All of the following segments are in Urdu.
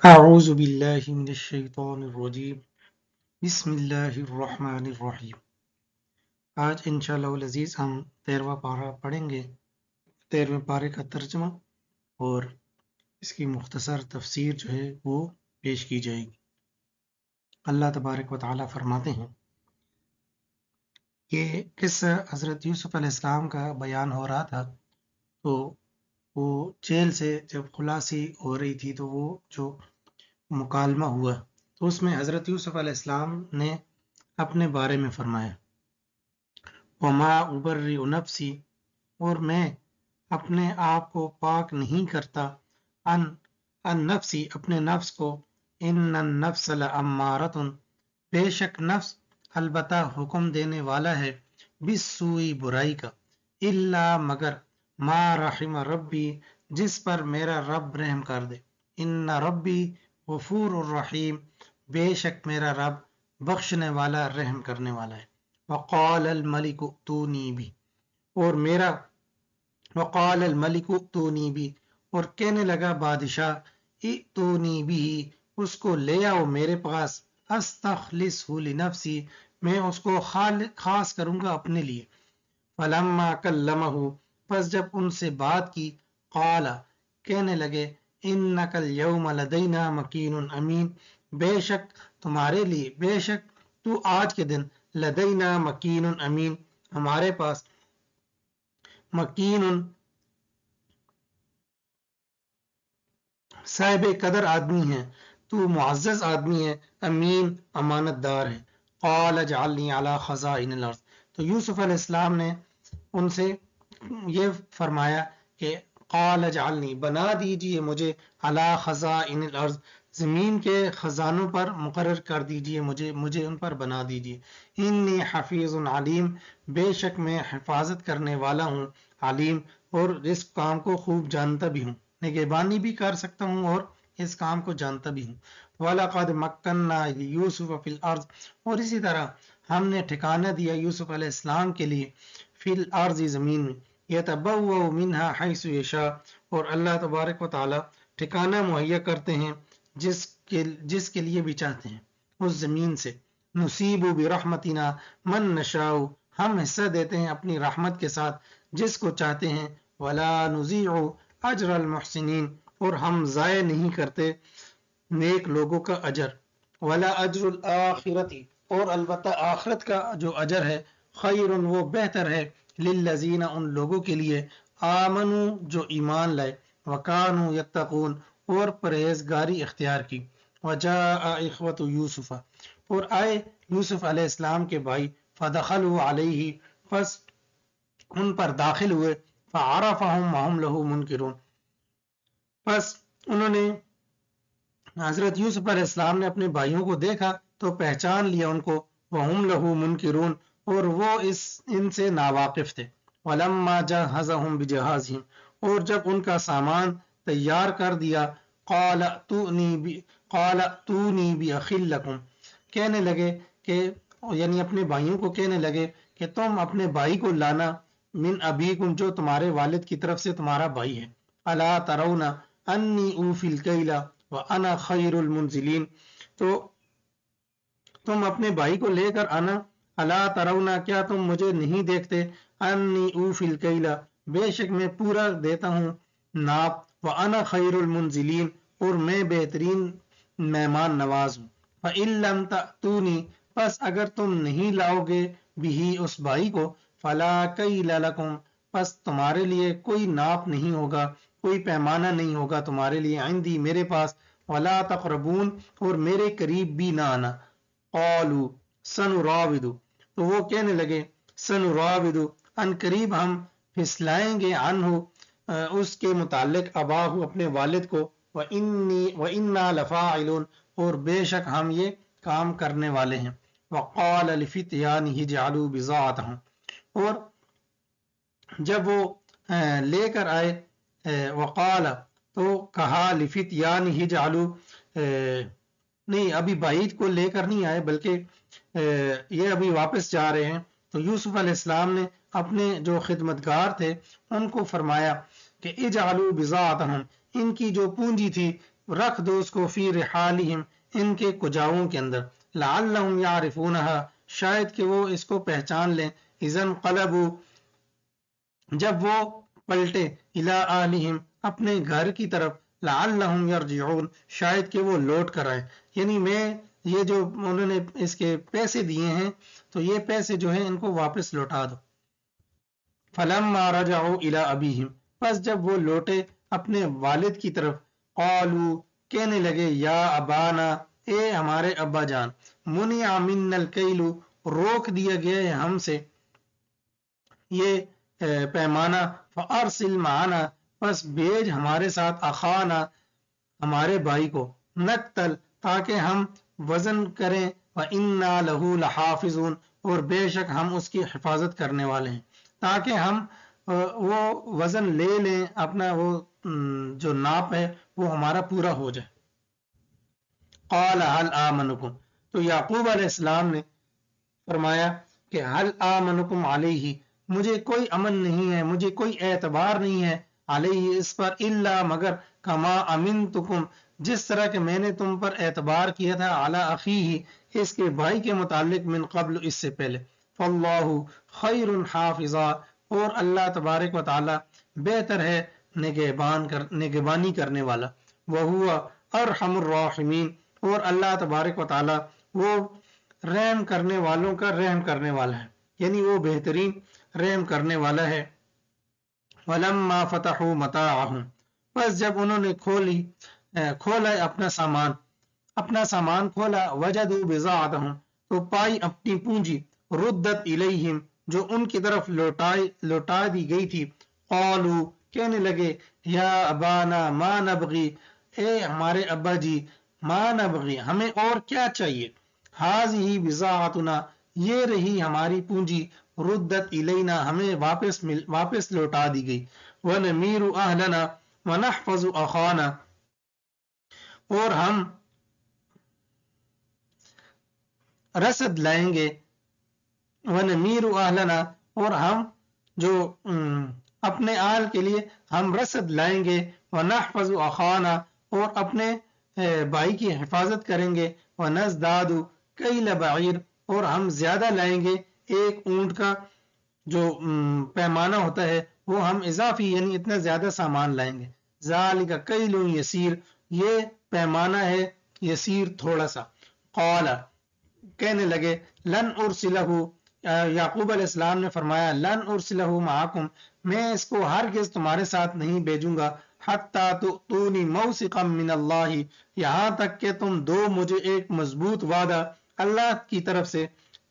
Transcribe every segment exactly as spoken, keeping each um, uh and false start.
اعوذ باللہ من الشیطان الرجیم بسم اللہ الرحمن الرحیم۔ آج انشاءاللہ العزیز ہم تیرواں پارہ پڑھیں گے۔ تیرہویں پارے کا ترجمہ اور اس کی مختصر تفسیر جو ہے وہ پیش کی جائے گی۔ اللہ تبارک و تعالیٰ فرماتے ہیں، یہ قصہ حضرت یوسف علیہ السلام کا بیان ہو رہا تھا، تو وہ جیل سے جب خلاصی ہو رہی تھی تو وہ جو مکالمہ ہوا تو اس میں حضرت یوسف علیہ السلام نے اپنے بارے میں فرمایا، وما ابرئ نفسی، اور میں اپنے آپ کو پاک نہیں کرتا، ان ان نفسی، اپنے نفس کو، ان النفس لامارۃ، بے شک نفس البتہ حکم دینے والا ہے، بالسوء، برائی کا، الا مگر، ما رحم ربی، جس پر میرا رب رحم کر دے، ان ربی غفور الرحیم، بے شک میرا رب بخشنے والا رحم کرنے والا ہے۔ وقال الملک ائتونی بھی، اور میرا وقال الملک ائتونی بھی، اور کہنے لگا بادشاہ، ائتونی بھی، اس کو لے آؤ میرے پاس، استخلصہ لنفسی، میں اس کو خاص کروں گا اپنے لیے۔ فلما کلمہ، پس جب ان سے بات کی، قال، کہنے لگے، انک الیوم لدینا مکین امین، بے شک تمہارے لیے، بے شک تو آج کے دن، لدینا مکین امین، ہمارے پاس، مکین صاحب قدر آدمی ہے، تو معزز آدمی ہے، امین امانت دار ہے۔ قال اجعلنی علی خزائن الارض، تو یوسف علیہ السلام نے ان سے یہ فرمایا کہ قال اجعلنی، بنا دیجئے مجھے، علی خزائن الارض، زمین کے خزانوں پر مقرر کر دیجئے مجھے مجھے ان پر بنا دیجئے۔ انی حفیظ علیم، بے شک میں حفاظت کرنے والا ہوں، علیم، اور اس کام کو خوب جانتا بھی ہوں، نگہبانی بھی کر سکتا ہوں اور اس کام کو جانتا بھی ہوں۔ وَلَقَدْ مَكَّنَّا يُوسُفَ فِي الْأَرْضِ، اور اسی طرح ہم نے ٹھکانہ دیا یوسف علیہ السلام کے لیے، فی الارض، زمین میں، یتبوأ منہا حیث یشاء، اور اللہ تبارک و تعالی ٹھکانہ مہیا کرتے ہیں جس کے جس کے لیے بھی چاہتے ہیں اس زمین سے۔ نصیب برحمتنا من نشاء، ہم حصہ دیتے ہیں اپنی رحمت کے ساتھ جس کو چاہتے ہیں، ولا نضیع اجر المحسنین، اور ہم ضائع نہیں کرتے نیک لوگوں کا اجر، ولا اجر الاخرۃ، اور البتہ آخرت کا جو اجر ہے، خیر، وہ بہتر ہے، للذین، ان لوگوں کے لیے، آمنوا، جو ایمان لائے، وکانوا یتقون، اور پرہیزگاری اختیار کی۔ وجاء اخوۃ یوسف، اور آئے یوسف علیہ السلام کے بھائی، فدخلوا علیہ، پس ان پر داخل ہوئے، فعرفہم وہم لہ منکرون، پس انہوں نے حضرت یوسف علیہ السلام نے اپنے بھائیوں کو دیکھا تو پہچان لیا ان کو، وہم لہ منکرون، اور وہ اس ان سے ناواقف تھے۔ ولما جہزہم بجہازہم، اور جب ان کا سامان تیار کر دیا، قال ائتونی بی قال ائتونی باخ لکم، کہنے لگے کہ، یعنی اپنے بھائیوں کو کہنے لگے کہ تم اپنے بھائی کو لانا، من ابیکم، جو تمہارے والد کی طرف سے تمہارا بھائی ہے، الا ترون انی اوفی الکیل وانا خیر المنزلین، تو تم اپنے بھائی کو لے کر آنا، الا ترون، کیا تم مجھے نہیں دیکھتے، انی اوفی الکیل، بے شک میں پورا دیتا ہوں ناپ، وانا خیر المنزلین، اور میں بہترین مہمان نواز ہوں۔ فإن لم تأتونی، پس اگر تم نہیں لاؤ گے، بھی اس بھائی کو، فلا کیل لکم، پس تمہارے لیے کوئی ناپ نہیں ہوگا، کوئی پیمانہ نہیں ہوگا تمہارے لیے، عندی، میرے پاس، ولا تقربون، اور میرے قریب بھی نہ آنا۔ قالوا سنراود، تو وہ کہنے لگے، سنراود، ان قریب ہم پھسلائیں گے، عنہ، اس کے متعلق، اباہ، اپنے والد کو، وَإِنَّا لَفَاعِلُونَ، اور بے شک ہم یہ کام کرنے والے ہیں۔ وَقَالَ لِفِتْيَانِهِ اجْعَلُوا بِضَاعَتَهُمْ، اور جب وہ لے کر آئے، وقال، تو کہا، لِفِتْيَانِهِ اجْعَلُوا، نہیں، ابھی بعید کو لے کر نہیں آئے بلکہ یہ ابھی واپس جا رہے ہیں، تو یوسف علیہ السلام نے اپنے جو خدمتگار تھے ان کو فرمایا کہ اجعلوا بضاعتهم، ان کی جو پونجی تھی، رکھ دو اس کو فی رحالہم ان کے کجاؤں کے اندر، لعلہم یعرفونہا شاید کہ وہ اس کو پہچان لیں، اذا انقلبوا جب وہ پلٹے، الی اہلہم اپنے گھر کی طرف، لعلہم یرجعون شاید کہ وہ لوٹ کر آئے، یعنی میں یہ جو انہوں نے اس کے پیسے دیے ہیں تو یہ پیسے جو ہیں ان کو واپس لوٹا دو۔ فلما رجعوا الی ابیہم پس جب وہ لوٹے اپنے والد کی طرف، قالوا کہنے لگے، یا ابانا اے ہمارے ابا جان، منع منا الکیل روک دیا گیا ہے ہم سے یہ پیمانہ، فارسل معنا پس بھیج ہمارے ساتھ، اخانا ہمارے بھائی کو، نقتل تاکہ ہم وزن کریں، وَإِنَّا لَهُ لَحَافِظُونَ اور بے شک ہم اس کی حفاظت کرنے والے ہیں، تاکہ ہم وہ وزن لے لیں، اپنا وہ جو ناپ ہے وہ ہمارا پورا ہو جائے۔ قال هل آمنکم تو یعقوب علیہ السلام نے فرمایا کہ هل آمنکم علیہ مجھے کوئی امن نہیں ہے، مجھے کوئی اعتبار نہیں ہے، علیہ اس پر، الا مگر کما امنتکم جس طرح کہ میں نے تم پر اعتبار کیا تھا، علی اخیہ اس کے بھائی کے متعلق، من قبل اس سے پہلے، فاللہ خیر حافظا اور اللہ تبارک و تعالی بہتر ہے نگہبان کر نگہبانی کرنے والا، وہو ارحم الراحمین اور اللہ تبارک و تعالی وہ رحم کرنے والوں کا رحم کرنے والا ہے، یعنی وہ بہترین رحم کرنے والا ہے۔ وَلَمَّا فَتَحُوا مَتَاعَهُمْ پس جب انہوں نے کھولی کھولا اپنا سامان اپنا سامان کھولا، وَجَدُوا بِضَاعَتَهُمْ تو پائی اپنی پونجی، رُدَّتْ إِلَيْهِمْ جو ان کی طرف لوٹائی لوٹا دی گئی تھی، قالوا کہنے لگے، یا ابانا ما نبغی اے ہمارے ابا جی، ما نبغی ہمیں اور کیا چاہیے، ہذہ بضاعتنا یہ رہی ہماری پونجی، ردت الینا ہمیں واپس مل واپس لوٹا دی گئی، ونمیر اہلنا ونحفظ اخانا اور ہم رسد لائیں گے، ونمیر اہلنا اور ہم جو اپنے آل کے لیے ہم رسد لائیں گے، ونحفظ اخانا اور اپنے بھائی کی حفاظت کریں گے، ونزداد کیل بعیر اور ہم زیادہ لائیں گے ایک اونٹ کا جو پیمانہ ہوتا ہے وہ ہم اضافی یعنی اتنا زیادہ سامان لائیں گے، ذالک کیل یسیر یہ پیمانہ ہے یسیر تھوڑا سا، قال کہنے لگے، لن ارسلہ یعقوب علیہ السلام نے فرمایا، لن ارسلہ معکم میں اس کو ہرگز تمہارے ساتھ نہیں بھیجوں گا، حتی تؤتونی موثقا من اللہ یہاں تک کہ تم دو مجھے ایک مضبوط وعدہ اللہ کی طرف سے،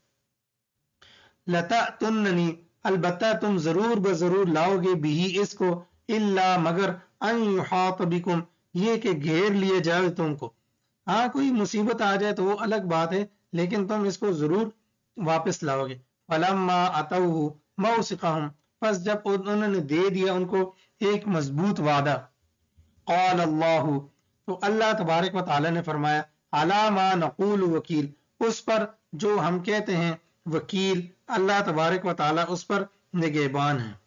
لتأتننی البتہ تم ضرور بضرور لاؤ گے، بھی اس کو، الا مگر ان یحاط بکم یہ کہ گھیر لیے جائے تم کو، ہاں کوئی مصیبت آ جائے تو وہ الگ بات ہے لیکن تم اس کو ضرور واپس لاؤ گے۔ فلما اتوہ موثقہم پس جب انہوں نے دے دیا ان کو ایک مضبوط وعدہ، قال اللہ تو اللہ تبارک و تعالی نے فرمایا، علی ما نقول وکیل اس پر جو ہم کہتے ہیں وکیل، اللہ تبارک و تعالی اس پر نگہبان ہے۔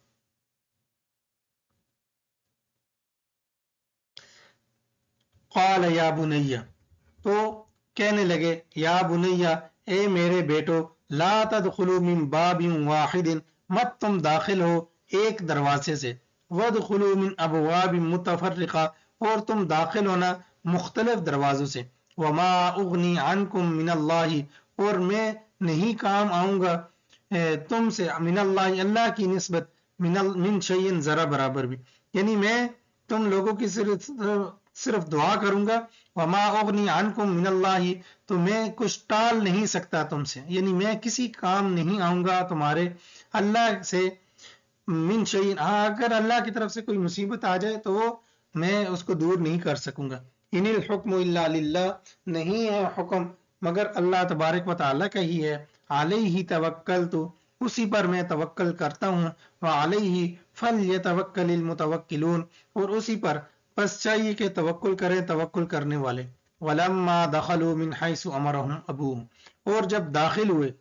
قال یا بنی تو کہنے لگے، یا بنی اے میرے بیٹو، لا تدخلوا من باب واحد مت تم داخل ہو ایک دروازے سے، وادخلوا من ابواب متفرقہ اور تم داخل ہونا مختلف دروازوں سے، وما اغنی عنکم من اللہ اور میں نہیں کام آؤں گا تم سے، من اللہ اللہ کی نسبت، من من شیء ذرا برابر بھی، یعنی میں تم لوگوں کی صرف صرف دعا کروں گا، وما اغنی عنکم من اللہ تو میں کچھ ٹال نہیں سکتا تم سے، یعنی میں کسی کام نہیں آؤں گا تمہارے اللہ سے، من شیء ہاں اگر اللہ کی طرف سے کوئی مصیبت آ جائے تو وہ میں اس کو دور نہیں کر سکوں گا، ان الحکم الا للہ نہیں ہے حکم مگر اللہ تبارک و تعالی کا ہی ہے، علیہ توکلت اسی پر میں توکل کرتا ہوں، وعلیہ فلیتوکل المتوکلون اور اسی پر بس چاہیے کہ توکل کریں توکل کرنے والے، ولما دخلوا من حیث امرهم ابوهم اور جب داخل ہوئے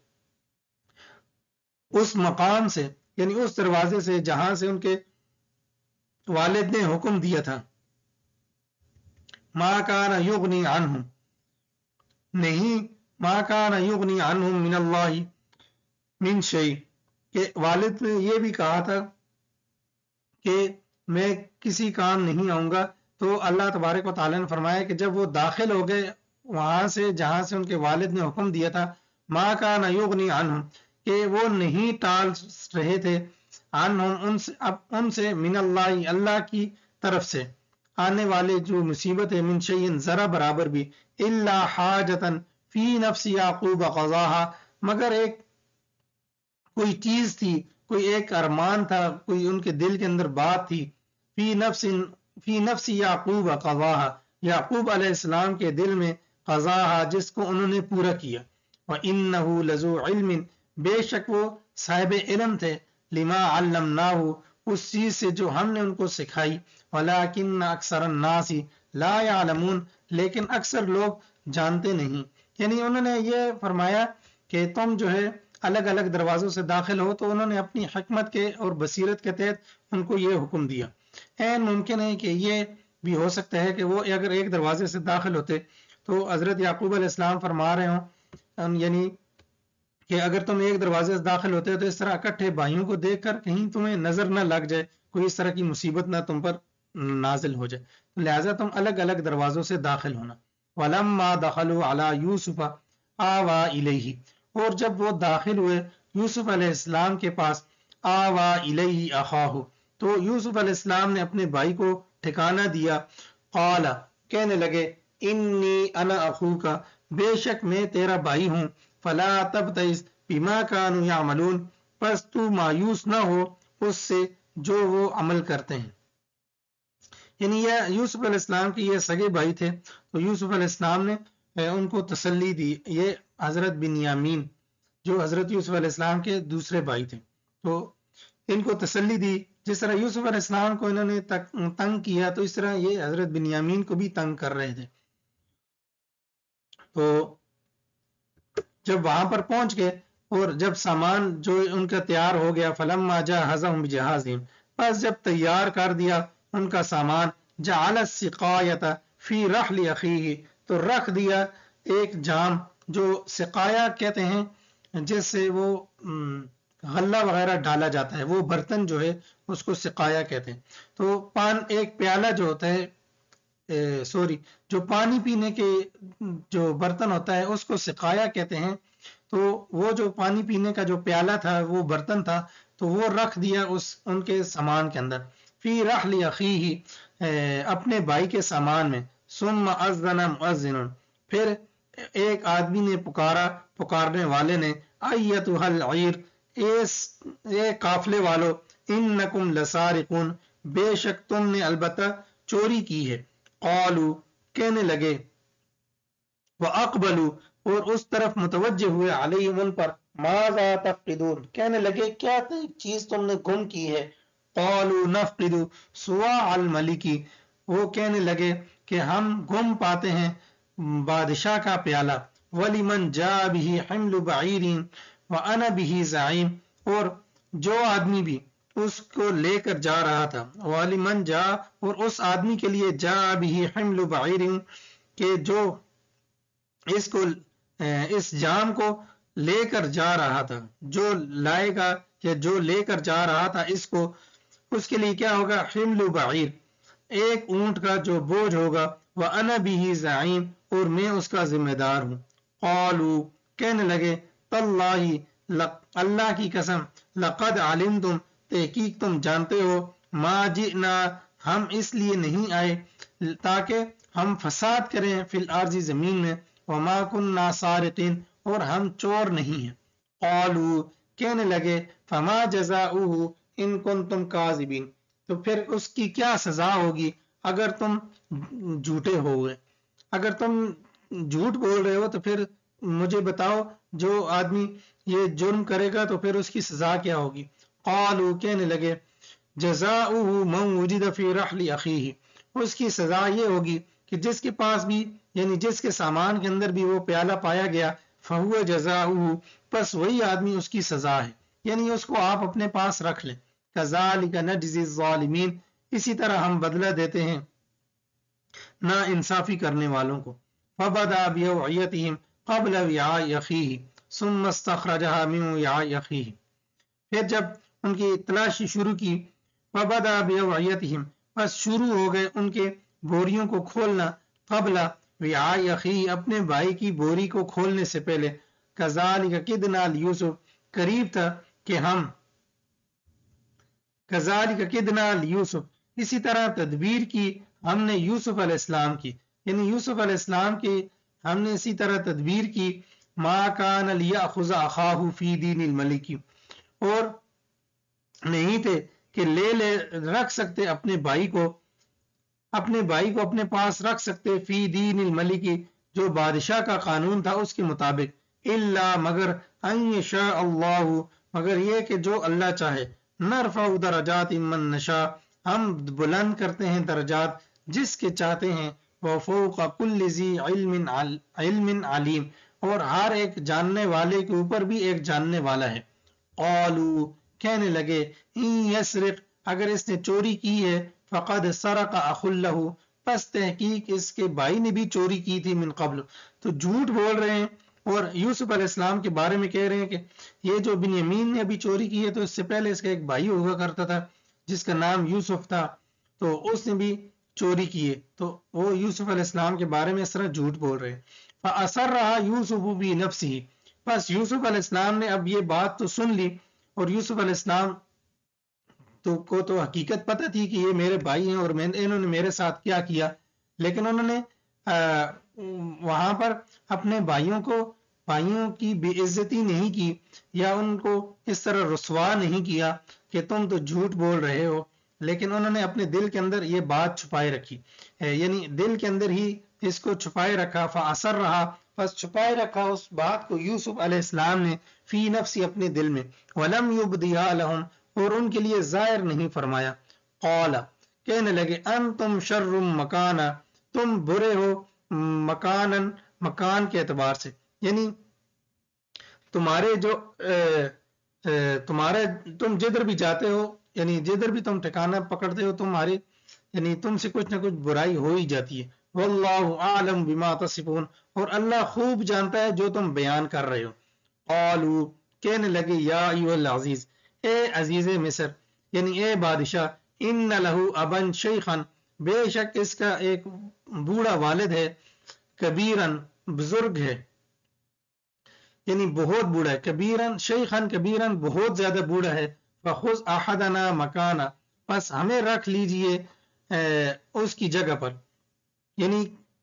اس مقام سے یعنی اس دروازے سے جہاں سے ان کے والد نے حکم دیا تھا، मा कान युगनी अन्हुम, नहीं मा कान युगनी अन्हुम मिनल्लाहि मिन शै, कि वालिद ने ये भी कहा था कि मैं किसी काम नहीं आऊंगा। तो अल्लाह तबारक व तआला ने फरमाया कि जब वो दाखिल हो गए वहां से जहां से उनके वालिद ने हुक्म दिया था, मा कान युगनी अन्हुम, कि वो नहीं टाल रहे थे, अन्हुम उनसे, अब उनसे मिनल्लाहि अल्लाह की तरफ से आने वाले जो मुसीबत है, मिन शैइन जरा बराबर भी, इल्ला हाजतन फी नफ्सी याकूब क़ज़ाहा, मगर एक कोई चीज थी, कोई एक अरमान था, कोई उनके दिल के अंदर बात थी, फी नफ्सिन फी नफ्सी याकूब क़ज़ाहा, याकूब अलैहिस्सलाम के दिल में क़ज़ाहा, जिसको उन्होंने पूरा किया। व इन्नहु लज़ू इल्मिन, बेशक वो साहिब इल्म थे, लिमा अल्लमनाहु, उस चीज से जो हमने उनको सिखाई, वलाकिन अक्सर अन्नासी ला यालमून, लेकिन अक्सर लोग जानते नहीं। यानी उन्होंने ये फरमाया कि तुम जो है अलग अलग दरवाजों से दाखिल हो, तो उन्होंने अपनी हिकमत के और बसीरत के तहत उनको ये हुक्म दिया। ऐन मुमकिन है कि ये भी हो सकता है कि वो अगर एक दरवाजे से दाखिल होते तो हजरत याकूब अलैहिस्सलाम फरमा रहे हो, यानी कि अगर तुम एक दरवाजे से दाखिल होते हो तो इस तरह इकट्ठे भाइयों को देखकर कहीं तुम्हें नजर न लग जाए, कोई इस तरह की मुसीबत ना तुम पर नाजिल हो जाए, तो लिहाजा तुम अलग अलग दरवाजों से दाखिल होना। वलम्मा दखलू अला यूसुफ आवा इलैहि, और जब वो दाखिल हुए यूसुफ अलैहिस्सलाम के पास, आवा इलैहि अखाहु, तो यूसुफ अलैहिस्सलाम ने अपने भाई को ठिकाना दिया। क़ाला, कहने लगे, इन्नी अना अखूका, बेशक मैं तेरा भाई हूं, फला तबतइस बिमा कानू यामलून, बस तू मायूस ना हो उससे जो वो अमल करते हैं। यानी यह यूसुफ अलैहिस्सलाम के ये सगे भाई थे, तो यूसुफ अलैहिस्सलाम ने उनको तसल्ली दी। ये हजरत बिन्यामीन जो हजरत यूसुफ अलैहिस्सलाम के दूसरे भाई थे, तो इनको तसल्ली दी। जिस तरह यूसुफ अलैहिस्सलाम को इन्होंने तंग किया, तो इस तरह ये हजरत बिन्यामीन को भी तंग कर रहे थे। तो जब वहां पर पहुंच गए और जब सामान जो उनका तैयार हो गया, फलम्मा जहज़हुम बिजहाज़िहिम, बस जब तैयार कर दिया उनका सामान, जअल सिकायत फी रहल अखीही, तो रख दिया एक जाम, जो सिकाया कहते हैं जिससे वो गल्ला वगैरह डाला जाता है, वो बर्तन जो है उसको सिकाया कहते हैं। तो पान एक प्याला जो होता है, सॉरी जो पानी पीने के जो बर्तन होता है उसको सिकाया कहते हैं। तो वो जो पानी पीने का जो प्याला था, वो बर्तन था, तो वो रख दिया उस उनके सामान के अंदर, फी रहल अखीही, अपने भाई के सामान में। सुम्मा अज़्ज़न मुअज़्ज़िनुन, फिर एक आदमी ने पुकारा, पुकारने वाले ने, अय्यतुहल ईर, ए काफले वालो, इन्नकुम लसारिकुन, बेशक तुमने अलबत्ता चोरी की है। क़ालू, कहने लगे, व अक़बलू, और उस तरफ मुतवज्जे हुए, अलैहिम उन पर, माज़ा तफ़क़िदून, कहने लगे क्या चीज तुमने गुम की है। क़ालू नफ़क़िदु सुवा अल मलिकी, वो कहने लगे कि हम गुम पाते हैं बादशाह का प्याला। वलिमन जा बिही हिम्लु बईरिन व अना बिही ज़ाइम, और जो आदमी भी उसको लेकर जा रहा था, वालिमन जा, और उस आदमी के लिए, जा बिही हिम्लु बईरिन, के जो इसको इस जाम को लेकर जा रहा था, जो लाएगा या जो लेकर जा रहा था इसको, उसके लिए क्या होगा, हिम्लु बईर, एक ऊंट का जो बोझ होगा, व अना बिही ज़ाइम, और मैं उसका जिम्मेदार हूं। क़ालू, कहने लगे, तल्लाही, अल्लाह की कसम, लक़द अलिमतुम, तहकीक तुम जानते हो, मा जिना, हम इसलिए नहीं आए, ताकि हम फसाद करें, फिल अर्ज़ी, जमीन में, वमा कुन्ना सारिकीन, और हम चोर नहीं हैं। क़ालू, कहने लगे, फमा जज़ाउहु इन कुंतुम काज़िबीन, तो फिर उसकी क्या सजा होगी अगर तुम झूठे हो गए, अगर तुम झूठ बोल रहे हो तो फिर मुझे बताओ, जो आदमी ये जुर्म करेगा तो फिर उसकी सजा क्या होगी। क़ालू, कहने लगे, जज़ाउहु मन वुजिद फी रहल अखीही, उसकी सजा ये होगी कि जिसके पास भी, यानी जिसके सामान के अंदर भी वो प्याला पाया गया, फहुव जज़ाउहु, बस वही आदमी उसकी सजा है, यानी उसको आप अपने पास रख लें। कज़ालिका नजज़ी ज़ालिमीन, इसी तरह हम बदला देते हैं نا انصافی کرنے والوں کو. فبدا بأوعيتهم قبل وعاء أخيه ثم استخرجها من وعاء أخيه. پھر جب ان کی تلاشی شروع کی، فبدا بأوعيتهم بس شروع ہو گئے ان کے بوریوں کو کھولنا، قبل وعاء أخيه اپنے بھائی کی بوری کو کھولنے سے پہلے. كذلك كدنا ليوسف قریب تھا کہ ہم كذلك كدنا ليوسف اسی طرح تدبیر کی ہم نے یوسف علیہ السلام کی، یعنی یوسف علیہ السلام کی ہم نے اسی طرح تدبیر کی. ما کان لیأخذ اخاہ فی دین الملک، اور نہیں تھے کہ لے لے رکھ سکتے اپنے بھائی کو اپنے بھائی کو اپنے پاس رکھ سکتے فی دین الملک جو بادشاہ کا قانون تھا اس کے مطابق. الا مگر ان یشاء اللہ مگر یہ کہ جو اللہ چاہے. نرفع درجات من نشاء ہم بلند کرتے ہیں درجات جس کے چاہتے ہیں. وفوق کل ذی علم علم علیم اور ہر ایک جاننے والے کے اوپر بھی ایک جاننے والا ہے. قالوا کہنے لگے ان یسرق اگر اس نے چوری کی ہے فقد سرق اخ له پس تحقیق اس کے بھائی نے بھی چوری کی تھی من قبل. تو جھوٹ بول رہے ہیں اور یوسف علیہ السلام کے بارے میں کہہ رہے ہیں کہ یہ جو بنیامین نے ابھی چوری کی ہے تو اس سے پہلے اس کا ایک بھائی ہوا کرتا تھا جس کا نام یوسف تھا، تو اس نے بھی چوری کی ہے. تو وہ یوسف علیہ السلام کے بارے میں اس طرح جھوٹ بول رہے ہیں. فَأَسَرَّهَا يُوسُفُ بِنَفْسِهِ بس یوسف علیہ السلام نے اب یہ بات تو سن لی، اور یوسف علیہ السلام تو کو تو حقیقت پتہ تھی کہ یہ میرے بھائی ہیں اور میں انہوں نے میرے ساتھ کیا کیا، لیکن انہوں نے وہاں پر اپنے بھائیوں کو بھائیوں کی بے عزتی نہیں کی یا ان کو اس طرح رسوا نہیں کیا کہ تم تو جھوٹ بول رہے ہو، لیکن انہوں نے اپنے دل کے اندر یہ بات چھپائے رکھی، یعنی دل کے اندر ہی اس کو چھپائے رکھا. فاثر رہا بس چھپائے رکھا اس بات کو یوسف علیہ السلام نے فی نفسی اپنے دل میں. ولم یبدیہا لہم اور ان کے لیے ظاہر نہیں فرمایا. قال کہنے لگے انتم شر مکانا تم برے ہو مکانن مکان کے اعتبار سے، یعنی تمہارے جو تمہارے تم جدھر بھی جاتے ہو، یعنی جدھر بھی تم ٹھکانہ پکڑتے ہو تمہارے یعنی تم سے کچھ نہ کچھ برائی ہو ہی جاتی ہے. واللہ اعلم بما تصفون اور اللہ خوب جانتا ہے جو تم بیان کر رہے ہو. قالوا کہنے لگے یا ایھا العزیز اے عزیز مصر یعنی اے بادشاہ، ان لہ ابا شیخا بے شک اس کا ایک بوڑھا والد ہے، کبیرن بزرگ ہے، یعنی بہت بوڑھا ہے، کبیرن شیخن کبیرن بہت زیادہ بوڑھا ہے. فخذ احدنا مکانا پس ہمیں رکھ لیجئے اس کی جگہ پر، یعنی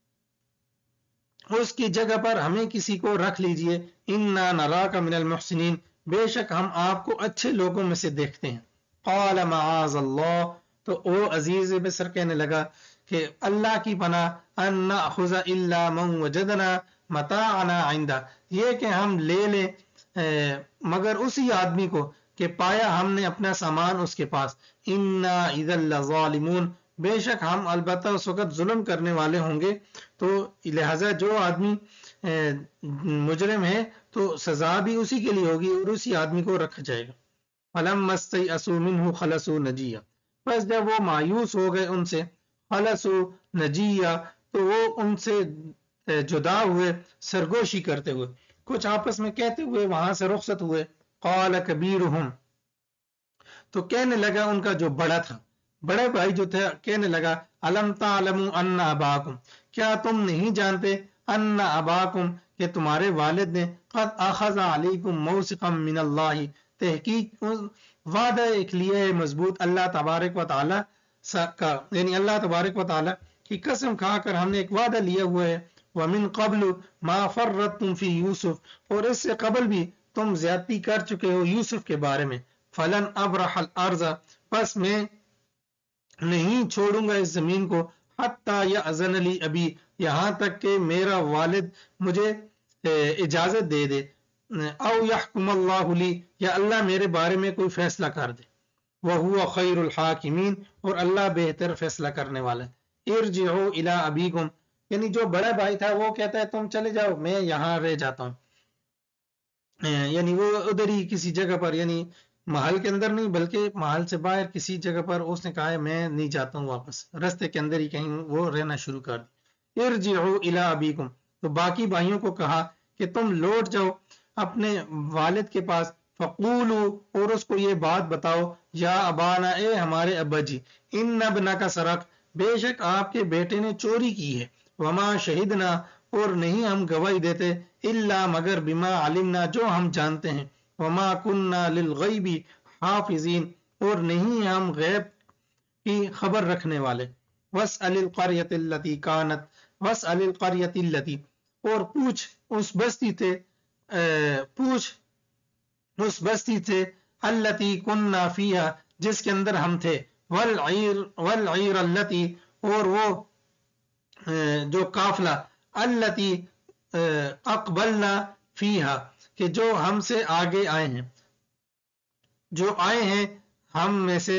اس کی جگہ پر ہمیں کسی کو رکھ لیجئے. انا نراک من المحسنین بے شک ہم آپ کو اچھے لوگوں میں سے دیکھتے ہیں. قال معاذ اللہ تو او عزیز مصر کہنے لگا کہ اللہ کی پناہ ان ناخذ الا من وجدنا متاعنا عنده یہ کہ ہم لے لیں مگر اسی آدمی کو کہ پایا ہم نے اپنا سامان اس کے پاس. انا اذا لظالمون بے شک ہم البتہ اس وقت ظلم کرنے والے ہوں گے، تو لہذا جو آدمی مجرم ہے تو سزا بھی اسی کے لیے ہوگی اور اسی آدمی کو رکھا جائے گا. فلما استيئسوا منه خلصوا نجيا بس جب وہ مایوس ہو گئے ان سے، خلصوا نجيا تو وہ ان سے جدا ہوئے سرگوشی کرتے ہوئے، کچھ آپس میں کہتے ہوئے وہاں سے رخصت ہوئے. قال کبیرہم تو کہنے لگا ان کا جو بڑا تھا، بڑے بھائی جو تھے، کہنے لگا الم تعلموا ان اباکم کیا تم نہیں جانتے ان اباکم کہ تمہارے والد نے قد اخذ علیکم موثقا من اللہ تحقیق وعدہ ایک لیا ہے مضبوط اللہ تبارک و تعالی کا، یعنی اللہ تبارک و تعالی کی قسم کھا کر ہم نے ایک وعدہ لیا ہوا ہے. ومن قبل ما فرطتم فی یوسف اور اس سے قبل بھی تم زیادتی کر چکے ہو یوسف کے بارے میں. فلن ابرح الارض پس میں نہیں چھوڑوں گا اس زمین کو حتی یأذن لی ابی یہاں تک کہ میرا والد مجھے اجازت دے دے، او یحکم اللہ لی یا اللہ میرے بارے میں کوئی فیصلہ کر دے. وہو خیر الحاکمین اور اللہ بہتر فیصلہ کرنے والا ہے. ارجعوا الی ابیکم یعنی جو بڑا بھائی تھا وہ کہتا ہے تم چلے جاؤ میں یہاں رہ جاتا ہوں، یعنی وہ ادھر ہی کسی جگہ پر یعنی محل کے اندر نہیں بلکہ محل سے باہر کسی جگہ پر اس نے کہا ہے میں نہیں جاتا ہوں واپس، رستے کے اندر ہی کہیں وہ رہنا شروع کر دی۔ ارجعوا الی ابیکم، تو باقی بھائیوں کو کہا کہ تم لوٹ جاؤ اپنے والد کے پاس، فقولو، اور اس کو یہ بات بتاؤ، یا ابانا، اے ہمارے ابا جی، ان ابنک سرق، بے شک آپ کے بیٹے نے چوری کی ہے، وما شہدنا، اور نہیں ہم گواہی دیتے، الا مگر بما علمنا، جو ہم جانتے ہیں، وما کننا للغیب حافظین، اور نہیں ہم غیب کی خبر رکھنے والے، واسأل القریۃ التی کانت، واسأل القریۃ التی، اور پوچھ اس بستی سے، پوچھ اس بستی سے، التی کننا فیہا، جس کے اندر ہم تھے، والعیر والعیر التی، اور وہ جو قافلہ، التی اقبلنا فیہا، کہ جو ہم سے آگے آئے ہیں، جو آئے ہیں ہم میں سے،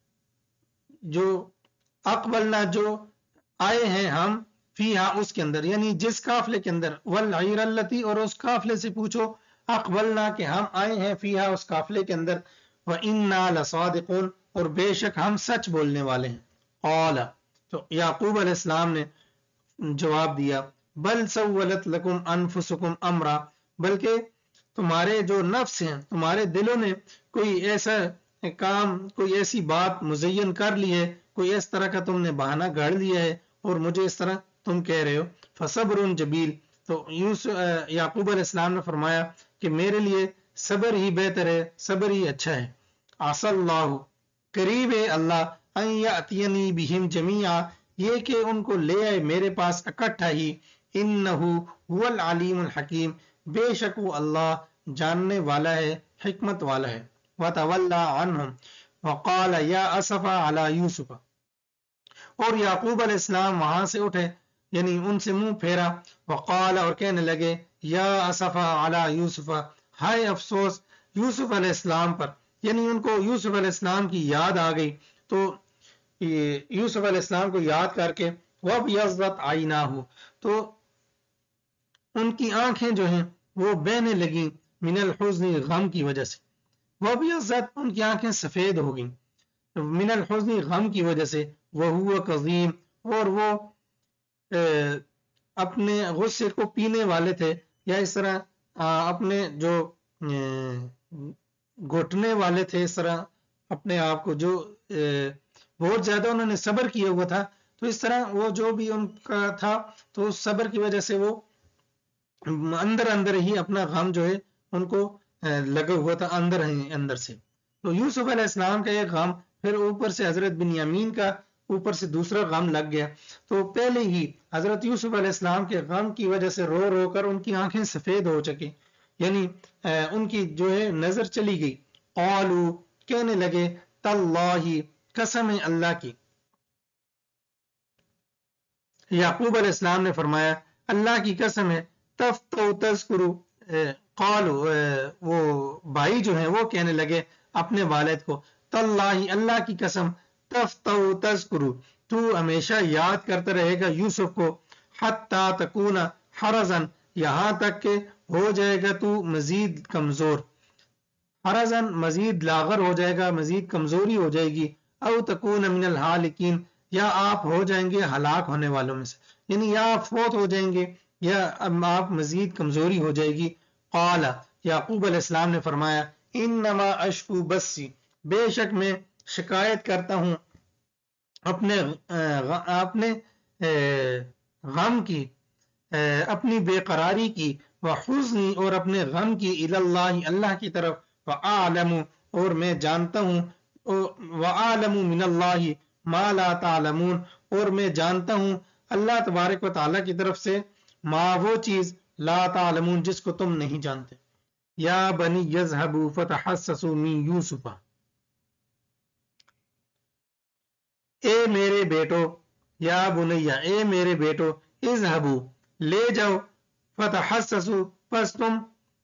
جو اقبلنا، جو آئے ہیں ہم، فیہا، اس کے اندر، یعنی جس قافلے کے اندر، والعیر التی، اور اس قافلے سے پوچھو، اقبلنا، کہ ہم آئے ہیں، فیہا، اس قافلے کے اندر، وَإِنَّا لَصَادِقُونَ، اور بے شک ہم سچ بولنے والے ہیں۔ قال، تو یعقوب علیہ السلام نے جواب دیا، بل سولت لکم انفسکم امرا، بلکہ تمہارے جو نفس ہیں، تمہارے دلوں نے کوئی ایسا کام، کوئی ایسی بات مزین کر لی ہے، کوئی اس طرح کا تم نے بہانہ گھڑ لیا ہے اور مجھے اس طرح تم کہہ رہے ہو، فصبر جمیل، تو یوسف یعقوب علیہ السلام نے فرمایا کہ میرے لیے صبر ہی بہتر ہے، صبر ہی اچھا ہے، عسى اللہ، قریب ہے اللہ، ان یاتینی بہم جمیعا، یہ کہ ان کو لے آئے میرے پاس اکٹھا ہی، انہ هو العلیم الحکیم، بے شک وہ اللہ جاننے والا ہے، حکمت والا ہے، وتولی عنہم وقال یا اسفا علی یوسف، اور یعقوب علیہ السلام وہاں سے اٹھے، یعنی ان سے منہ پھیرا، وقال، اور کہنے لگے، یا اسفا علی یوسف، ہائے افسوس یوسف علیہ السلام پر، یعنی ان کو یوسف علیہ السلام کی یاد آ گئی، تو یوسف علیہ السلام کو یاد کر کے، وَابْيَضَّتْ عَيْنَاهُ، تو ان کی آنکھیں جو ہیں وہ بہنے لگیں، من الحزن، غم کی وجہ سے، وَابْيَضَّتْ، ان کی آنکھیں سفید ہو گئیں، من الحزن، غم کی وجہ سے، وَهُوَ كَظِيمٌ، اور وہ اپنے غصے کو پینے والے تھے، یا اس طرح اپنے جو گھٹنے والے تھے، اس طرح اپنے آپ کو جو بہت زیادہ انہوں نے صبر کیا ہوا تھا، تو اس طرح وہ جو بھی ان کا تھا، تو اس صبر کی وجہ سے وہ اندر اندر ہی اپنا غم جو ہے ان کو لگا ہوا تھا، اندر ہی اندر سے، تو یوسف علیہ السلام کا ایک غم، پھر اوپر سے حضرت بنیامین کا اوپر سے دوسرا غم لگ گیا، تو پہلے ہی حضرت یوسف علیہ السلام کے غم کی وجہ سے رو رو کر ان کی آنکھیں سفید ہو چکی، یعنی ان کی جو ہے نظر چلی گئی، قالو، کہنے لگے، تاللہ، قسم ہے اللہ کی، یعقوب علیہ السلام نے فرمایا اللہ کی قسم ہے، تفتو تذکرو، قالو، وہ بھائی جو ہیں وہ کہنے لگے اپنے والد کو، تاللہ، اللہ کی قسم، تفتو تذکرو، تو ہمیشہ یاد کرتا رہے گا یوسف کو، حتی تکون حرزن، یہاں تک کہ ہو جائے گا تو مزید کمزور، حرزن، مزید لاغر ہو جائے گا، مزید کمزوری ہو جائے گی، او تکون من الحالکین، یا آپ ہو جائیں گے ہلاک ہونے والوں میں سے، یعنی یا آپ فوت ہو جائیں گے یا آپ مزید کمزوری ہو جائے گی، قال، یعقوب علیہ السلام نے فرمایا، انما اشکو بسی، بے شک میں شکایت کرتا ہوں اپنے اپنے غم کی، اپنی بے قراری کی، وحزنی، اور اپنے غم کی، اللہ، اللہ کی طرف، وَأَعْلَمُ، اور میں جانتا ہوں، وَأَعْلَمُ مِنَ اللَّهِ مَا لَا تَعْلَمُونَ، اور میں جانتا ہوں اللہ تبارک و تعالیٰ کی طرف سے ما، وہ چیز، لا تعلمون، جس کو تم نہیں جانتے، یا بنی یذهبوا فتحسسوا من یوسف، اے میرے بیٹو، یا بنیا، اے میرے بیٹو، اذهبوا، لے جاؤ، فتحسسوا، پس تم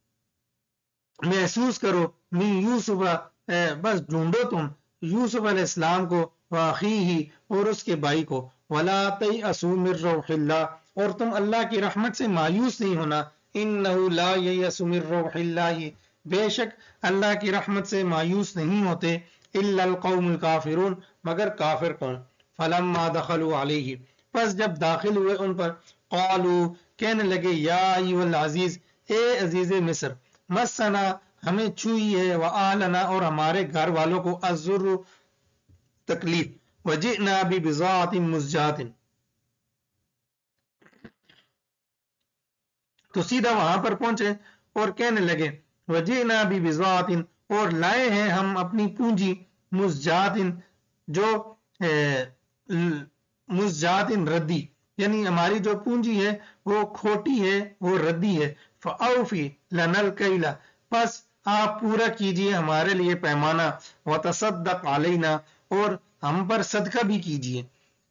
محسوس کرو، من یوسف، بس ڈھونڈو تم یوسف علیہ السلام کو، واخیہ، اور اس کے بھائی کو، ولا تیأسوا من روح اللہ، اور تم اللہ کی رحمت سے مایوس نہیں ہونا، انہ لا ییأس من روح اللہ، بے شک اللہ کی رحمت سے مایوس نہیں ہوتے الا القوم الکافرون مگر کافر قوم فلما دخلوا علیہ پس جب داخل ہوئے ان پر قالوا کہنے لگے یا ایھا العزیز اے عزیز مصر مسنا ہمیں چھوئی ہے وآلنا اور ہمارے گھر والوں کو الضر تکلیف وجئنا ببضاعۃ مزجاۃ تو سیدھا وہاں پر پہنچے اور کہنے لگے وجئنا ببضاعۃ اور لائے ہیں ہم اپنی پونجی مزجاۃ جو مزجاۃ ردی یعنی ہماری جو پونجی ہے وہ کھوٹی ہے وہ ردی ہے فاوفی لنا الکیل پس آپ پورا کیجئے ہمارے لیے پیمانہ وتصدق علینا اور ہم پر صدقہ بھی کیجئے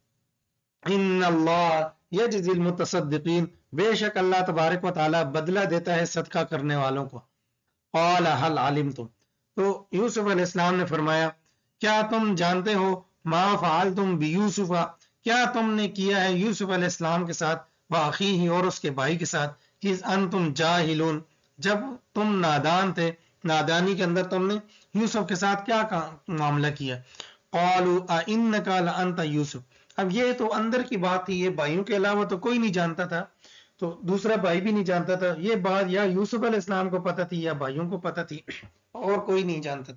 ان اللہ یجزی المتصدقین بے شک اللہ تبارک و تعالی بدلہ دیتا ہے صدقہ کرنے والوں کو قال هل علمتم تو یوسف علیہ السلام نے فرمایا کیا تم جانتے ہو ما فعلتم بیوسف کیا تم نے کیا ہے یوسف علیہ السلام کے ساتھ واخیہ اور اس کے بھائی کے ساتھ اذ انتم جاہلون جب تم نادان تھے نادانی کے اندر تم نے یوسف کے ساتھ کیا معاملہ کیا قالوا انک لانت یوسف اب یہ تو اندر کی بات تھی یہ بھائیوں کے علاوہ تو کوئی نہیں جانتا تھا تو دوسرا بھائی بھی نہیں جانتا تھا یہ بات یا یوسف علیہ السلام کو پتہ تھی یا بھائیوں کو پتہ تھی اور کوئی نہیں جانتا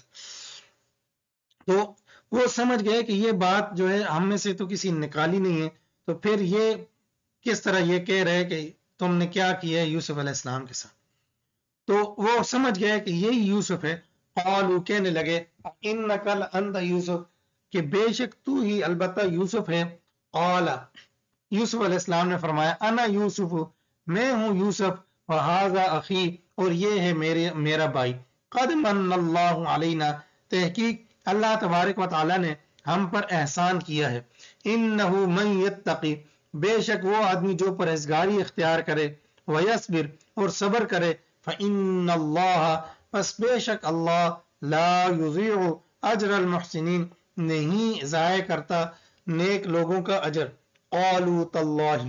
تھا تو وہ سمجھ گئے کہ یہ بات جو ہے ہم میں سے تو کسی نے نکالی نہیں ہے تو پھر یہ کس طرح یہ کہہ رہے کہ تم نے کیا کیا ہے یوسف علیہ السلام کے ساتھ تو وہ سمجھ گئے کہ یہی یوسف ہے قالوا کہنے لگے انک لانت یوسف کہ بے شک تو ہی البتہ یوسف ہے قال یوسف علیہ السلام نے فرمایا انا یوسف میں ہوں یوسف وہذا اخی اور یہ ہے میرے میرا بھائی قد من اللہ علینا تحقیق اللہ تبارک و تعالی نے ہم پر احسان کیا ہے انہ من یتقی بے شک وہ آدمی جو پرہیزگاری اختیار کرے ویصبر اور صبر کرے فإن اللہ پس بے شک اللہ لا یضیع اجر المحسنین نہیں ضائع کرتا نیک لوگوں کا اجر قالوا تاللہ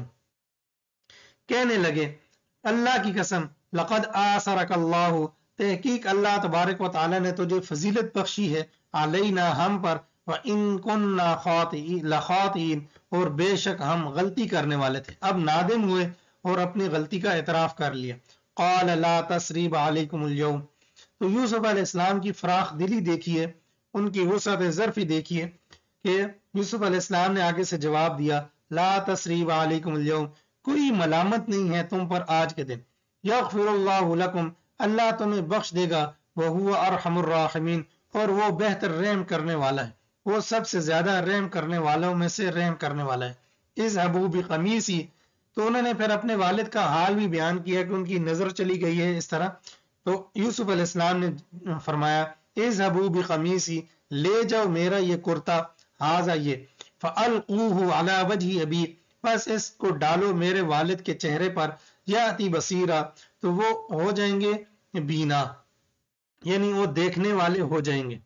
کہنے لگے اللہ کی قسم لقد آثرک اللہ تحقیق اللہ تبارک و تعالی نے تجھے فضیلت بخشی ہے علینا ہم پر وَإِن كُنَّا خَاطِئِينَ اور بے شک ہم غلطی کرنے والے تھے اب نادم ہوئے اور اپنی غلطی کا اعتراف کر لیا قال لا تثریب علیکم اليوم تو یوسف علیہ السلام کی فراخ دلی دیکھیے ان کی وسعت ظرفی دیکھیے کہ یوسف علیہ السلام نے آگے سے جواب دیا لا تثریب علیکم اليوم کوئی ملامت نہیں ہے تم پر آج کے دن یغفر اللہ لکم اللہ تمہیں بخش دے گا وہو ارحم الراحمین اور وہ بہتر رحم کرنے والا ہے وہ سب سے زیادہ رحم کرنے والوں میں سے رحم کرنے والا ہے اذهبوا بقمیصی تو انہوں نے پھر اپنے والد کا حال بھی بیان کیا کہ ان کی نظر چلی گئی ہے اس طرح تو یوسف علیہ السلام نے فرمایا اذهبوا بقمیصی لے جاؤ میرا یہ کرتا ھذا یہ فالقوه على وجه ابی بس اس کو ڈالو میرے والد کے چہرے پر یاتی بصیرا تو وہ ہو جائیں گے بینا یعنی وہ دیکھنے والے ہو جائیں گے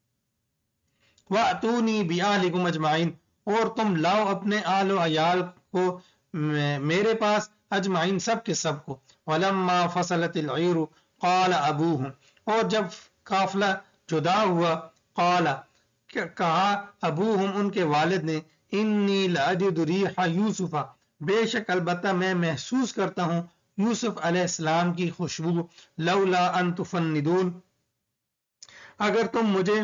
وَأْتُونِي بِأَهْلِكُمْ أَجْمَعِينَ اور تم لاؤ اپنے آل و عیال کو میرے پاس اجمعین سب کے سب کو وَلَمَّا فَصَلَتِ الْعِيرُ قَالَ أَبُوهُمْ اور جب قافلہ جدا ہوا قال کہا ابوہم ان کے والد نے انی لأجد ریح یوسف بے شک البتہ میں محسوس کرتا ہوں یوسف علیہ السلام کی خوشبو لولا ان تفندون اگر تم مجھے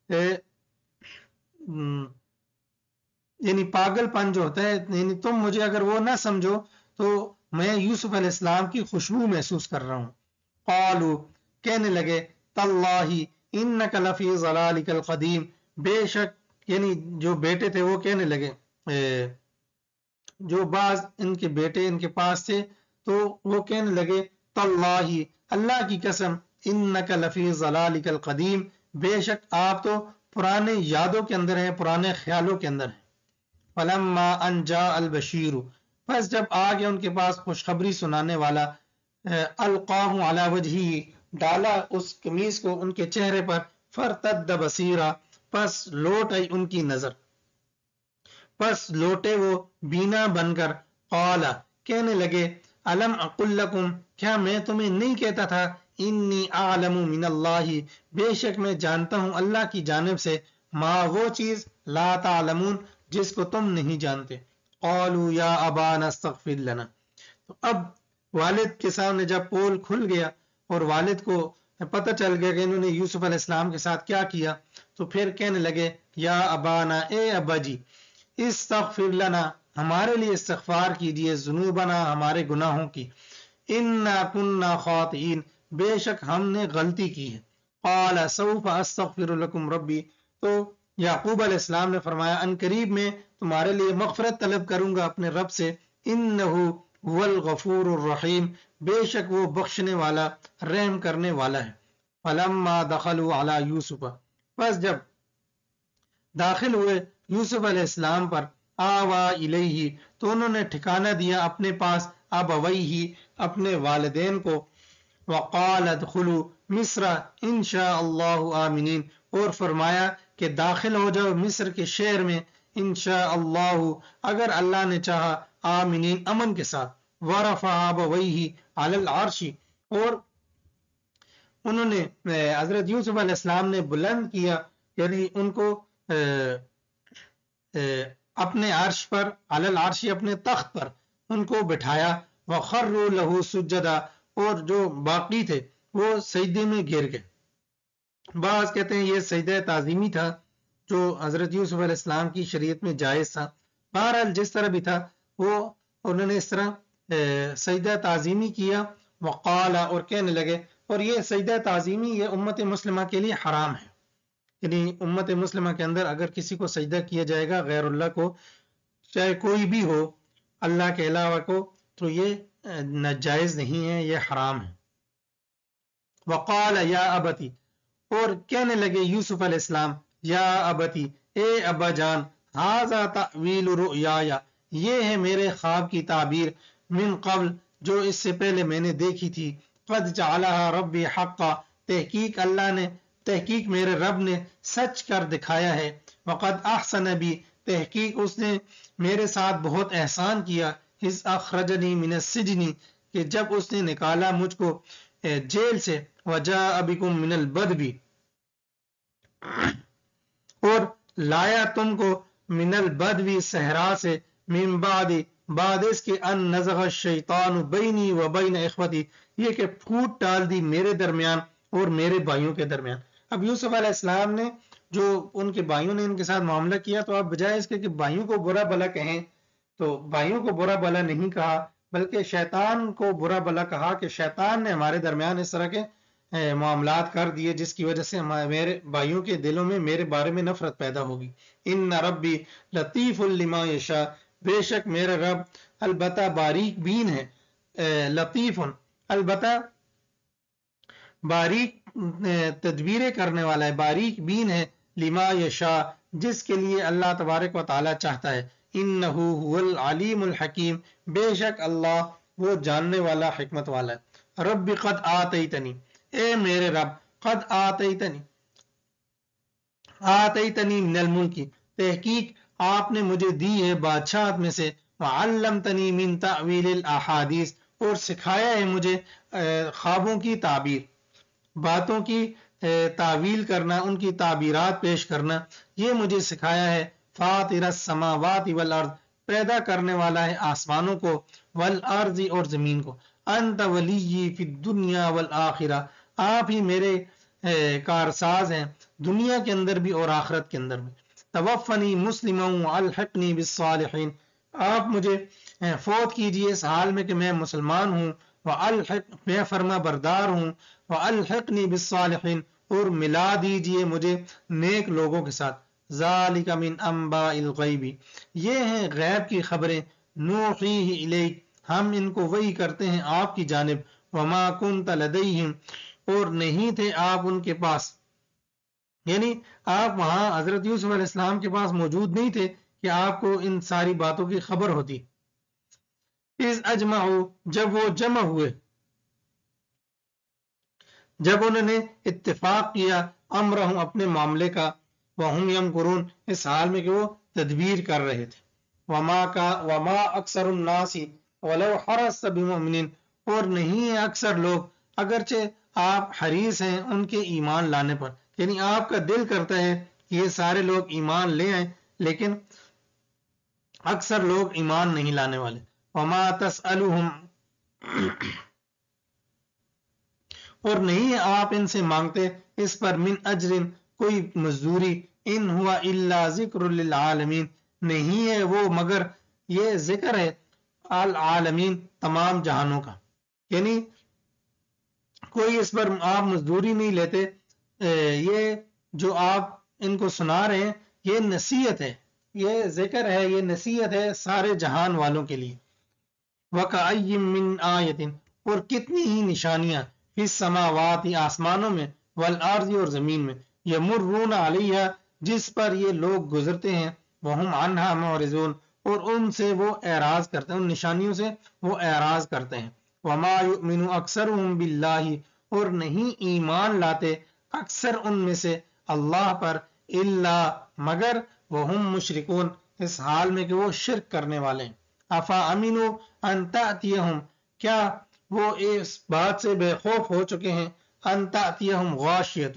یعنی پاگل پن جو ہوتا ہے یعنی تم مجھے اگر وہ نہ سمجھو تو میں یوسف علیہ السلام کی خوشبو محسوس کر رہا ہوں قالوا کہنے لگے تاللہ انک لفی ضلالک القدیم بے شک یعنی جو بیٹے تھے وہ کہنے لگے جو بعض ان کے بیٹے ان کے پاس تھے تو وہ کہنے لگے تاللہ اللہ کی قسم انک لفی ضلالک القدیم بے شک آپ تو پرانے یادوں کے اندر ہیں پرانے خیالوں کے اندر ہیں فلما ان جاء البشیر پس جب آ گیا ان کے پاس خوشخبری سنانے والا القاہ علی وجہہ ڈالا اس قمیص کو ان کے چہرے پر فرتد بصیرا پس لوٹ آئی ان کی نظر پس لوٹے وہ بینا بن کر قال کہنے لگے الم اقل لکم کیا میں تمہیں نہیں کہتا تھا انی اعلم من اللہ، بے شک میں جانتا ہوں اللہ کی جانب سے، ما وہ چیز، لا تعلمون جس کو تم نہیں جانتے۔ قالوا یا ابانا استغفر لنا، تو اب والد کے سامنے جب پول کھل گیا اور والد کو پتہ چل گیا کہ انہوں نے یوسف علیہ السلام کے ساتھ کیا کیا، تو پھر کہنے لگے یا ابانا، اے ابا جی، استغفر لنا، ہمارے لیے استغفار کیجئے، ذنوبنا، ہمارے گناہوں کی، انا کننا خاطئین، بے شک ہم نے غلطی کی ہے۔ قال سوف استغفر لکم ربی، تو یعقوب علیہ السلام نے فرمایا ان قریب میں تمہارے لیے مغفرت طلب کروں گا اپنے رب سے، انہ هو الغفور الرحیم، بے شک وہ بخشنے والا، رحم کرنے والا ہے۔ فلما دخلوا علی یوسف، بس جب داخل ہوئے یوسف علیہ السلام پر، آوا الیہ، تو انہوں نے ٹھکانہ دیا اپنے پاس، ابویہ، اپنے والدین کو، وقال ادخلوا مصر انشاء اللہ آمنین، اور فرمایا کہ داخل ہو جاؤ مصر کے شہر میں انشاء اللہ، اگر اللہ نے چاہا، آمنین، امن کے ساتھ۔ ورفع ابویہ علی العرش، اور انہوں نے حضرت یوسف علیہ السلام نے بلند کیا، یعنی ان کو اپنے عرش پر، علی العرش، اپنے تخت پر ان کو بٹھایا، وخروا لہ سجدا، اور جو باقی تھے وہ سجدے میں گر گئے۔ بعض کہتے ہیں یہ سجدہ تعظیمی تھا جو حضرت یوسف علیہ السلام کی شریعت میں جائز تھا۔ بہرحال جس طرح بھی تھا، وہ انہوں نے اس طرح سجدہ تعظیمی کیا، وقال، اور کہنے لگے، اور یہ سجدہ تعظیمی یہ امت مسلمہ کے لیے حرام ہے، یعنی امت مسلمہ کے اندر اگر کسی کو سجدہ کیا جائے گا غیر اللہ کو، چاہے کوئی بھی ہو اللہ کے علاوہ کو، تو یہ ناجائز نہیں ہے، یہ حرام ہے۔ وقال یا ابتی، اور کہنے لگے یوسف علیہ السلام، یا ابتی، اے ابا جان، ھذا تأویل رؤیایا، یہ ہے میرے خواب کی تعبیر، من قبل، جو اس سے پہلے میں نے دیکھی تھی، قد جعلھا ربی حقا، تحقیق اللہ نے، تحقیق میرے رب نے سچ کر دکھایا ہے، وقد احسن بی، تحقیق اس نے میرے ساتھ بہت احسان کیا، اذ اخرجنی من السجن، کہ جب اس نے نکالا مجھ کو جیل سے، وجاء بکم من البدو، اور لایا تم کو، من البدو، صحرا سے، من بعد، بعد اس کے، ان نزغ الشیطان بینی و بین اخوتی، یہ کہ پھوٹ ڈال دی میرے درمیان اور میرے بھائیوں کے درمیان۔ اب یوسف علیہ السلام نے جو ان کے بھائیوں نے ان کے ساتھ معاملہ کیا، تو اب بجائے اس کے کہ بھائیوں کو برا بھلا کہیں، تو بھائیوں کو برا بھلا نہیں کہا، بلکہ شیطان کو برا بھلا کہا کہ شیطان نے ہمارے درمیان اس طرح کے معاملات کر دیے جس کی وجہ سے میرے بھائیوں کے دلوں میں میرے بارے میں نفرت پیدا ہوگی۔ ان ربی لطیف لما یشاء، بے شک میرا رب البتہ باریک بین ہے، لطیف، البتہ باریک تدبیریں کرنے والا ہے، باریک بین ہے، لما یشاء، جس کے لیے اللہ تبارک و تعالی چاہتا ہے۔ انہ هو العلیم الحکیم، بے شک اللہ وہ جاننے والا، حکمت والا ہے۔ رب قد آتیتنی، اے میرے رب، قد آتیتنی، آتیتنی من الملک، تحقیق آپ نے مجھے دی ہے بادشاہت میں سے، وعلمتنی من تعویل الاحادیث، اور سکھایا ہے مجھے خوابوں کی تعبیر، باتوں کی تعویل کرنا، ان کی تعبیرات پیش کرنا، یہ مجھے سکھایا ہے۔ فاطر السماوات والارض، پیدا کرنے والا ہے آسمانوں کو، والارض، اور زمین کو، انت ولی فی الدنیا والآخرہ، آپ ہی میرے کارساز ہیں دنیا کے اندر بھی اور آخرت کے اندر بھی۔ توفنی مسلما والحقنی بالصالحین، آپ مجھے فوت کیجئے اس حال میں کہ میں مسلمان ہوں، والحق، میں فرما بردار ہوں، والحقنی بالصالحین، اور ملا دیجئے مجھے نیک لوگوں کے ساتھ۔ ذالک من انباء الغیب، یہ ہیں غیب کی خبریں، نوحیہ الیک، ہم ان کو وحی کرتے ہیں آپ کی جانب، وما کنت لدیہم، اور نہیں تھے آپ ان کے پاس، یعنی آپ وہاں حضرت یوسف علیہ السلام کے پاس موجود نہیں تھے کہ آپ کو ان ساری باتوں کی خبر ہوتی۔ اذ اجمعوا، جب وہ جمع ہوئے، جب انہوں نے اتفاق کیا، امرہم، اپنے معاملے کا، وہم یمکرون، اس حال میں کہ وہ تدبیر کر رہے تھے۔ وما کا وما اکثر الناس ولو حرصت بمؤمنین، اور نہیں ہے اکثر لوگ اگرچہ آپ حریص ہیں ان کے ایمان لانے پر، یعنی آپ کا دل کرتا ہے کہ یہ سارے لوگ ایمان لے آئیں، لیکن اکثر لوگ ایمان نہیں لانے والے. وما تسألهم، اور نہیں آپ ان سے مانگتے اس پر من اجر کوئی مزدوری، ان ہوا الا ذکر للعالمین، نہیں ہے وہ مگر یہ ذکر ہے العالمین، تمام جہانوں کا. یعنی کوئی اس پر آپ مزدوری نہیں لیتے، یہ جو آپ ان کو سنا رہے ہیں یہ نصیحت ہے، یہ ذکر ہے، یہ نصیحت ہے سارے جہان والوں کے لیے. وَكَأَيٍّ مِّنْ آیَةٍ، اور کتنی ہی نشانیاں، فی السماوات آسمانوں میں، والارض اور زمین میں، یمرون علیہا جس پر یہ لوگ گزرتے ہیں، وہم عنہا معرضون اور ان سے وہ اعراض کرتے ہیں، ان نشانیوں سے وہ اعراض کرتے ہیں. وما یؤمن اکثرهم باللہ، اور نہیں ایمان لاتے اکثر ان میں سے اللہ پر، الا مگر وہم مشرکون، اس حال میں کہ وہ شرک کرنے والے ہیں. افا امنوا ان تأتیہم، کیا وہ اس بات سے بے خوف ہو چکے ہیں، ان تأتیہم غاشیۃ،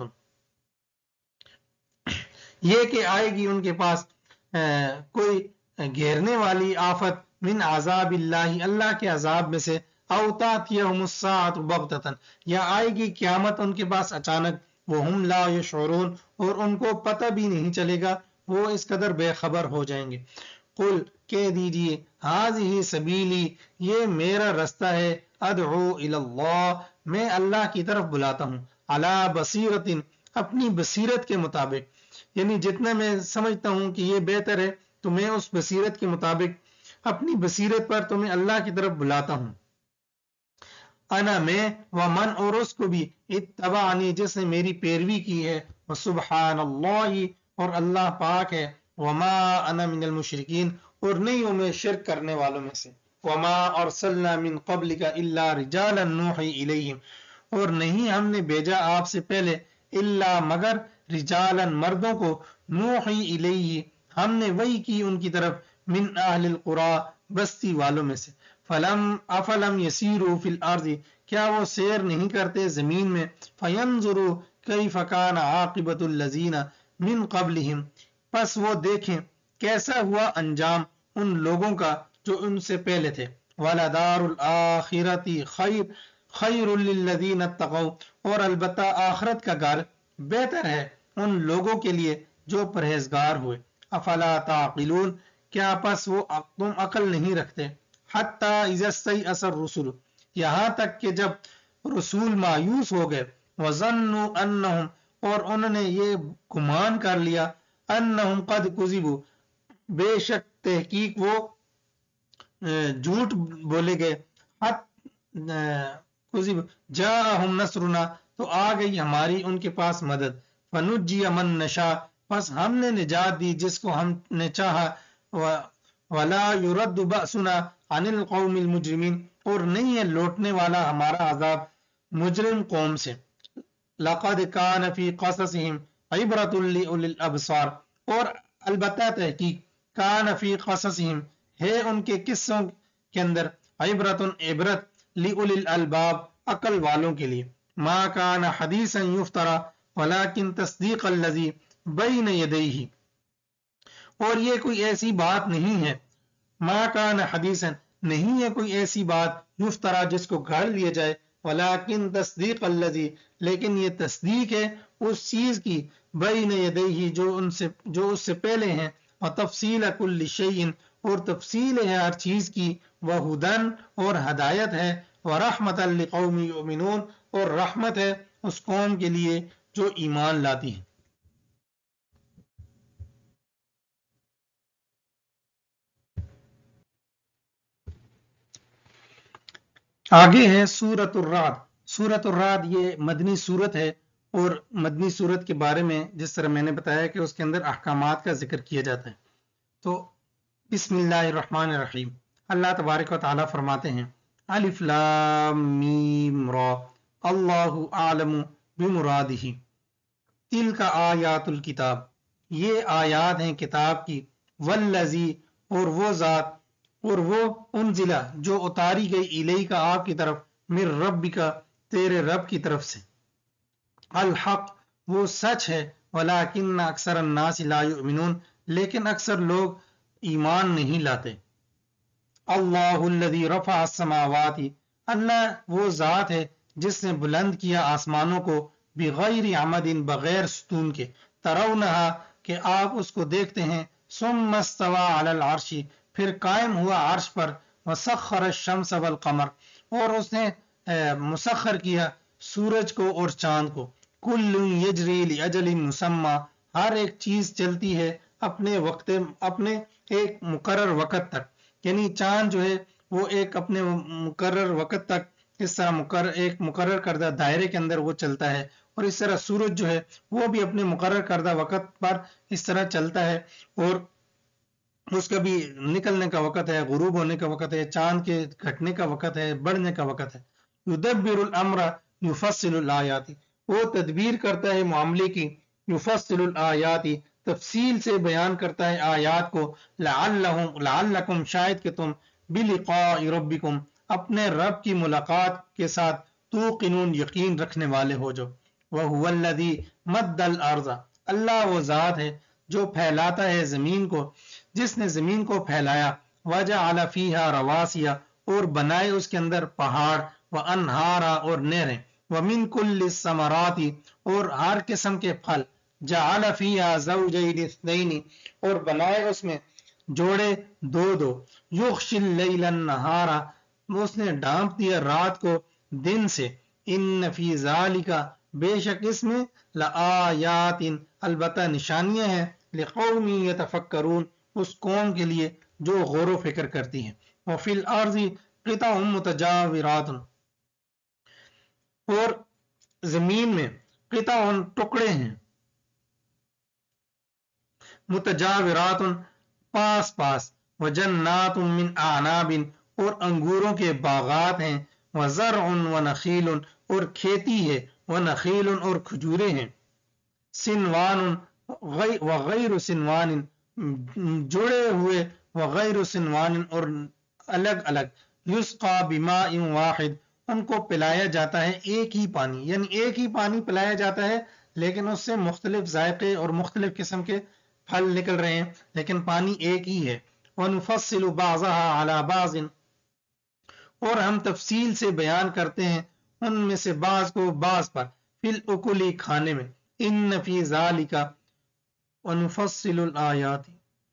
یہ کہ آئے گی ان کے پاس کوئی گھیرنے والی آفت، من عذاب اللہ، اللہ کے عذاب میں سے، او تأتیہم الساعۃ بغتۃ، یا آئے گی قیامت ان کے پاس اچانک، وہم لا یشعرون اور ان کو پتہ بھی نہیں چلے گا، وہ اس قدر بے خبر ہو جائیں گے. قل کہہ دیجئے، ہذہ سبیلی، یہ میرا رستہ ہے، ادعو الی اللہ، میں اللہ کی طرف بلاتا ہوں، علی بصیرۃ، اپنی بصیرت کے مطابق، یعنی جتنا میں سمجھتا ہوں کہ یہ بہتر ہے تو میں اس بصیرت کے مطابق، اپنی بصیرت پر تمہیں اللہ کی طرف بلاتا ہوں. انا میں، ومن اور اس کو بھی، اتبعنی جس نے میری پیروی کی ہے، وسبحان اللہ اور اللہ پاک ہے، وما انا من المشرکین اور نہیں ہوں میں شرک کرنے والوں میں سے. وما ارسلنا من قبلک الا رجالا نوحی الیہم، اور نہیں ہم نے بھیجا آپ سے پہلے الا مگر رجالا مردوں کو، نوحی الیہ ہم نے وحی کی ان کی طرف، من اہل القری بستی والوں میں سے. فلم افلم یسیروا فی الارض، کیا وہ سیر نہیں کرتے زمین میں، فینظروا کیف کان عاقبۃ الذین من قبلہم، پس وہ دیکھیں کیسا ہوا انجام ان لوگوں کا جو ان سے پہلے تھے. ولدار الآخرۃ خیر خیر للذین اتقوا، اور البتہ آخرت کا گھر بہتر ہے ان لوگوں کے لیے جو پرہیزگار ہوئے. افلا تعقلون، کیا پس وہ تم عقل نہیں رکھتے. حتی اذا استیأس الرسل، یہاں تک کہ جب رسول مایوس ہو گئے، وظنوا انہم اور انہوں نے یہ گمان کر لیا، انہم قد کذبوا بے شک تحقیق وہ جھوٹ بولے گئے، جاءہم نصرنا تو آ گئی ہماری ان کے پاس مدد، فنجی من نشاء پس ہم نے نجات دی جس کو ہم نے چاہا، ولا يرد بأسنا عن القوم المجرمین اور نہیں ہے لوٹنے والا ہمارا عذاب مجرم قوم سے. لقد كان في قصصهم عبرۃ لأولی الابصار، اور البتہ تحقیق، کان فی قصصهم ہے ان کے قصوں کے اندر، عبرۃ عبرت، لأولی الالباب عقل والوں کے لیے. ما كان حدیثا یفترى ولكن تصدیق الذی بین یدیہ، اور یہ کوئی ایسی بات نہیں ہے، ما کان حدیثا نہیں ہے کوئی ایسی بات، یفترا جس کو گھڑ لیا جائے، ولیکن تصدیق الذی لیکن یہ تصدیق ہے اس چیز کی، بین یدیہ جو ان سے جو اس سے پہلے ہیں، وتفصیل کل شیء اور تفصیل ہے ہر چیز کی، وہدن اور ہدایت ہے، ورحمۃ لقوم یؤمنون اور رحمت ہے اس قوم کے لیے جو ایمان لاتی ہے. آگے ہے سورۃ الرعد. سورۃ الرعد یہ مدنی سورت ہے، اور مدنی سورت کے بارے میں جس طرح میں نے بتایا کہ اس کے اندر احکامات کا ذکر کیا جاتا ہے. تو بسم اللہ الرحمن الرحیم، اللہ تبارک و تعالیٰ فرماتے ہیں، الف لام میم را اللہ اعلم بمرادہ، تلک آیات الکتاب، یہ آیات ہیں کتاب کی، والذی اور وہ ذات، اور وہ انزلہ جو اتاری گئی الیک آپ کی طرف، من ربک تیرے رب کی طرف سے، الحق وہ سچ ہے، ولکن اکثر الناس لا یؤمنون لیکن اکثر لوگ ایمان نہیں لاتے۔ اللہ الذی رفع السماوات، اللہ وہ ذات ہے جس نے بلند کیا آسمانوں کو، بغیر عمد بغیر ستون کے، ترونہا کہ آپ اس کو دیکھتے ہیں، ثم استوى علی العرش پھر قائم ہوا عرش پر، وسخر الشمس والقمر اور اس نے مسخر کیا سورج کو اور چاند کو، کل یجری لاجل مسمى ہر ایک چیز چلتی ہے اپنے وقت اپنے ایک مقرر وقت تک، یعنی چاند جو ہے وہ ایک اپنے مقرر وقت تک اس طرح مقرر ایک مقرر کردہ دائرے کے اندر وہ چلتا ہے، اور اس طرح سورج جو ہے وہ بھی اپنے مقرر کردہ وقت پر اس طرح چلتا ہے، اور اس کا بھی نکلنے کا وقت ہے، غروب ہونے کا وقت ہے، چاند کے گھٹنے کا وقت ہے، بڑھنے کا وقت ہے۔ یدبر الامر یفصل الآیات وہ تدبیر کرتا ہے معاملے کی، یفصل الآیات تفصیل سے بیان کرتا ہے آیات کو، لعلہم لعلکم شاید کہ تم بلقاء ربکم اپنے رب کی ملاقات کے ساتھ توقنون یقین رکھنے والے ہو جو۔ وہو الذی مد الارض اللہ وہ ذات ہے جو پھیلاتا ہے زمین کو، جس نے زمین کو پھیلایا، وجعل فیہا رواسیا اور بنائے اس کے اندر پہاڑ، وانہارا اور نہریں، ومن کل الثمرات اور ہر قسم کے پھل، جعل فیہا زوجین اثنین اور بنائے اس میں جوڑے دو دو، یغشی اللیل النہار اس نے ڈھانپ دیا رات کو دن سے، ان فی ذالک بے شک اس میں لآیات البتہ نشانیاں ہیں، لقوم یتفکرون اس قوم کے لیے جو غور و فکر کرتی ہیں۔ وفی الارض قطع متجاورات اور زمین میں قطع ٹکڑے ہیں، متجاورات پاس پاس، وجنات من اعناب اور انگوروں کے باغات ہیں، وزرع ونخیل اور کھیتی ہے، ونخیل اور کھجورے ہیں، سنوان وغیر سنوان جڑے ہوئے، وغیر سنوان اور الگ الگ، یسقا بماء واحد ان کو پلایا جاتا ہے ایک ہی پانی، یعنی ایک ہی پانی پلایا جاتا ہے لیکن اس سے مختلف ذائقے اور مختلف قسم کے پھل نکل رہے ہیں لیکن پانی ایک ہی ہے۔ وَنُفَصِّلُ بَعْضَهَا عَلَى بَعْضٍ اور ہم تفصیل سے بیان کرتے ہیں ان میں سے بعض کو بعض پر، فی الاکلی کھانے میں، ان فی ذالک ونفصل الآیات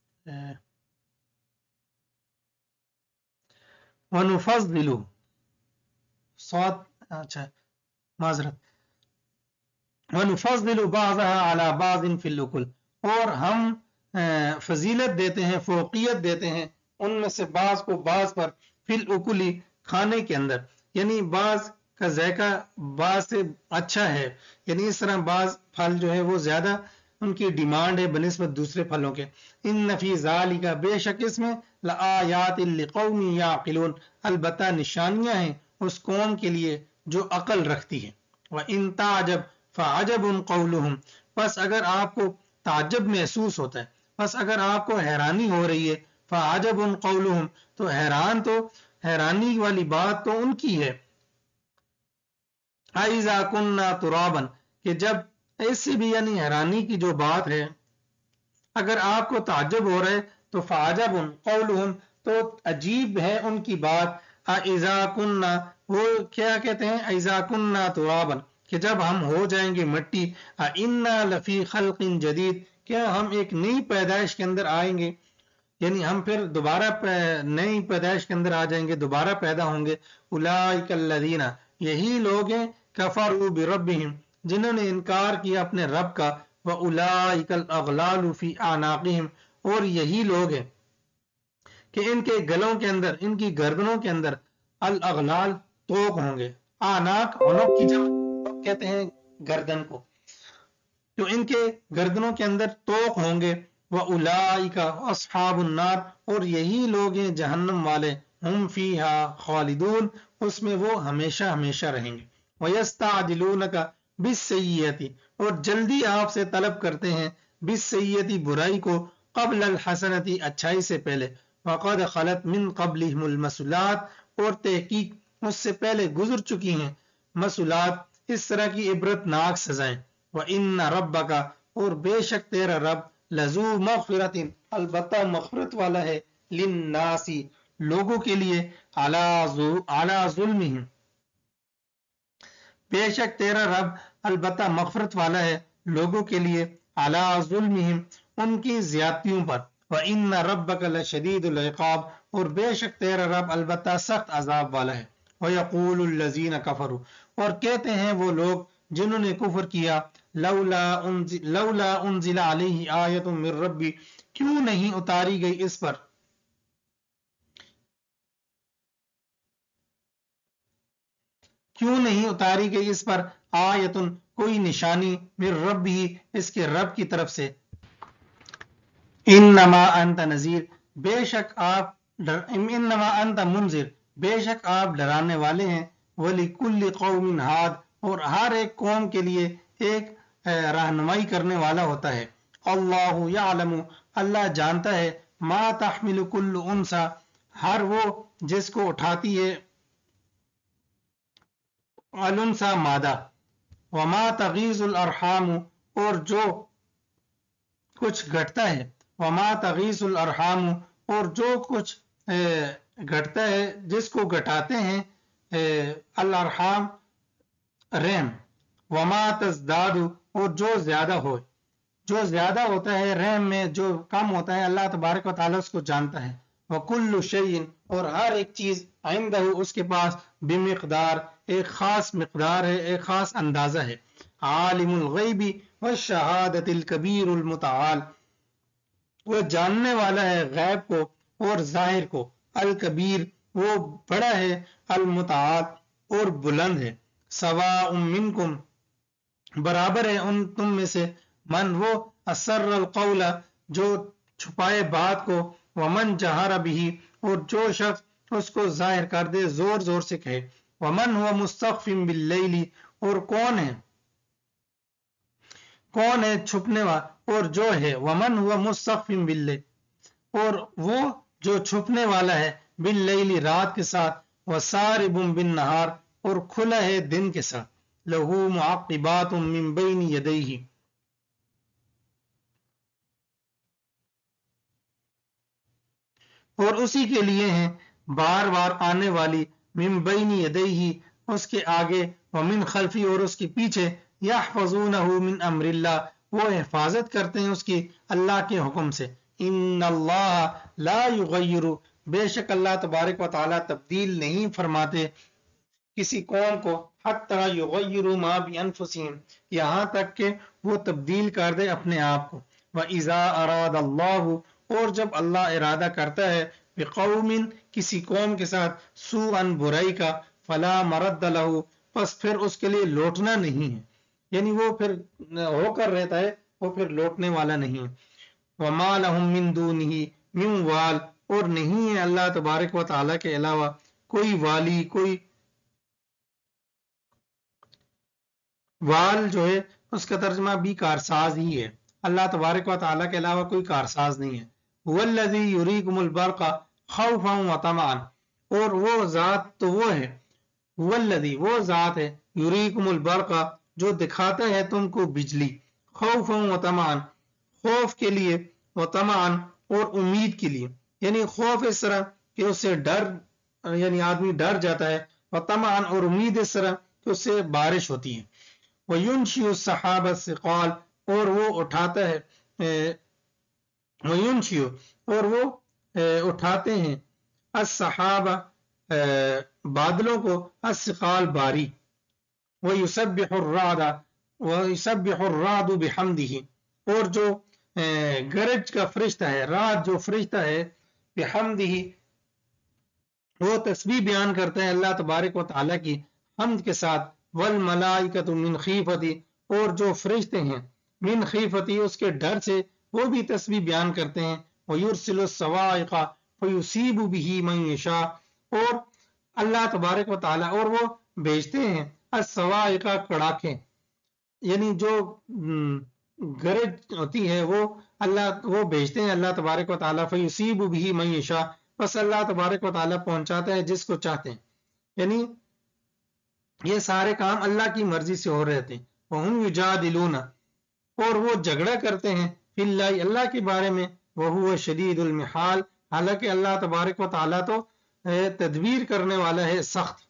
ونفضل صوت اچھا معذرت ونفضل بعضها على بعض فی الاکل اور ہم فضیلت دیتے ہیں، فوقیت دیتے ہیں ان میں سے بعض کو بعض پر، فی الاکلی کھانے کے اندر، یعنی بعض کا ذائقہ بعض سے اچھا ہے، یعنی اس طرح بعض پھل جو ہے وہ زیادہ ان کی ڈیمانڈ ہے بنسبت دوسرے پھلوں کے۔ ان فی ذالک بے شک اس میں لآیات لقوم یعقلون البتہ نشانیاں ہیں اس قوم کے لیے جو عقل رکھتی ہے۔ وَإِن تَعْجَبْ فَعَجَبٌ قَوْلُهُمْ پس اگر آپ کو تعجب محسوس ہوتا ہے، پس اگر آپ کو حیرانی ہو رہی ہے، فَعَجَبٌ قَوْلُهُمْ تو حیران تو حیرانی والی بات تو ان کی ہے، اَإِذَا كُنَّا تُرَابًا کہ جب اس سے بھی یعنی حیرانی کی جو بات ہے، اگر آپ کو تعجب ہو رہا ہے تو فَعَجَبٌ قَوْلُهُمْ تو عجیب ہے ان کی بات، اَإِذَا كُنَّا وہ کیا کہتے ہیں، اِذَا كُنَّا تُرَابًا کہ جب ہم ہو جائیں گے مٹی، اِنَّا لَفِي خَلْقٍ جَدِيدٍ کیا ہم ایک نئی پیدائش کے اندر آئیں گے، یعنی ہم پھر دوبارہ نئی پیدائش کے اندر آ جائیں گے، دوبارہ پیدا ہوں گے۔ اولئک الذین یہی لوگ ہیں، کفروا بربہم جنہوں نے انکار کیا اپنے رب کا، واولئک الاغلال فی اعناقہم اور یہی لوگ ہیں کہ ان کے گلوں کے اندر، ان کی گردنوں کے اندر، الاغلال توق ہوں گے، اعناق عنق کی جمع کہتے ہیں گردن کو، تو ان کے گردنوں کے اندر توق ہوں گے۔ وَأُولَئِكَ أَصْحَابُ النَّارِ اور یہی لوگ ہیں جہنم والے، ہم فیہا خالدون اس میں وہ ہمیشہ ہمیشہ رہیں گے۔ وَيَسْتَعْجِلُونَكَ بِالسَّيِّئَةِ اور جلدی آپ سے طلب کرتے ہیں، بِالسَّيِّئَةِ برائی کو، قبل الحسنتی اچھائی سے پہلے، وَقَدْ خَلَتْ مِن قَبْلِهِمُ الْمَثُلَاتُ اور تحقیق اس سے پہلے گزر چکی ہیں مسولات، اس طرح کی عبرت ناک سزائیں. وَإِنَّ رَبَّكَ، اور بے شک تیرا رب، لذو مغفرت، البتہ مغفرت والا ہے، للناس، لوگوں کے لیے، علی ظلمہم، بے شک تیرا رب البتہ مغفرت والا ہے لوگوں کے لیے، علی ظلمہم، ان کی زیادتیوں پر. وَإِنَّ رَبَّكَ لَشَدِيدُ الْعِقَابِ، اور بے شک تیرا رب البتہ سخت عذاب والا ہے. وَيَقُولُ الَّذِينَ كَفَرُوا، اور کہتے ہیں وہ لوگ جنہوں نے کفر کیا، لولا انزل لولا انزل علیہ آیۃ من ربی، کیوں نہیں اتاری گئی اس پر کیوں نہیں اتاری گئی اس پر آیتن، کوئی نشانی، من ربی، اس کے رب کی طرف سے. انما انت نذیر، بے شک آپ انما انت منذر، بے شک آپ ڈرانے والے ہیں. وَلِكُلِّ قَوْمٍ ہاد، اور ہر ایک قوم کے لیے ایک رہنمائی کرنے والا ہوتا ہے. اللہ یعلم، اللہ جانتا ہے، ما تحمل کل انثی، ہر وہ جس کو اٹھاتی ہے الانثی مادہ. وما تغیض الارحام، اور جو کچھ گھٹتا ہے، وما تغیض الارحام، اور جو کچھ گھٹتا ہے، جس کو گھٹاتے ہیں الارحام رحم. وما تزداد، اور جو زیادہ ہو جو زیادہ ہوتا ہے رحم میں، جو کم ہوتا ہے اللہ تبارک و تعالیٰ اس کو جانتا ہے. وَكُلُّ شَيْءٍ، اور ہر ایک چیز، عِندَهُ، اس کے پاس، بمقدار، ایک خاص مقدار ہے، ایک خاص اندازہ ہے. عالم الغیب والشہادۃ الکبیر المتعال، وہ جاننے والا ہے غیب کو اور ظاہر کو، الکبیر، وہ بڑا ہے، المتعال، اور بلند ہے. سواء منکم، برابر ہے ان تم میں سے، من، وہ، اسر القول، جو چھپائے بات کو، ومن جہر بھی، اور جو شخص اس کو ظاہر کر دے، زور زور سے کہے. ومن هو مستخف باللیل، اور کون ہے کون ہے چھپنے والا، اور جو ہے، ومن هو مستخف باللیل، اور وہ جو چھپنے والا ہے، باللیل، رات کے ساتھ، وسارب بالنہار، اور کھلا ہے دن کے ساتھ. لہو معقبات من بین یدیہ، اور اسی کے لیے ہیں بار بار آنے والی، من بین یدیہ، اس کے آگے، ومن خلفی، اور اس کے پیچھے، یحفظونہ من امر اللہ، وہ حفاظت کرتے ہیں اس کی اللہ کے حکم سے. ان اللہ لا یغیر، بے شک اللہ تبارک و تعالی تبدیل نہیں فرماتے کسی قوم کو، حتی یغیروا ما بانفسہم، یہاں تک کہ وہ تبدیل کر دے اپنے آپ کو. وَإِذَا أَرَادَ اللَّهُ، اور جب اللہ ارادہ کرتا ہے، بقوم، کسی قوم کے ساتھ، سوءا، برائی کا، فلا مرد لہ، پس پھر اس کے لیے لوٹنا نہیں ہے، یعنی وہ پھر ہو کر رہتا ہے، وہ پھر لوٹنے والا نہیں ہے. وما لہم من دونہ من وال، اور نہیں ہے اللہ تبارک و تعالیٰ کے علاوہ کوئی والی، کوئی وال جو ہے اس کا ترجمہ بھی کارساز ہی ہے، اللہ تبارک و تعالیٰ کے علاوہ کوئی کارساز نہیں ہے. هو الذی یریکم البرق خوفا وطمعا، اور وہ ذات تو وہ ہے، هو الذی، وہ ذات ہے، یریکم البرق، جو دکھاتا ہے تم کو بجلی، خوفا وطمعا، خوف کے لیے، وطمعا، اور امید کے لیے. یعنی خوف اس طرح کہ اس سے ڈر، یعنی آدمی ڈر جاتا ہے، وطمعا، اور امید اس طرح کہ اس سے بارش ہوتی ہے. وَيُنْشِئُ السَّحَابَ الثِّقَالَ، اور وہ اٹھاتا ہے، وَيُنْشِئُ، اور وہ اٹھاتے ہیں، السحاب، بادلوں کو، الثقال، باری. وَيُسَبِّحُ الرَّعْدَ وَيُسَبِّحُ الرَّعْدُ بِحَمْدِهِ، اور جو گرج کا فرشتہ ہے، رعد جو فرشتہ ہے، بحمدہ، وہ تسبیح بیان کرتے ہیں اللہ تبارک و تعالیٰ کی حمد کے ساتھ. والملائکۃ من خیفتی، اور جو فرشتے ہیں، من خیفتی، اس کے ڈر سے، وہ بھی تسبیح بیان کرتے ہیں. ویرسل الصواعق فیصیب به من یشاء، اور اللہ تبارک و تعالیٰ، اور وہ بھیجتے ہیں الصواعق، کڑاکیں، یعنی جو گرج ہوتی ہے، وہ اللہ وہ بھیجتے ہیں اللہ تبارک و تعالیٰ. فیصیب به من یشاء، بس اللہ تبارک و تعالیٰ پہنچاتا ہے جس کو چاہتے ہیں. یعنی یہ سارے کام اللہ کی مرضی سے ہو رہے تھے. وَهُمْ يُجَادِلُونَ اور وہ جھگڑا کرتے ہیں فی اللہ اللہ کے بارے میں. وَهُوَ شَدِيدُ الْمِحَالِ حالانکہ اللہ تبارک و تعالیٰ تو تدبیر کرنے والا ہے سخت.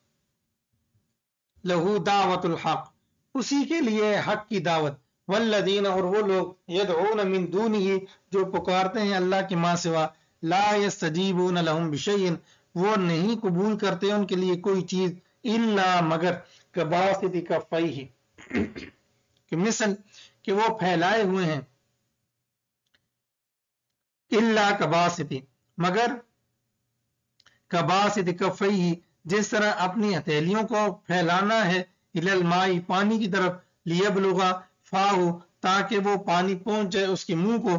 لَهُ دعوت الحق اسی کے لیے حق کی دعوت. والذین اور وہ لوگ یدعون من دونہ جو پکارتے ہیں اللہ کے ماں سوا. لا یستجیبون لهم بشیء وہ نہیں قبول کرتے ان کے لیے کوئی چیز. الا مگر کباسط کفیہ کہ مثل کہ وہ پھیلائے ہوئے ہیں. الا کباسط مگر کباسط کفیہ جس طرح اپنی ہتھیلیوں کو پھیلانا ہے الی الماء پانی کی طرف. لیبلغ فاہ تاکہ وہ پانی پہنچ جائے اس کے منہ کو.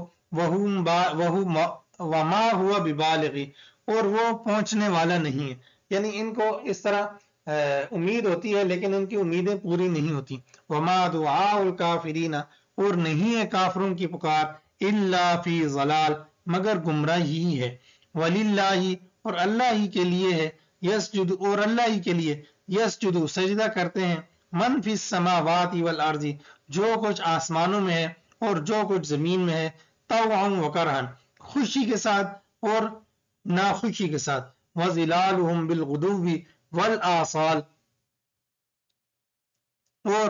وما ہوا ببالغی اور وہ پہنچنے والا نہیں ہے. یعنی ان کو اس طرح امید ہوتی ہے لیکن ان کی امیدیں پوری نہیں ہوتی. وما دعاء الکافرین اور نہیں ہے کافروں کی پکار الا فی ضلال مگر گمراہی ہی ہے. وللہ اور اللہ ہی کے لیے ہے. یسجد اور اللہ ہی کے لیے یسجد سجدہ کرتے ہیں. من فی السماوات والارض جو کچھ آسمانوں میں ہے اور جو کچھ زمین میں ہے. طوعا وکرہا خوشی کے ساتھ اور ناخوشی کے ساتھ. وظلالہم بالغدو والآصال اور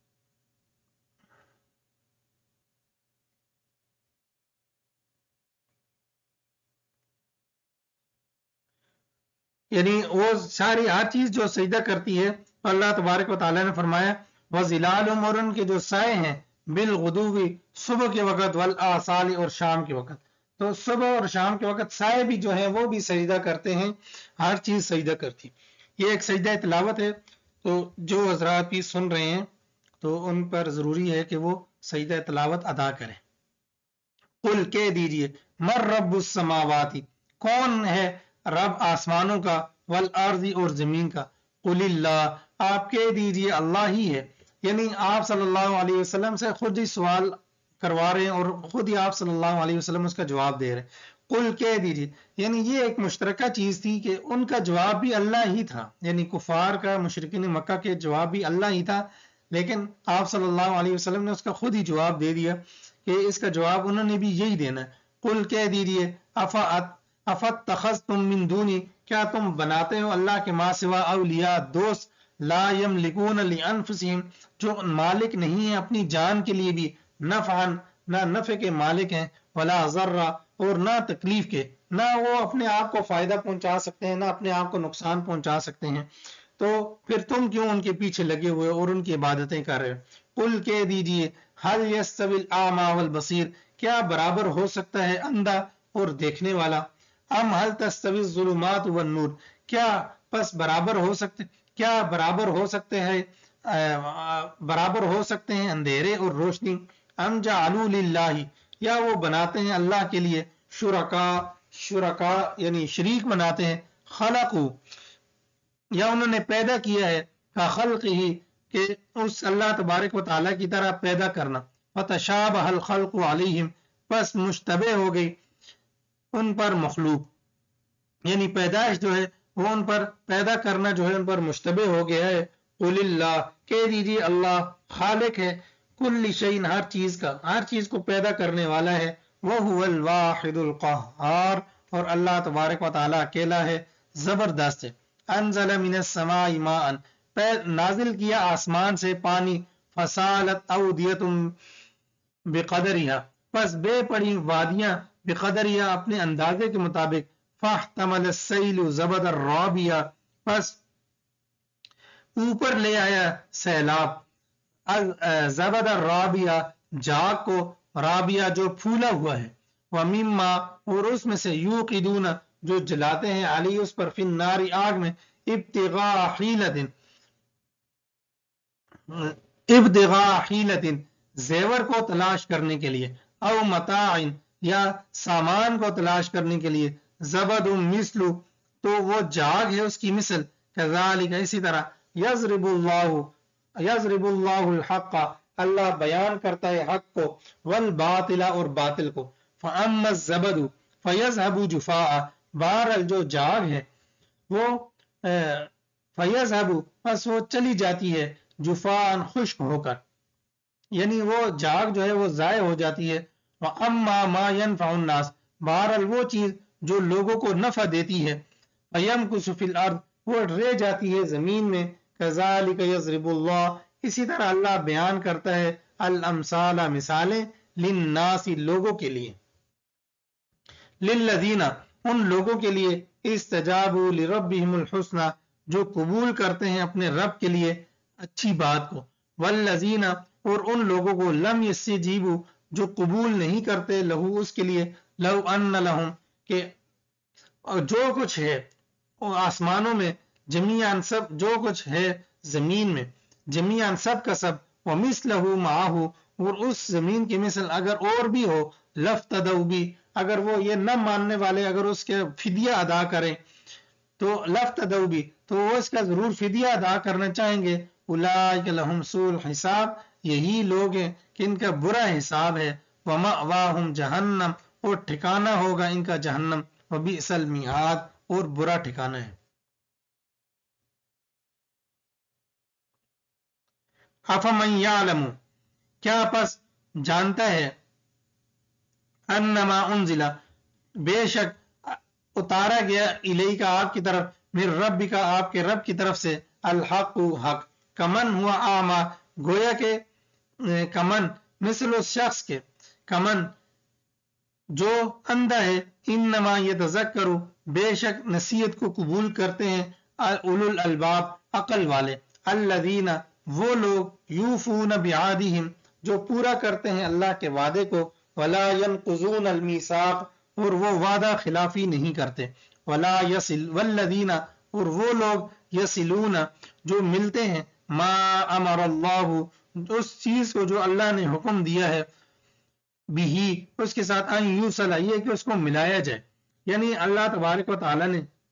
یعنی وہ ساری ہر چیز جو سجدہ کرتی ہے. اللہ تبارک و تعالیٰ نے فرمایا وظلالہم اور ان کے جو سائے ہیں بالغدو صبح کے وقت والآصال اور شام کے وقت. تو صبح اور شام کے وقت سائے بھی جو ہیں وہ بھی سجدہ کرتے ہیں. ہر چیز سجدہ کرتی. یہ ایک سجدہ تلاوت ہے. تو جو حضرات بھی سن رہے ہیں تو ان پر ضروری ہے کہ وہ سجدہ تلاوت ادا کریں. قل کہہ دیجئے مر رب السماوات کون ہے رب آسمانوں کا والارض اور زمین کا. قل اللہ آپ کہہ دیجئے اللہ ہی ہے. یعنی آپ صلی اللہ علیہ وسلم سے خود ہی سوال کروا رہے ہیں اور خود ہی آپ صلی اللہ علیہ وسلم اس کا جواب دے رہے ہیں. قل کہہ دیجئے یعنی یہ ایک مشترکہ چیز تھی کہ ان کا جواب بھی اللہ ہی تھا. یعنی کفار کا مشرکین مکہ کے جواب بھی اللہ ہی تھا لیکن آپ صلی اللہ علیہ وسلم نے اس کا خود ہی جواب دے دیا کہ اس کا جواب انہوں نے بھی یہی دینا ہے. قل کہہ دیجئے افاتخذتم من دونی کیا تم بناتے ہو اللہ کے ماں سوا اولیاء دوست. لا یملکون لانفسہم جو مالک نہیں ہیں اپنی جان کے لیے بھی. نفعا نہ نفع کے مالک ہیں. ولا ضرا اور نہ تکلیف کے. نہ وہ اپنے آپ کو فائدہ پہنچا سکتے ہیں نہ اپنے آپ کو نقصان پہنچا سکتے ہیں. تو پھر تم کیوں ان کے پیچھے لگے ہوئے اور ان کی عبادتیں کر رہے ہو. قل کہہ دیجئے هل يستوي الاعمى والبصير کیا برابر ہو سکتا ہے اندھا اور دیکھنے والا. ام هل تستوي الظلمات والنور کیا پس برابر ہو سکتے کیا برابر ہو سکتے ہیں برابر ہو سکتے ہیں اندھیرے اور روشنی. ام جعلوا للہ یا وہ بناتے ہیں اللہ کے لیے شرکا شرکا یعنی شریک بناتے ہیں. خلقو یا انہوں نے پیدا کیا ہے کا خلق ہی کہ اس اللہ تبارک و تعالیٰ کی طرح پیدا کرنا. فتشابہ الخلق علیہم پس مشتبہ ہو گئی ان پر مخلوق یعنی پیدائش جو ہے وہ ان پر پیدا کرنا جو ہے ان پر مشتبہ ہو گیا ہے. قل اللہ کہہ دیجیے اللہ خالق ہے کل شیء ہر چیز کا ہر چیز کو پیدا کرنے والا ہے. وہو الواحد القہار اور اللہ تبارک و تعالیٰ اکیلا ہے زبردست ہے. انزل من السماء ماء نازل کیا آسمان سے پانی. فسالت اودیۃ بقدرها پس بے پڑی وادیاں بقدرها اپنے اندازے کے مطابق. فاحتمل السیل زبد الرابیہ پس اوپر لے آیا سیلاب زبد الرابیہ جاگ کو رابیہ جو پھولا ہوا ہے. ومما اور اس میں سے یوقدون جو جلاتے ہیں علی اس پر فی النار آگ میں ابتغاء حیلت ابتغاء حیلت زیور کو تلاش کرنے کے لیے. او متاع یا سامان کو تلاش کرنے کے لیے. زبد مثل تو وہ جاگ ہے اس کی مثل. کذالک اسی طرح یضرب اللہ یضرب اللہ الحق اللہ بیان کرتا ہے حق کو والباطل اور باطل کو. فاما الزبد فیذهب جفاء بہرحال جو جاگ ہے وہ فیذهب بس وہ چلی جاتی ہے جفان خشک ہو کر، یعنی وہ جاگ جو ہے وہ ضائع ہو جاتی ہے. واما ما ينفع الناس، بہرحال وہ چیز جو لوگوں کو نفع دیتی ہے، فیمکث فی الارض وہ رہ جاتی ہے زمین میں. کذالک یضرب اللہ، اسی طرح اللہ بیان کرتا ہے الامثال مثالیں، للناس لوگوں کے لیے، للذین ان لوگوں کے لیے استجابوا لربهم الحسنى جو قبول کرتے ہیں اپنے رب کے لیے اچھی بات کو، والذین اور ان لوگوں کو لم یستجیبوا جو قبول نہیں کرتے لہو اس کے لیے، لو ان لہم کہ جو کچھ ہے آسمانوں میں جمیعاً سب، جو کچھ ہے زمین میں جمیعاً سب کا سب، ومثلہ معہ اور اس زمین کی مثل اگر اور بھی ہو، لفتدوا بھی اگر وہ یہ نہ ماننے والے اگر اس کے فدیہ ادا کریں تو لفتدوا بھی تو وہ اس کا ضرور فدیہ ادا کرنا چاہیں گے. اولئک لہم سوء الحساب، یہی لوگ ہیں کہ ان کا برا حساب ہے. ومأواہم جہنم اور ٹھکانہ ہوگا ان کا جہنم. وبئس المہاد اور برا ٹھکانہ ہے. افمن یعلم کیا پس جانتا ہے، انما انزل بے شک اتارا گیا الیک آپ کی طرف، من ربک آپ کے رب کی طرف سے، الحق حق، کمن ہوا اعمی گویا کہ کمن مثل اس شخص کے، کمن جو اندھا ہے، انما یتذکر بے شک نصیحت کو قبول کرتے ہیں، اولو الالباب عقل والے، الذین وہ لوگ یوفون بعہدہم جو پورا کرتے ہیں اللہ کے وعدے کو، ولا ینقضون المیثاق اور وہ وعدہ خلافی نہیں کرتے، ولا یصل والذین اور وہ لوگ یصلون جو ملتے ہیں، ما امر اللہ اس چیز کو جو اللہ نے حکم دیا ہے، بھی اس کے ساتھ ان یوصل یہ کہ اس کو ملایا جائے. یعنی اللہ تبارک و تعالی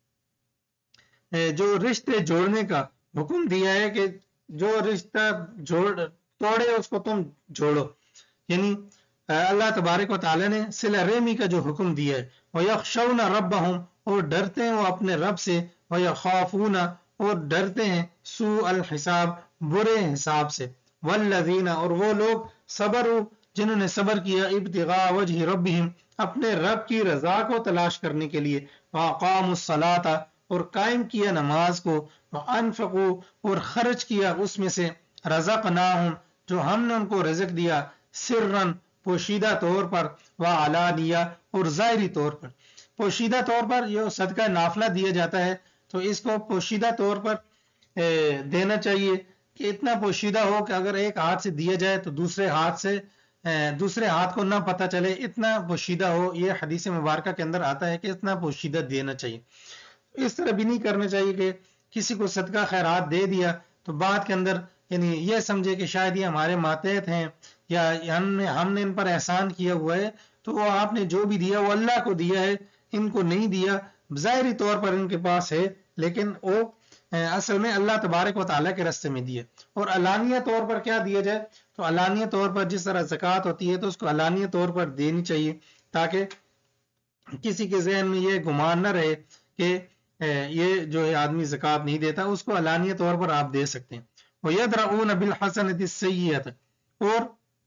نے جو رشتے جوڑنے کا حکم دیا ہے کہ جو رشتہ جوڑ توڑے اس کو تم جوڑو، یعنی اللہ تبارک و تعالی نے صلہ رحمی کا جو حکم دیا ہے. وَيَخْشَوْنَ رَبَّهُمْ اور ڈرتے ہیں وہ اپنے رب سے، وَيَخَافُونَ اور ڈرتے ہیں سوء الحساب برے حساب سے، وَالَّذِينَ اور وہ لوگ صبروا جنہوں نے صبر کیا، ابتغاء وجہ ربہم اپنے رب کی رضا کو تلاش کرنے کے لیے، وَأَقَامُوا الصَّلَاةَ اور قائم کیا نماز کو، وَأَنفَقُوا اور خرچ کیا اس میں سے، رَزَقْنَاهُمْ جو ہم نے ان کو رزق دیا، سرًا پوشیدہ طور پر، وعلانیہ اور ظاہری طور پر. پوشیدہ طور پر یہ صدقہ نافلہ دیا جاتا ہے تو اس کو پوشیدہ طور پر دینا چاہیے کہ اتنا پوشیدہ ہو کہ اگر ایک ہاتھ سے دیا جائے تو دوسرے ہاتھ سے دوسرے ہاتھ کو نہ پتہ چلے، اتنا پوشیدہ ہو. یہ حدیث مبارکہ کے اندر آتا ہے کہ اتنا پوشیدہ دینا چاہیے. اس طرح بھی نہیں کرنا چاہیے کہ کسی کو صدقہ خیرات دے دیا تو بعد کے اندر یعنی یہ سمجھے کہ شاید یہ ہمارے ماتحت ہیں یا ہم نے ہم نے ان پر احسان کیا ہوا ہے تو وہ آپ نے جو بھی دیا وہ اللہ کو دیا ہے، ان کو نہیں دیا. ظاہری طور پر ان کے پاس ہے لیکن وہ اصل میں اللہ تبارک و تعالیٰ کے راستے میں دیے. اور علانیہ طور پر کیا دیا جائے تو علانیہ طور پر جس طرح زکوٰۃ ہوتی ہے تو اس کو علانیہ طور پر دینی چاہیے تاکہ کسی کے ذہن میں یہ گمان نہ رہے کہ یہ جو ہے آدمی زکوٰۃ نہیں دیتا، اس کو علانیہ طور پر آپ دے سکتے ہیں. وَيَدْرَؤُونَ بِالْحَسَنَةِ السَّيِّئَةَ اور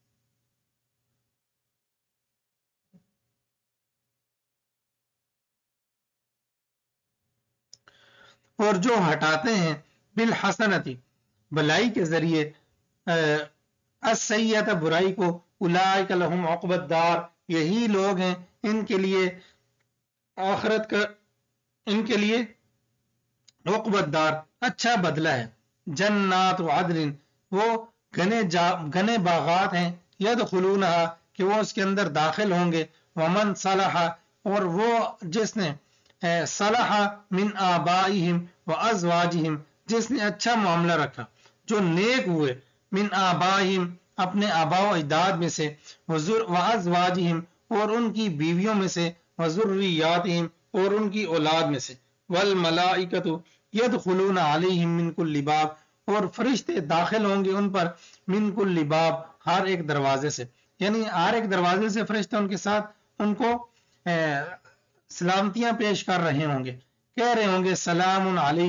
اور جو ہٹاتے ہیں بالحسنۃ بلائی کے ذریعے، السیئۃ برائی کو، اولئک لہم عقبی الدار یہی لوگ ہیں ان کے لیے آخرت کا ان کے لیے عقبی الدار اچھا بدلہ ہے. جنات عدن وہ گھنے گھنے باغات ہیں، یدخلونہا کہ وہ اس کے اندر داخل ہوں گے، ومن صلح اور وہ جس نے صلح من آبائہم وازواجہم جس نے اچھا معاملہ رکھا، جو نیک ہوئے، من آبائہم اپنے آباء و اجداد میں سے، وازواجہم اور ان کی بیویوں میں سے، وذریاتہم اور ان کی اولاد میں سے، والملائکۃ یدخلون علیہم من کل باب اور فرشتے داخل ہوں گے ان پر من کل باب ہر ایک دروازے سے، یعنی ہر ایک دروازے سے فرشتے ان کے ساتھ ان کو سلامتیاں پیش کر رہے ہوں گے، کہہ رہے ہوں گے سلام علیکم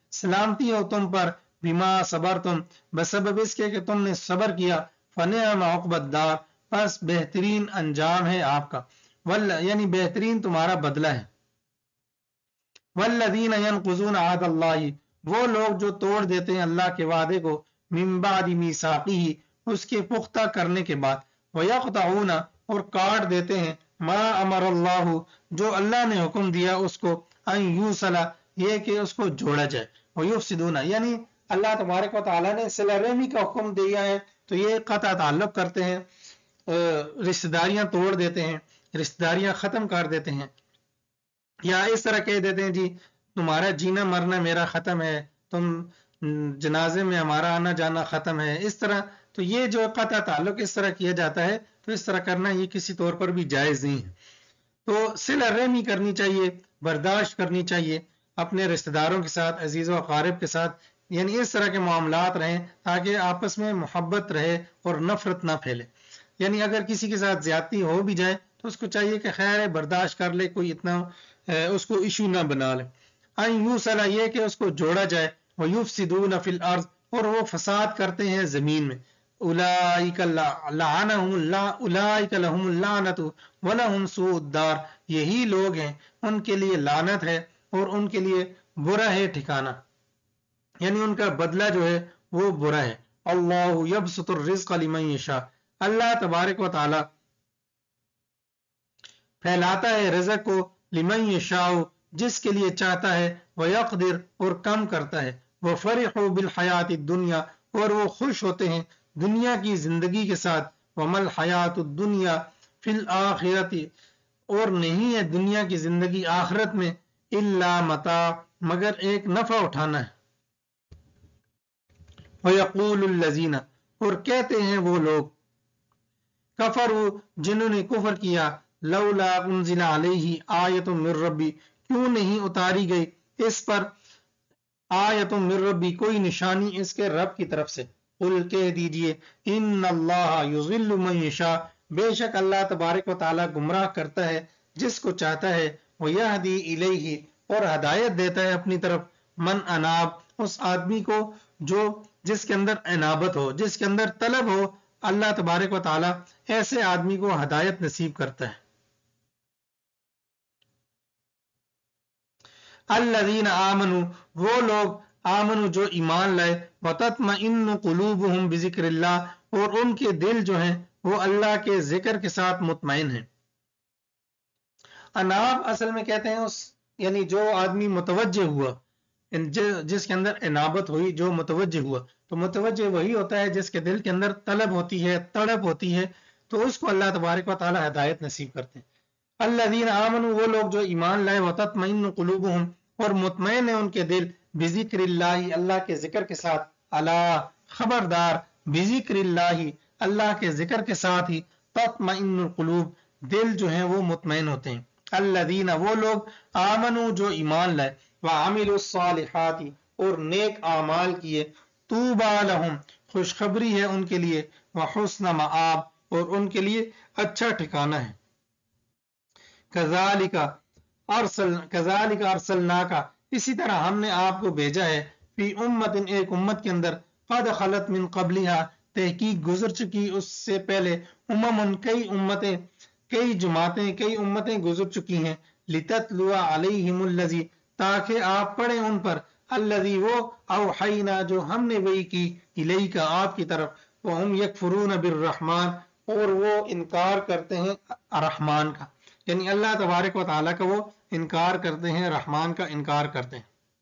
سلامتی ہو تم پر، بما صبر تم، بسبب اس کے کہ تم نے صبر کیا، فنعم عقبى الدار، پس بہترین انجام ہے آپ کا، ول یعنی بہترین تمہارا بدلہ ہے۔ والذین ينقضون عہد اللہ، وہ لوگ جو توڑ دیتے ہیں اللہ کے وعدے کو، من بعد میثاقہ، اس کے پختہ کرنے کے بعد، ویقطعون، اور کاٹ دیتے ہیں، ما امر اللہ، جو اللہ نے حکم دیا اس کو، ان یوصل، یہ کہ اس کو جوڑا جائے، ویفسدون، یعنی اللہ تبارک و تعالیٰ نے صلہ رحمی کا حکم دیا ہے تو یہ قطع تعلق کرتے ہیں، رشتہ داریاں توڑ دیتے ہیں، رشتہ داریاں ختم کر دیتے ہیں، یا اس طرح کہہ دیتے ہیں جی تمہارا جینا مرنا میرا ختم ہے، تم جنازے میں ہمارا آنا جانا ختم ہے، اس طرح، تو یہ جو قطع تعلق اس طرح کیا جاتا ہے تو اس طرح کرنا یہ کسی طور پر بھی جائز نہیں ہے۔ تو صلہ رحمی کرنی چاہیے، برداشت کرنی چاہیے اپنے رشتہ داروں کے ساتھ، عزیز و اقارب کے ساتھ، یعنی اس طرح کے معاملات رہیں تاکہ آپس میں محبت رہے اور نفرت نہ پھیلے۔ یعنی اگر کسی کے ساتھ زیادتی ہو بھی جائے تو اس کو چاہیے کہ خیر ہے برداشت کر لے، کوئی اتنا اس کو ایشو نہ بنا لے۔ ان یوصل، یہ کہ اس کو جوڑا جائے، ویفسدون فی الارض، اور وہ فساد کرتے ہیں زمین میں، اولئک لعنہم اللہ، اولئک لہم اللعنۃ ولہم سوء الدار، یہی لوگ ہیں ان کے لیے لعنت ہے اور ان کے لیے برا ہے ٹھکانہ، یعنی ان کا بدلہ جو ہے وہ برا ہے۔ اللہ یبسط الرزق لمن یشاء، اللہ تبارک و تعالی پھیلاتا ہے رزق کو، لمن یشاء، جس کے لیے چاہتا ہے، ویقدر، اور کم کرتا ہے، وفرحوا بالحیات الدنیا، اور وہ خوش ہوتے ہیں دنیا کی زندگی کے ساتھ، وما الحیات الدنیا فی الآخرۃ، اور نہیں ہے دنیا کی زندگی آخرت میں، الا متاع، مگر ایک نفع اٹھانا ہے۔ ویقول الذین، اور کہتے ہیں وہ لوگ، کفروا، جنہوں نے کفر کیا، لولا انزل علیہ آیۃ من ربی، کیوں نہیں اتاری گئی اس پر آیۃ من ربی، کوئی نشانی اس کے رب کی طرف سے۔ قل، کہہ دیجئے، ان اللہ یضل من یشاء، بے شک اللہ تبارک و تعالی گمراہ کرتا ہے جس کو چاہتا ہے، ویہدی الیہ، اور ہدایت دیتا ہے اپنی طرف، من اناب، اس آدمی کو جو جس کے اندر انابت ہو، جس کے اندر طلب ہو، اللہ تبارک و تعالی ایسے آدمی کو ہدایت نصیب کرتا ہے۔ الذین آمنوا، وہ لوگ آمنوا جو ایمان لائے، وتطمئن قلوبہم بذکر اللہ، اور ان کے دل جو ہیں وہ اللہ کے ذکر کے ساتھ مطمئن ہیں۔ اناب اصل میں کہتے ہیں اس، یعنی جو آدمی متوجہ ہوا، جس کے اندر انابت ہوئی، جو متوجہ ہوا، تو متوجہ وہی ہوتا ہے جس کے دل کے اندر طلب ہوتی ہے، تڑپ ہوتی ہے، تو اس کو اللہ تبارک و تعالی ہدایت نصیب کرتے ہیں۔ الذین آمنوا، وہ لوگ جو ایمان لائے، وتطمئن قلوبہم، اور مطمئن ہے ان کے دل، بذکر اللہ، اللہ کے ذکر کے ساتھ، الا، خبردار، بذکر اللہ، اللہ کے ذکر کے ساتھ ہی، تطمئن القلوب، دل جو ہیں وہ مطمئن ہوتے ہیں۔ الذین، وہ لوگ، آمنوا جو ایمان لائے، وعملوا الصالحات، اور نیک اعمال کیے، طوبی لہم، خوشخبری ہے ان کے لیے، وحسن مآب، اور ان کے لیے اچھا ٹھکانہ ہے۔ کذالک ارسل کذالک ارسلناک، اسی طرح ہم نے آپ کو بھیجا ہے، فی امت، ایک امت کے اندر، قد خلت من قبلہا، تحقیق گزر چکی اس سے پہلے، امم، کئی امتیں، کئی جماعتیں، کئی امتیں گزر چکی ہیں، لتتلو علیہم الذی، تاکہ آپ پڑھیں ان پر، الذی، وہ، اوحینا، جو ہم نے وحی کی، الیک، آپ کی طرف، وہم یکفرون بالرحمن، اور وہ انکار کرتے ہیں رحمان کا، یعنی اللہ تبارک و تعالیٰ کا وہ انکار کرتے ہیں، رحمان کا انکار کرتے ہیں۔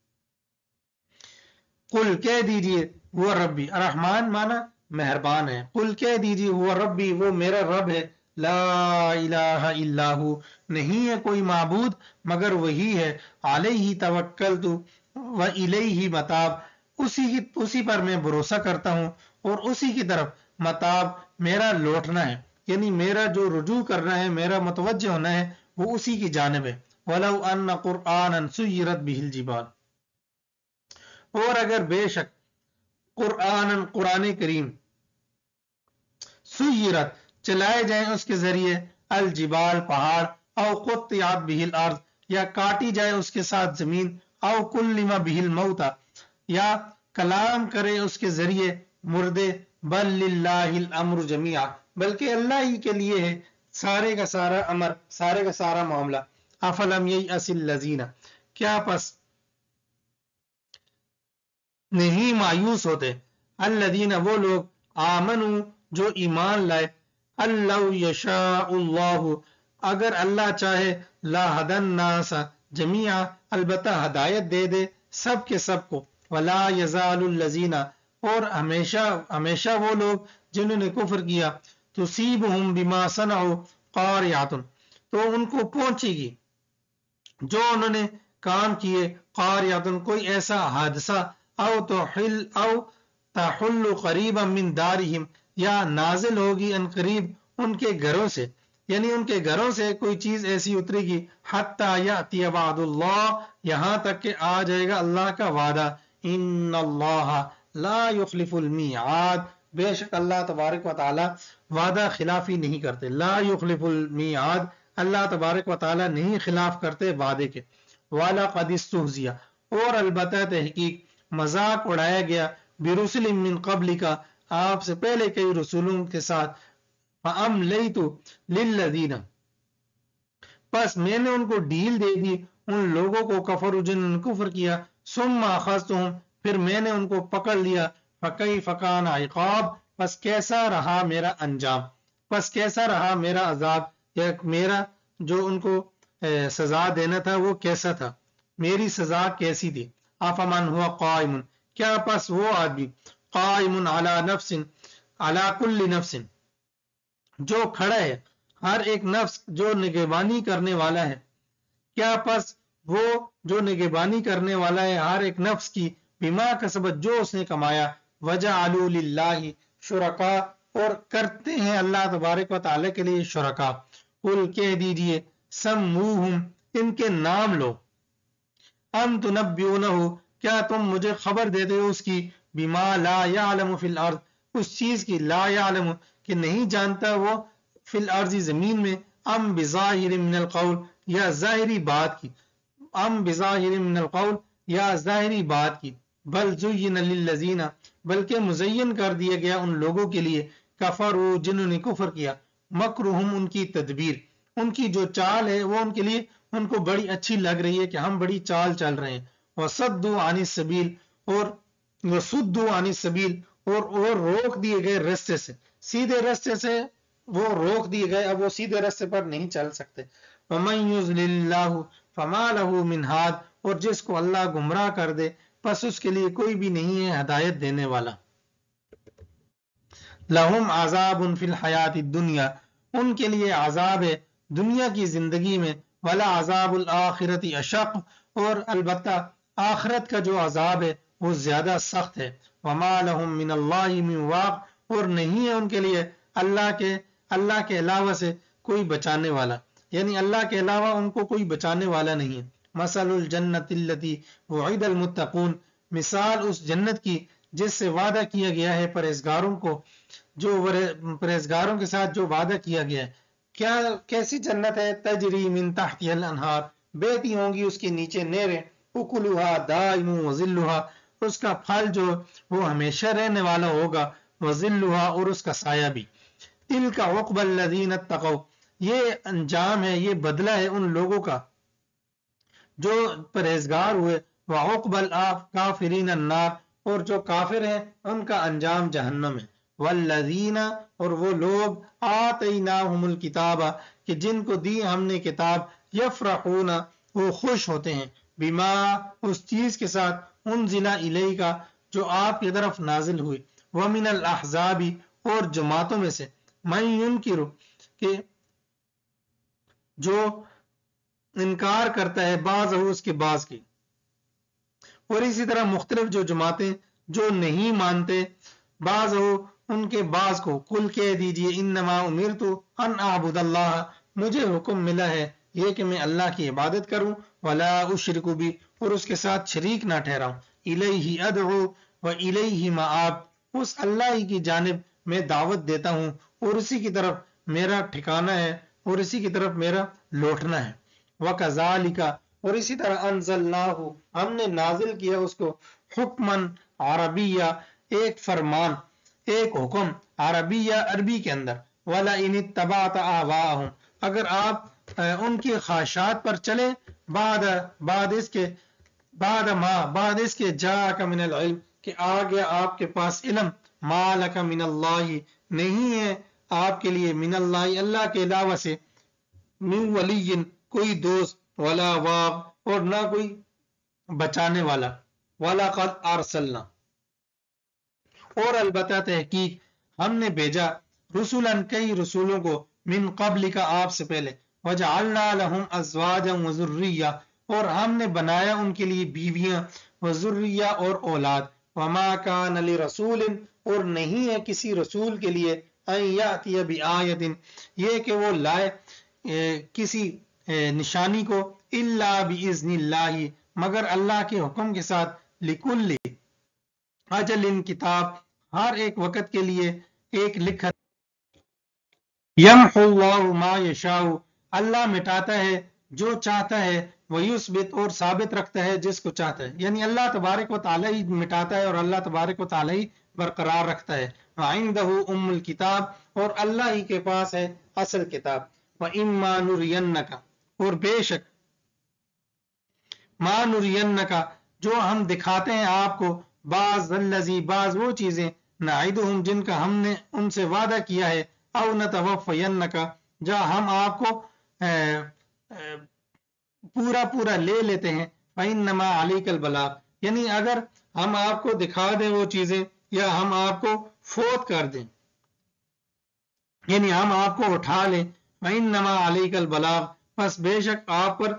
قل، کہہ دیجئے، وہ ربی، رحمان مانا مہربان ہے، قل کہہ دیجئے، وہ ربی، وہ میرا رب ہے، لا الہ الا ہو، نہیں ہے کوئی معبود مگر وہی ہے، علیہ توکلت و الیہ متاب، اسی کی اسی پر میں بھروسہ کرتا ہوں اور اسی کی طرف متاب، میرا لوٹنا ہے، یعنی میرا جو رجوع کرنا ہے، میرا متوجہ ہونا ہے، وہ اسی کی جانب ہے۔ وَلَوْ أَنَّ قُرْآنًا سُيِّرَتْ بِهِ الْجِبَالُ، اور اگر بے شک قرآن، قرآن کریم، سُيِّرَتْ، چلائے جائیں اس کے ذریعے، الجبال، پہاڑ، او قطعت بِهِ الْأَرْض، یا کاٹی جائے اس کے ساتھ زمین، او کلم بِهِ الْمَوْتَى، یا کلام کرے اس کے ذریعے مردے، بل للہ الامر جمیعا، بلکہ اللہ ہی کے لیے ہے سارے کا سارا امر، سارے کا سارا معاملہ۔ افلم ییأس الذین، کیا پس نہیں مایوس ہوتے، الذین وہ لوگ، آمنوا جو ایمان لائے، اللہ یشاء اللہ اگر اللہ چاہے، لا ہدی الناس جمیعا البتہ ہدایت دے دے سب کے سب کو، ولا یزال الذین اور ہمیشہ ہمیشہ وہ لوگ جنہوں نے کفر کیا، تصیبہم بما صنعوا قارعۃ تو ان کو پہنچے گی جو انہوں نے کام کیے، قارعۃ کوئی ایسا حادثہ، او تحل او تحل قریبا من دارہم یا نازل ہوگی ان قریب ان کے گھروں سے، یعنی ان کے گھروں سے کوئی چیز ایسی اترے گی، حتی یأتی وعد اللہ یہاں تک کہ آ جائے گا اللہ کا وعدہ، ان اللہ لا یخلف المیعاد بے شک اللہ تبارک و تعالی وعدہ خلافی نہیں کرتے، لا یخلف المیعاد اللہ تبارک و تعالی نہیں خلاف کرتے وعدے کے۔ وَلَقَدِ اسْتُهْزِئَ اور البتہ تحقیق مذاق اڑایا گیا، برسل من قبل کا آپ سے پہلے کئی رسولوں کے ساتھ، فَأَمْلَيْتُ لِلَّذِينَ پس میں نے ان کو ڈھیل دے دی ان لوگوں کو، کفر جنہوں نے کفر کیا، ثم اخذتهم پھر میں نے ان کو پکڑ لیا، فکیف کان عقاب پس کیسا رہا میرا انجام، پس کیسا رہا میرا عذاب، یا میرا جو ان کو سزا دینا تھا وہ کیسا تھا، میری سزا کیسی تھی۔ افمن ہوا قائم کیا پس وہ آدمی، قائم علی نفس علی کل نفس جو کھڑا ہے ہر ایک نفس جو نگہبانی کرنے والا ہے، کیا پس وہ جو نگہبانی کرنے والا ہے ہر ایک نفس کی، بما کسبت جو اس نے کمایا، وجعلوا للہ شرکاء اور کرتے ہیں اللہ تبارک و تعالی کے لیے شرکاء، قل کہہ دیجئے سموہم ان کے نام لو، ام تنبئونہ کیا تم مجھے خبر دیتے ہو اس کی، بما لا یعلم فی الارض اس چیز کی، لا یعلم کہ نہیں جانتا وہ، فی الارض زمین میں، ام بظاہر من القول یا ظاہری بات کی، ام بظاہر من القول یا ظاہری بات کی، بل زین للذین بلکہ مزین کر دیا گیا ان لوگوں کے لیے، کفروا جنہوں نے کفر کیا، مکرہم ان کی تدبیر، ان کی جو چال ہے وہ ان کے لیے ان کو بڑی اچھی لگ رہی ہے کہ ہم بڑی چال چل رہے ہیں، وصدوا عن السبیل اور وصدوا عن السبیل اور اور روک دیے گئے رستے سے، سیدھے رستے سے وہ روک دیے گئے، اب وہ سیدھے رستے پر نہیں چل سکتے۔ وَمَن يُضْلِلِ اللَّهُ فَمَا لَهُ مِنْ هَادٍ اور جس کو اللہ گمراہ کر دے پس اس کے لیے کوئی بھی نہیں ہے ہدایت دینے والا۔ لَهُمْ عَذَابٌ فِي الْحَيَاةِ الدُّنْيَا ان کے لیے عذاب ہے دنیا کی زندگی میں، وَلَعَذَابُ الْآخِرَةِ أَشَقُّ اور البتہ آخرت کا جو عذاب ہے وہ زیادہ سخت ہے۔ وَمَا لَهُم مِّنَ اللَّهِ مِن وَاقٍ اور نہیں ہے ان کے لیے اللہ کے اللہ کے علاوہ سے کوئی بچانے والا، یعنی اللہ کے علاوہ ان کو کوئی بچانے والا نہیں ہے۔ مثل الجنت التی وعد المتقون مثال اس جنت کی جس سے وعدہ کیا گیا ہے پرہیزگاروں کو، جو پرہیزگاروں کے ساتھ جو وعدہ کیا گیا ہے، کیا کیسی جنت ہے، تجری من تحتها الانہار بہتی ہوں گی اس کے نیچے نہریں، اکلها دائم وظلها اس کا پھل جو وہ ہمیشہ رہنے والا ہوگا، وظلها اور اس کا سایہ بھی۔ تلک عقبی الذین اتقوا یہ انجام ہے، یہ بدلہ ہے ان لوگوں کا جو پرہیزگار ہوئے، وعقبی الکافرین النار اور جو کافر ہیں ان کا انجام جہنم ہے۔ والذین اور وہ لوگ آتیناہم الکتاب کہ جن کو دی ہم نے کتاب، یفرحون وہ خوش ہوتے ہیں، بما اس چیز کے ساتھ، انزل الیک جو آپ کی طرف نازل ہوئی، ومن الاحزاب اور جماعتوں میں سے، من ینکر کہ جو انکار کرتا ہے بعض اس کے بعض کی، اور اسی طرح مختلف جو جماعتیں جو نہیں مانتے بعض ان کے بعض کو، قل کہہ دیجئے انما امرت ان اعبد اللہ مجھے حکم ملا ہے یہ کہ میں اللہ کی عبادت کروں، ولا اشرک بھی اور اس کے ساتھ شریک نہ ٹھہراؤں، الیہ ادعو و الیہ مآب اس اللہ ہی کی جانب میں دعوت دیتا ہوں اور اسی کی طرف میرا ٹھکانہ ہے اور اسی کی طرف میرا لوٹنا ہے۔ وَكَذَلِكَ اور اسی طرح انزلناہ ہم نے نازل کیا اس کو حکمن عربیہ ایک فرمان ایک حکم عربیہ عربی کے اندر وَلَئِنِ اتَّبَعْتَ أَهْوَاءَهُمْ اگر آپ ان کی خواہشات پر چلے بعد بعد اس کے بعد ما بعد اس کے جاءک من العلم کہ آ گیا آپ کے پاس علم ما لک من اللہ نہیں ہے آپ کے لیے من اللہ اللہ کے علاوہ سے من ولی کوئی دوست ولا واق اور نہ کوئی بچانے والا وَلَقَدْ أَرْسَلْنَا اور البتہ تحقیق ہم نے بھیجا رسولاً کئی رسولوں کو من قبل کا آپ سے پہلے وَجَعَلْنَا لَهُمْ أَزْوَاجًا وَذُرِّيَّةً اور ہم نے بنایا ان کے لیے بیویاں وذریہ اور اولاد وَمَا كَانَ لِرَسُولٍ اور نہیں ہے کسی رسول کے لیے أَن يَأْتِيَ بِآيَةٍ یہ کہ وہ لائے کسی نشانی کو الا بِإِذْنِ اللَّهِ مگر اللہ کے حکم کے ساتھ لِكُلِّ اجل کتاب ہر ایک وقت کے لیے ایک لکھا یمحو اللہ ما یشاء اللہ مٹاتا ہے جو چاہتا ہے ویثبت اور ثابت رکھتا ہے جس کو چاہتا ہے یعنی اللہ تبارک و تعالی ہی مٹاتا ہے اور اللہ تبارک و تعالی ہی برقرار رکھتا ہے وعنده ام الکتاب اور اللہ ہی کے پاس ہے اصل کتاب واما نرینک اور بے شک ما نرینک جو ہم دکھاتے ہیں آپ کو بعض الذی بعض وہ چیزیں نعدہم جن کا ہم نے ان سے وعدہ کیا ہے او نتوفینک جا ہم آپ کو اے اے پورا پورا لے لیتے ہیں فإنما علیک البلاغ یعنی اگر ہم آپ کو دکھا دیں وہ چیزیں یا ہم آپ کو فوت کر دیں یعنی ہم آپ کو اٹھا لیں فإنما علیک البلاغ پس بے شک آپ پر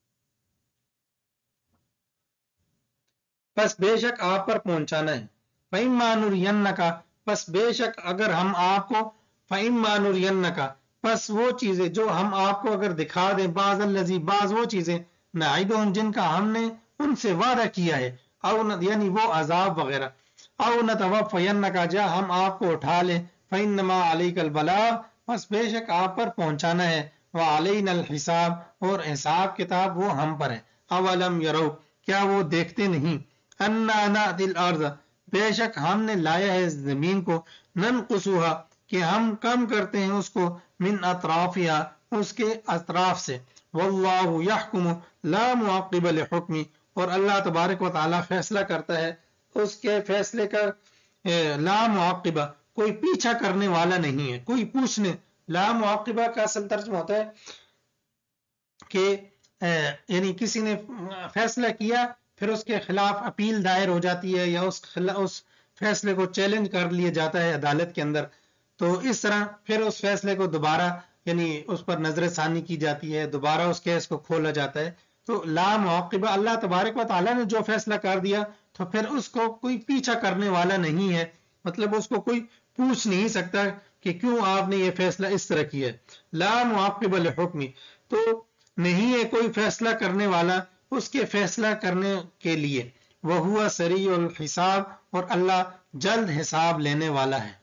پس بے شک آپ پر پہنچانا ہے فإما نرینک پس بے شک اگر ہم آپ کو فإما نرینک پس وہ چیزیں جو ہم آپ کو اگر دکھا دیں بعض الذی بعض وہ چیزیں نعدہم جن کا ہم نے ان سے وعدہ کیا ہے او یعنی وہ عذاب وغیرہ او نتوفینک جا ہم آپ کو اٹھا لیں فإنما علیک البلاغ پس بے شک آپ پر پہنچانا ہے وعلینا الحساب اور حساب کتاب وہ ہم پر ہے اولم یرو کیا وہ دیکھتے نہیں انا نأتی الارض بے شک ہم نے لایا ہے زمین کو ننقصها کہ ہم کم کرتے ہیں اس کو من اطرافیا اس کے اطراف سے واللہ یحکم لا معقب لحکمی اور اللہ تبارک و تعالی فیصلہ کرتا ہے اس کے فیصلے کا لا معقبہ کوئی پیچھا کرنے والا نہیں ہے کوئی پوچھنے لا معقبہ کا اصل ترجمہ ہوتا ہے کہ یعنی کسی نے فیصلہ کیا پھر اس کے خلاف اپیل دائر ہو جاتی ہے یا اس اس فیصلے کو چیلنج کر لیا جاتا ہے عدالت کے اندر تو اس طرح پھر اس فیصلے کو دوبارہ یعنی اس پر نظر ثانی کی جاتی ہے دوبارہ اس کیس کو کھولا جاتا ہے تو لا معقبہ اللہ تبارک و تعالیٰ نے جو فیصلہ کر دیا تو پھر اس کو کوئی پیچھا کرنے والا نہیں ہے مطلب اس کو کوئی پوچھ نہیں سکتا کہ کیوں آپ نے یہ فیصلہ اس طرح کیا ہے لا معقب لحکمی تو نہیں ہے کوئی فیصلہ کرنے والا اس کے فیصلہ کرنے کے لیے وہو سریع الحساب اور اللہ جلد حساب لینے والا ہے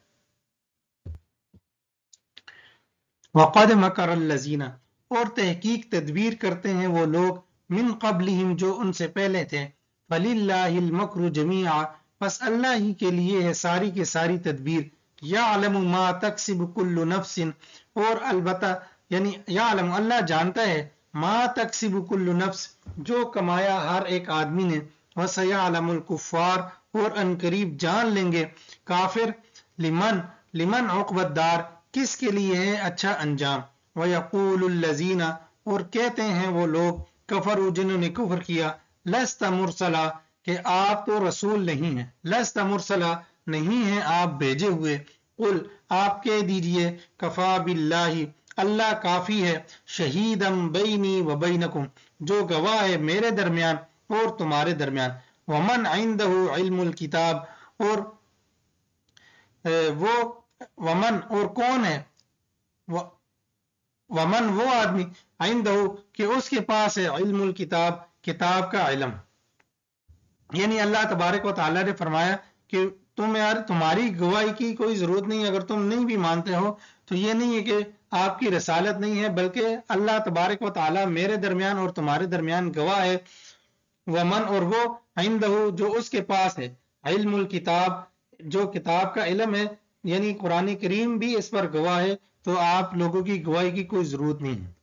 وقد مکر الذین اور تحقیق تدبیر کرتے ہیں وہ لوگ من قبلہم جو ان سے پہلے تھے فللہ المکر جمیعا پس اللہ ہی کے لیے ہے ساری کے ساری تدبیر یعلم ما تکسب کل نفس اور البتہ یعنی یعلم اللہ جانتا ہے ما تکسب کل نفس جو کمایا ہر ایک آدمی نے وسیعلم الکفار اور انقریب جان لیں گے کافر لمن لمن عقبت الدار کس کے لیے ہے اچھا انجام وَيَقُولُ الَّذِينَ اور کہتے ہیں وہ لوگ کفروا جنہوں نے کفر کیا لست مرسلا کہ آپ تو رسول نہیں ہیں لست مرسلا نہیں ہیں آپ بھیجے ہوئے قل آپ کہہ دیجئے کفا باللہ اللہ کافی ہے شہیدم بینی و بینکم جو گواہ ہے میرے درمیان اور تمہارے درمیان ومن عنده علم الکتاب اور وہ ومن اور کون ہے ومن وہ آدمی عنده کہ اس کے پاس ہے علم الکتاب کتاب کا علم یعنی اللہ تبارک و تعالی نے فرمایا کہ تم یار تمہاری گواہی کی کوئی ضرورت نہیں اگر تم نہیں بھی مانتے ہو تو یہ نہیں ہے کہ آپ کی رسالت نہیں ہے، بلکہ اللہ تبارک و تعالی میرے درمیان اور تمہارے درمیان گواہ ہے، ومن اور وہ عندہ جو اس کے پاس ہے علم الکتاب جو کتاب کا علم ہے، یعنی قرآن کریم بھی اس پر گواہ ہے، تو آپ لوگوں کی گواہی کی کوئی ضرورت نہیں ہے۔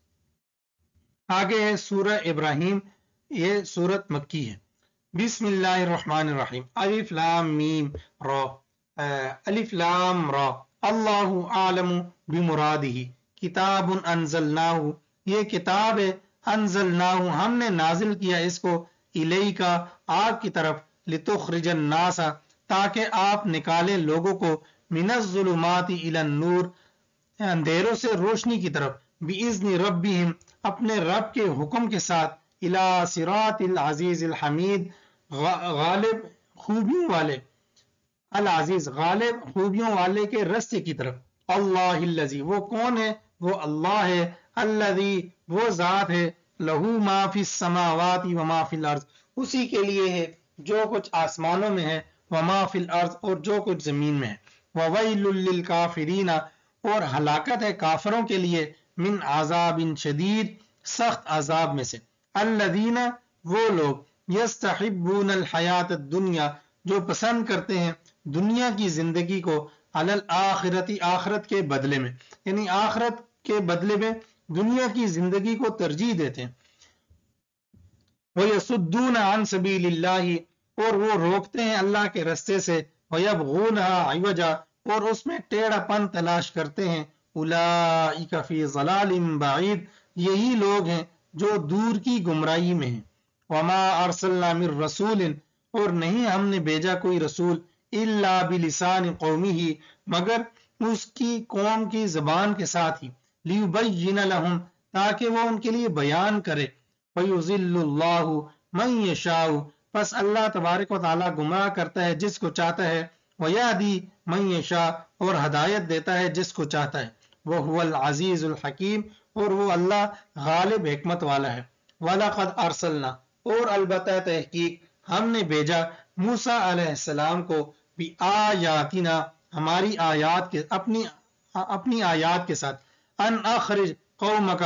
آگے ہے سورہ ابراہیم، یہ سورت مکی ہے۔ بسم اللہ الرحمن الرحیم، الف لام میم را، الف لام را، اللہ عالم بمرادہ، کتاب انزلناہ، یہ کتاب ہے، انزلناہ ہم نے نازل کیا اس کو، الیک آپ کی طرف، لتخرج الناس تاکہ آپ نکالیں لوگوں کو، من الظلمات الی النور اندھیروں سے روشنی کی طرف، باذن ربہم اپنے رب کے حکم کے ساتھ، الی صراط العزیز الحمید غالب خوبیوں والے، العزیز غالب خوبیوں والے کے رستے کی طرف، اللہ الذی وہ کون ہے، وہ اللہ ہے، الذی وہ ذات ہے، لہو ما فی السماوات وما فی الارض اسی کے لیے ہے جو کچھ آسمانوں میں ہے، وما فی الارض اور جو کچھ زمین میں ہے، وویل للکافرین اور ہلاکت ہے کافروں کے لیے، من عذاب شدید سخت عذاب میں سے، الذین وہ لوگ، یستحبون الحیات الدنیا جو پسند کرتے ہیں دنیا کی زندگی کو، علی الآخرتی آخرت کے بدلے میں، یعنی آخرت کے بدلے میں دنیا کی زندگی کو ترجیح دیتے ہیں، وَيَصُدُّونَ عَن سَبِيلِ اللَّهِ اور وہ روکتے ہیں اللہ کے رستے سے، وَيَبْغُونَهَا عِوَجًا اور اس میں ٹیڑھا پن تلاش کرتے ہیں، أُولَئِكَ فِي ضَلَالٍ بَعِيدٍ یہی لوگ ہیں جو دور کی گمراہی میں ہیں، وَمَا أَرْسَلْنَا مِن رَّسُولٍ اور نہیں ہم نے بھیجا کوئی رسول، إِلَّا بِلِسَانِ قَوْمِهِ مگر اس کی قوم کی زبان کے ساتھ ہی، لِيُبَيِّنَ لَهُمْ تاکہ وہ ان کے لیے بیان کرے، فَيُضِلُّ اللَّهُ مَن يَشَاءُ پس اللہ تبارک و تعالی گمراہ کرتا ہے جس کو چاہتا ہے، وَيَهْدِي مَن يَشَاءُ اور ہدایت دیتا ہے جس کو چاہتا ہے، وَهُوَ الْعَزِيزُ الْحَكِيمُ اور وہ اللہ غالب حکمت والا ہے، وَلَقَدْ أَرْسَلْنَا اور البتہ تحقیق ہم نے بھیجا موسیٰ علیہ السلام کو، بِآیاتنا ہماری آیات کے اپنی اپنی آیات کے ساتھ، ان اخرج قومک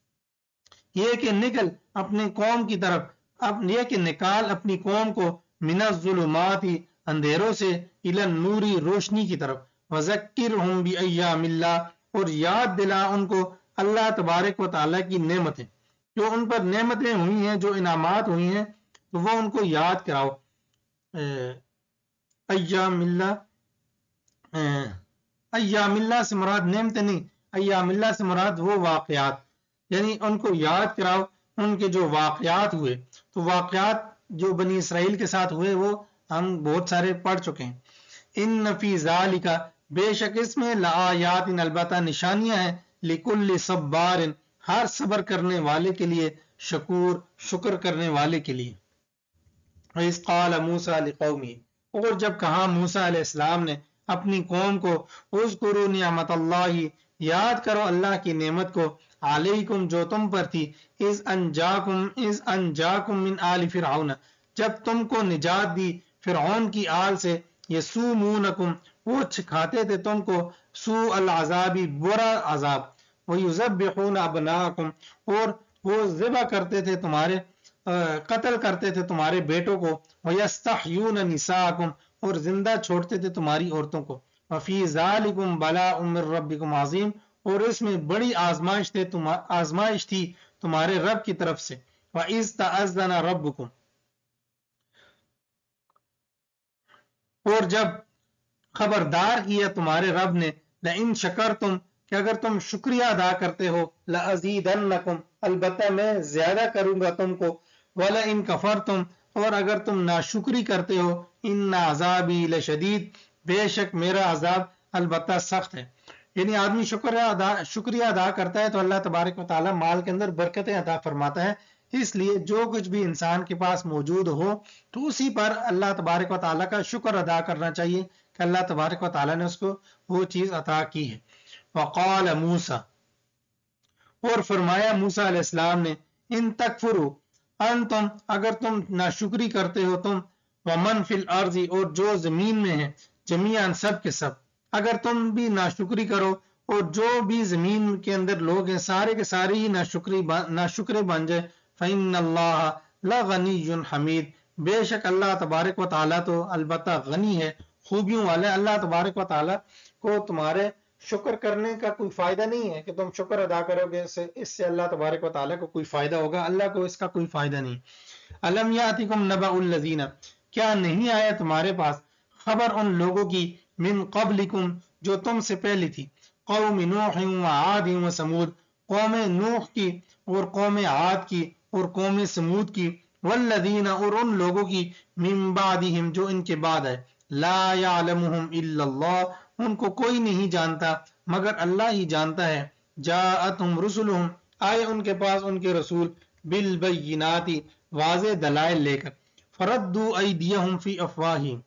یہ کہ نکل اپنے قوم کی طرف، اب یہ کہ نکال اپنی قوم کو، من الظلمات اندھیروں سے، الی النور روشنی کی طرف، وذکرہم بایام اللہ اور یاد دلا ان کو اللہ تبارک و تعالی کی نعمتیں، جو ان پر نعمتیں ہوئی ہیں، جو انعامات ہوئی ہیں، تو وہ ان کو یاد کراؤ۔ ایام اللہ ایام اللہ سے مراد نعمتیں نہیں، ایام اللہ سے مراد وہ واقعات، یعنی ان کو یاد کراؤ ان کے جو واقعات ہوئے، تو واقعات جو بنی اسرائیل کے ساتھ ہوئے وہ ہم بہت سارے پڑھ چکے ہیں۔ ان فی ذالک بے شک اس میں لآیات البتہ نشانیاں ہیں، لکل صبار ہر صبر کرنے والے کے لیے، شکور شکر کرنے والے کے لیے۔ وَإِذْ قَالَ مُوسَىٰ لِقَوْمِهِ اور جب کہا موسیٰ علیہ السلام نے اپنی قوم کو، اذکروا نعمت اللہ یاد کرو اللہ کی نعمت کو، علیکم جو تم پر تھی، اذ انجاکم اذ انجاکم من آل فرعون جب تم کو نجات دی فرعون کی آل سے، یسومونکم وہ چھکھاتے تھے تم کو، سوء العذابی برا عذاب، ویذبحون ابناءکم اور وہ ذبح کرتے تھے تمہارے قتل کرتے تھے تمہارے بیٹوں کو، ویستحیون نساءکم اور زندہ چھوڑتے تھے تمہاری عورتوں کو، وفی ذالکم بلاء من ربکم عظیم اور اس میں بڑی آزمائش تھے آزمائش تھی تمہارے رب کی طرف سے، وَإِذْ تَأَذَّنَ رَبُّكُمْ اور جب خبردار کیا تمہارے رب نے، لَإِن شَكَرْتُمْ کہ اگر تم شکریہ ادا کرتے ہو، لَأَزِيدَنَّكُمْ البتہ میں زیادہ کروں گا تم کو، وَلَإِن كَفَرْتُمْ اور اگر تم ناشکری کرتے ہو، إِنَّ عَذَابِي لَشَدِيدٌ بے شک میرا عذاب البتہ سخت ہے۔ یعنی آدمی شکریہ ادا شکریہ ادا کرتا ہے تو اللہ تبارک و تعالی مال کے اندر برکتیں عطا فرماتا ہے، اس لیے جو کچھ بھی انسان کے پاس موجود ہو تو اسی پر اللہ تبارک و تعالی کا شکر ادا کرنا چاہیے کہ اللہ تبارک و تعالی نے اس کو وہ چیز عطا کی ہے۔ وقال موسیٰ اور فرمایا موسیٰ علیہ السلام نے، ان تکفروا انتم اگر تم ناشکری کرتے ہو تم، ومن فی الارض اور جو زمین میں ہے، جمیعاً سب کے سب، اگر تم بھی ناشکری کرو اور جو بھی زمین کے اندر لوگ ہیں سارے کے سارے ہی ناشکری ناشکرے بن جائے فإن اللہ لغنی حمید، بے شک اللہ تبارک و تعالیٰ تو البتہ غنی ہے، خوبیوں والے۔ اللہ تبارک و تعالیٰ کو تمہارے شکر کرنے کا کوئی فائدہ نہیں ہے کہ تم شکر ادا کرو گے، اس سے اس سے اللہ تبارک و تعالیٰ کو کوئی فائدہ ہوگا، اللہ کو اس کا کوئی فائدہ نہیں۔ الم یاتکم نبأ الذین، کیا نہیں آیا تمہارے پاس خبر ان لوگوں کی من قبلکم جو تم سے پہلے تھی، قوم نوح و عاد و سمود، قوم نوح کی اور قوم عاد کی اور قوم سمود کی، والذین اور ان لوگوں کی من بعدہم جو ان کے بعد ہے، لا یعلمہم الا اللہ ان کو کوئی نہیں جانتا مگر اللہ ہی جانتا ہے، جاءتہم رسلہم آئے ان کے پاس ان کے رسول بالبینات واضح دلائل لے کر، فردوا ایدیہم فی افواہہم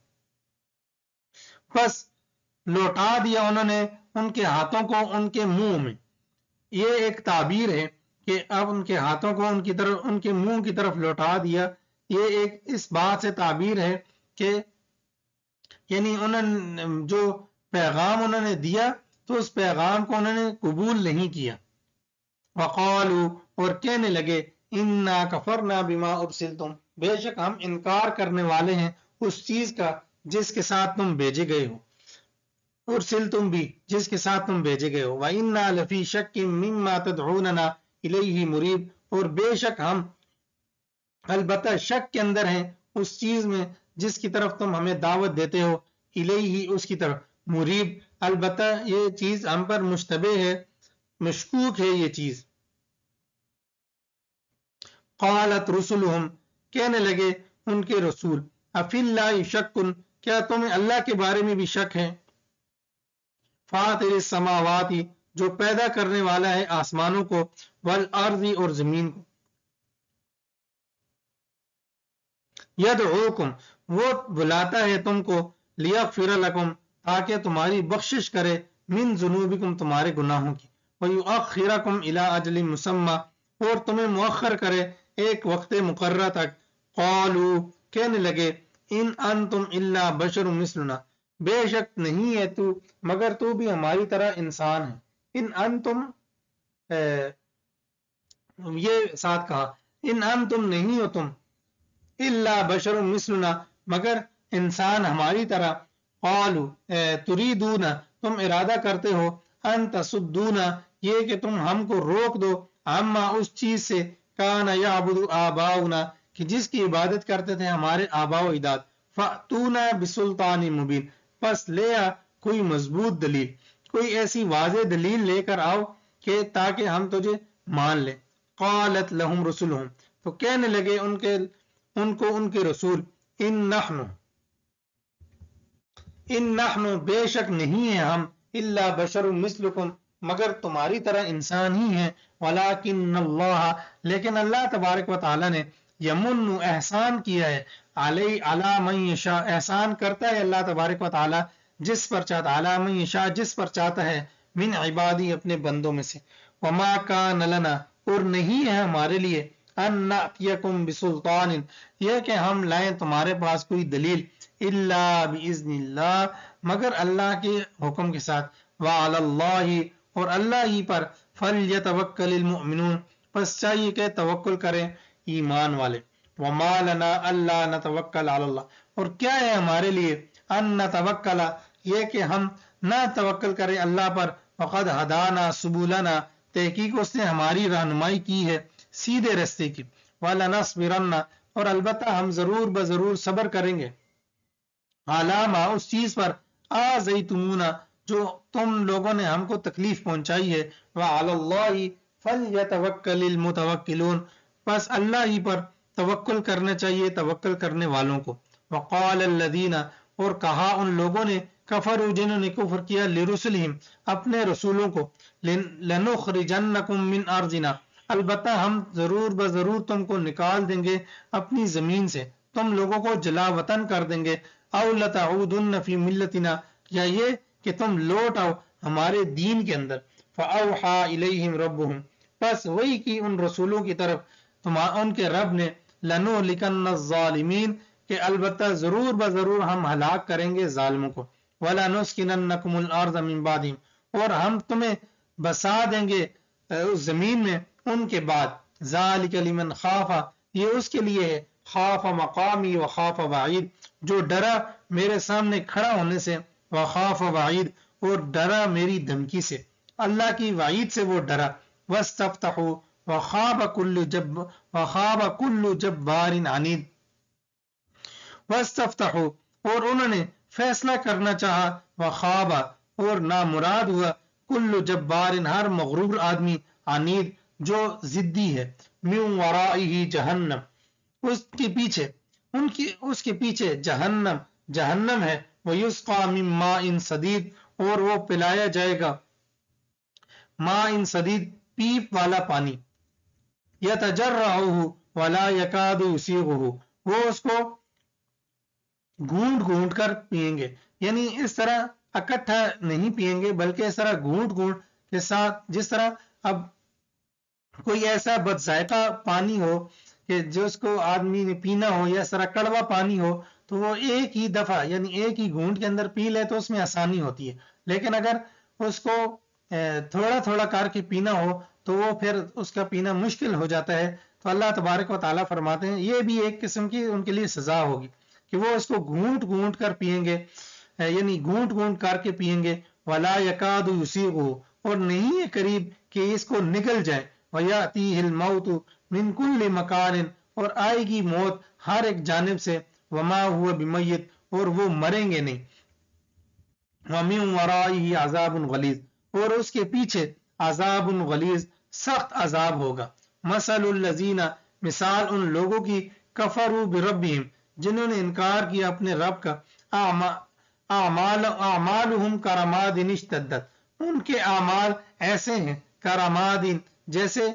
بس لوٹا دیا انہوں نے ان کے ہاتھوں کو ان کے منہ میں۔ یہ ایک تعبیر ہے کہ اب ان کے ہاتھوں کو ان کی طرف ان کے منہ کی طرف لوٹا دیا، یہ ایک اس بات سے تعبیر ہے کہ یعنی انہوں نے جو پیغام انہوں نے دیا تو اس پیغام کو انہوں نے قبول نہیں کیا۔ وقالوا اور کہنے لگے انا کفرنا بما ارسلتم، بے شک ہم انکار کرنے والے ہیں اس چیز کا جس کے ساتھ تم بھیجے گئے ہو، ارسلتم بھی جس کے ساتھ تم بھیجے گئے ہو، وَإِنَّا لَفِي شَكٍّ مِّمَّا تَدْعُونَنَا إِلَيْهِ مُرِيبٍ اور بے شک ہم البتہ شک کے اندر ہیں اس چیز میں جس کی طرف تم ہمیں دعوت دیتے ہو، الیہ اس کی طرف، مریب البتہ یہ چیز ہم پر مشتبہ ہے، مشکوک ہے یہ چیز۔ قالت رسلہم کہنے لگے ان کے رسول افی اللہ شک کیا تمہیں اللہ کے بارے میں بھی شک ہے، فاطر السماوات جو پیدا کرنے والا ہے آسمانوں کو، والارض اور زمین کو، یدعوکم وہ بلاتا ہے تم کو، لیغفر لکم تاکہ تمہاری بخشش کرے، من ذنوبکم تمہارے گناہوں کی، ویؤخرکم الی اجل مسمی اور تمہیں مؤخر کرے ایک وقت مقررہ تک۔ قالوا کہنے لگے ان انتم الا بشر مثلنا بے شک نہیں ہے تو مگر تو بھی ہماری طرح انسان ہے، ان انتم یہ ساتھ کہا ان انتم نہیں ہو تم، الا بشر مثلنا مگر انسان ہماری طرح، قالوا تریدون تم ارادہ کرتے ہو، ان تصدونا یہ کہ تم ہم کو روک دو، اما اس چیز سے کان یعبد آباؤنا کہ جس کی عبادت کرتے تھے ہمارے آباء و اجداد، فأتونا بسلطان مبین پس لے آ کوئی مضبوط دلیل، کوئی ایسی واضح دلیل لے کر آؤ کہ تاکہ ہم تجھے مان لیں۔ قالت لہم رسلہم تو کہنے لگے ان کے ان کو ان کے رسول ان نحن ان نحن بے شک نہیں ہیں ہم، الا بشر مثلکم مگر تمہاری طرح انسان ہی ہیں، ولکن اللہ لیکن اللہ تبارک و تعالی نے یمن احسان کیا ہے، علی علی من یشاء احسان کرتا ہے اللہ تبارک و تعالی جس پر چاہتا، علی من یشاء جس پر چاہتا ہے، من عبادی اپنے بندوں میں سے، وما کان لنا اور نہیں ہے ہمارے لیے، ان نأتیکم بسلطان یہ کہ ہم لائیں تمہارے پاس کوئی دلیل، الا باذن اللہ مگر اللہ کے حکم کے ساتھ، وعلی اللہ اور اللہ ہی پر، فلیتوکل المؤمنون پس چاہیے کہ توکل کریں ایمان والے، وما لنا الا نتوکل علی اللہ اور کیا ہے ہمارے لیے، ان نتوکل یہ کہ ہم نہ توکل کریں اللہ پر، وقد ہدانا سبلنا تحقیق اس نے ہماری رہنمائی کی ہے سیدھے رستے کی، وَلَنَصْبِرَنَّ اور البتہ ہم ضرور بضرور صبر کریں گے، علامہ اس چیز پر آذیتمونا جو تم لوگوں نے ہم کو تکلیف پہنچائی ہے، وعلی اللہ فلیتوکل المتوکلون بس اللہ ہی پر توکل کرنا چاہیے توکل کرنے والوں کو۔ وقال الذین اور کہا ان لوگوں نے، کفروا جنہوں نے کفر کیا، لرسلہم اپنے رسولوں کو، لنخرجنکم من ارضنا البتہ ہم ضرور بضرور تم کو نکال دیں گے اپنی زمین سے، تم لوگوں کو جلا وطن کر دیں گے، او لتعودن فی ملتنا یا یہ کہ تم لوٹ آؤ ہمارے دین کے اندر، فاوحى الیہم ربہم پس وہی کی ان رسولوں کی طرف ان کے رب نے، لنہلکن الظالمین کہ البتہ ضرور بضرور ہم ہلاک کریں گے ظالموں کو، ولنسکننکم الارض من بعدہم اور ہم تمہیں بسا دیں گے اس زمین میں ان کے بعد. ذالک لمن خاف، یہ اس کے لیے ہے، خاف مقامی و خاف وعید، جو ڈرا میرے سامنے کھڑا ہونے سے، وخاف وعید، اور ڈرا میری دھمکی سے، اللہ کی وعید سے وہ ڈرا. واستفتحوا وخاب کل جب وخاب کل جبار عنید. واستفتحوا، اور انہوں نے فیصلہ کرنا چاہا، وخاب، اور نامراد ہوا، کل جبار، ہر مغرور آدمی، عنید، جو ضدی ہے. من ورائہ جہنم، اس کے پیچھے ان کی اس کے پیچھے جہنم جہنم ہے. ویسقى من ماء صدید، اور وہ پلایا جائے گا ماء صدید، پیپ والا پانی. یتجرعہ ولا یکاد یسیغہ، وہ اس کو گھونٹ گھونٹ کر پئیں گے، یعنی اس طرح اکٹھا نہیں پئیں گے بلکہ اس طرح گھونٹ گھونٹ کے ساتھ، جس طرح اب کوئی ایسا بد ذائقہ پانی ہو کہ جو اس کو آدمی نے پینا ہو، یا اس طرح کڑوا پانی ہو، تو وہ ایک ہی دفعہ یعنی ایک ہی گھونٹ کے اندر پی لے تو اس میں آسانی ہوتی ہے. لیکن اگر اس کو تھوڑا تھوڑا کر کے پینا ہو تو وہ پھر اس کا پینا مشکل ہو جاتا ہے. تو اللہ تبارک و تعالیٰ فرماتے ہیں یہ بھی ایک قسم کی ان کے لیے سزا ہوگی کہ وہ اس کو گھونٹ گھونٹ کر پئیں گے، یعنی گھونٹ گھونٹ کر کے پئیں گے. ولا یکاد یسیغہ، اور نہیں ہے قریب کہ اس کو نگل جائے. ویاتیہ الموت من کل مکان، اور آئے گی موت ہر ایک جانب سے. وما ہوا بمیت، اور وہ مریں گے نہیں. ومن ورائہ عذاب غلیظ، اور اس کے پیچھے عذاب غلیظ، سخت عذاب ہوگا. مثل الذین، مثال ان لوگوں کی، کفروا بربہم، جنہوں نے انکار کیا اپنے رب کا. اعمال اعمالہم کرماد اشتدت، ان کے اعمال ایسے ہیں، کرماد، جیسے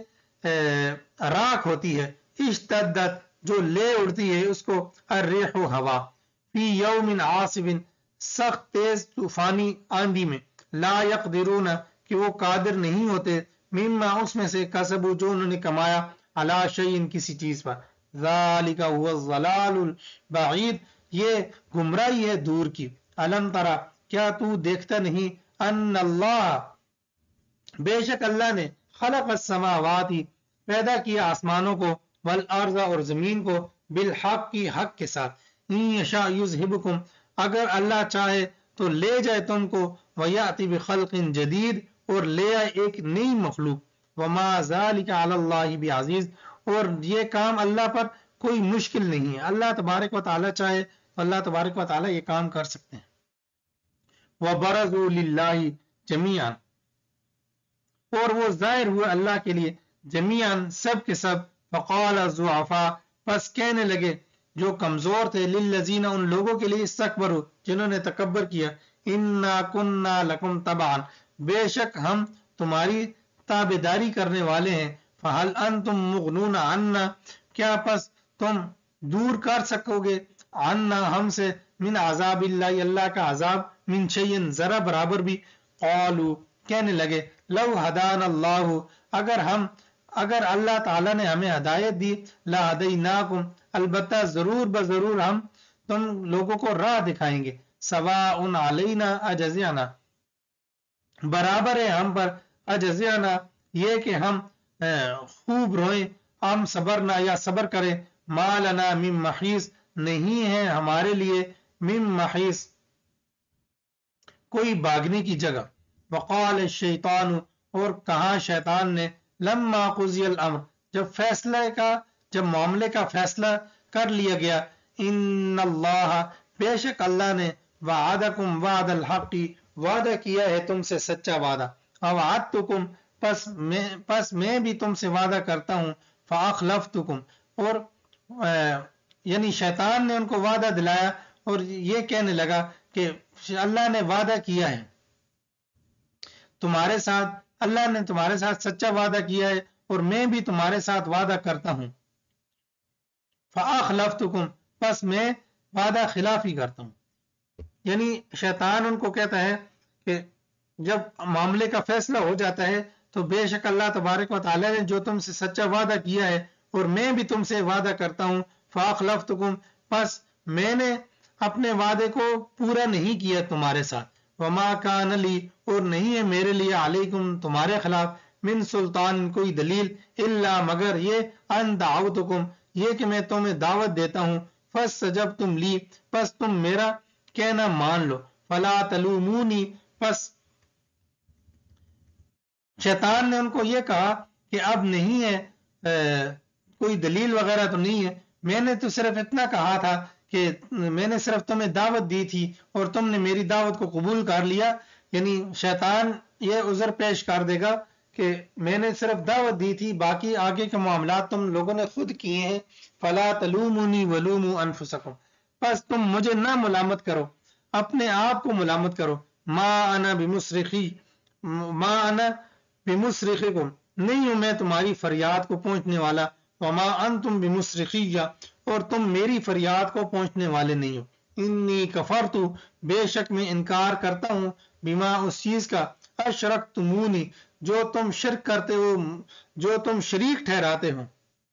راکھ ہوتی ہے، اشتدت، جو لے اڑتی ہے اس کو، الریح، ہوا، فی یوم عاصف، سخت تیز طوفانی آندھی میں. لا یقدرون، کہ وہ قادر نہیں ہوتے، مما، اس میں سے، کسبوا، جو انہوں نے کمایا، علی شیء، کسی چیز پر. ذالک هو الضلال البعید، یہ گمراہی ہے دور کی. الم ترى، کیا تو دیکھتا نہیں، ان اللہ، بے شک اللہ نے، خلق السماوات، پیدا کیا آسمانوں کو، والارض، اور زمین کو، بالحق، کی حق کے ساتھ. ان یشاء یذہبکم، اگر اللہ چاہے تو لے جائے تم کو، ویأتی بخلق جدید، اور لے آئے ایک نئی مخلوق. وما ذلک علی اللہ بعزیز، اور یہ کام اللہ پر کوئی مشکل نہیں ہے. اللہ تبارک و تعالیٰ چاہے تو اللہ تبارک و تعالیٰ یہ کام کر سکتے ہیں. وبرزوا للہ جمیعا، اور وہ ظاہر ہوئے اللہ کے لیے، جمیعاً، سب کے سب. فقال الضعفاء، پس کہنے لگے جو کمزور تھے، للذین، ان لوگوں کے لیے، استکبروا، جنہوں نے تکبر کیا، انا کننا لکم تبعا، بے شک ہم تمہاری تابعداری کرنے والے ہیں. فہل انتم مغنون عنا، کیا پس تم دور کر سکو گے، عنا، ہم سے، من عذاب اللہ، اللہ کا عذاب، من شیء، ذرا برابر بھی. قالوا، کہنے لگے، لو ہدانا اللہ، اگر ہم اگر اللہ تعالیٰ نے ہمیں ہدایت دی، لہدیناکم، البتہ ضرور بضرور ہم تم لوگوں کو راہ دکھائیں گے. سواء علینا اجزعنا، برابر ہے ہم پر، اجزعنا، یہ کہ ہم خوب روئیں، ہم صبرنا، یا صبر کریں. ما لنا من محیص، نہیں ہے ہمارے لیے، من محیص، کوئی بھاگنے کی جگہ. وقال الشیطان، اور کہا شیطان نے، لما قضی الامر، جب فیصلے کا جب معاملے کا فیصلہ کر لیا گیا، ان اللہ، بے شک اللہ نے، وعدکم وعد الحق، وعدہ کیا ہے تم سے سچا وعدہ. ووعدتکم، پس میں پس میں بھی تم سے وعدہ کرتا ہوں. فاخلفتکم، اور یعنی شیطان نے ان کو وعدہ دلایا اور یہ کہنے لگا کہ اللہ نے وعدہ کیا ہے تمہارے ساتھ، اللہ نے تمہارے ساتھ سچا وعدہ کیا ہے اور میں بھی تمہارے ساتھ وعدہ کرتا ہوں. فاخلفتکم، پس میں وعدہ خلافی کرتا ہوں. یعنی شیطان ان کو کہتا ہے کہ جب معاملے کا فیصلہ ہو جاتا ہے تو بے شک اللہ تبارک و تعالی نے جو تم سے سچا وعدہ کیا ہے اور میں بھی تم سے وعدہ کرتا ہوں. فاخلفتکم، پس میں نے اپنے وعدے کو پورا نہیں کیا تمہارے ساتھ. وما کان لی اور نہیں ہے میرے لیے علیکم تمہارے خلاف من سلطان کوئی دلیل الا مگر یہ ان دعوتکم یہ کہ میں تمہیں دعوت دیتا ہوں فاستجبتم لی پس تم میرا کہنا مان لو فلا تلومونی پس شیطان نے ان کو یہ کہا کہ اب نہیں ہے کوئی دلیل وغیرہ تو نہیں ہے، میں نے تو صرف اتنا کہا تھا کہ میں نے صرف تمہیں دعوت دی تھی اور تم نے میری دعوت کو قبول کر لیا. یعنی شیطان یہ عذر پیش کر دے گا کہ میں نے صرف دعوت دی تھی، باقی آگے کے معاملات تم لوگوں نے خود کیے ہیں. فلا تلومونی ولوموا انفسکم پس تم مجھے نہ ملامت کرو، اپنے آپ کو ملامت کرو. ما انا بمصرخی ما انا بمصرخکم نہیں ہوں میں تمہاری فریاد کو پہنچنے والا. وما انتم بمصرخیہ اور تم میری فریاد کو پہنچنے والے نہیں ہو. انی کفرت بے شک میں انکار کرتا ہوں بما اس چیز کا اشرکتمونی جو تم شرک کرتے ہو، جو تم شریک ٹھہراتے ہو،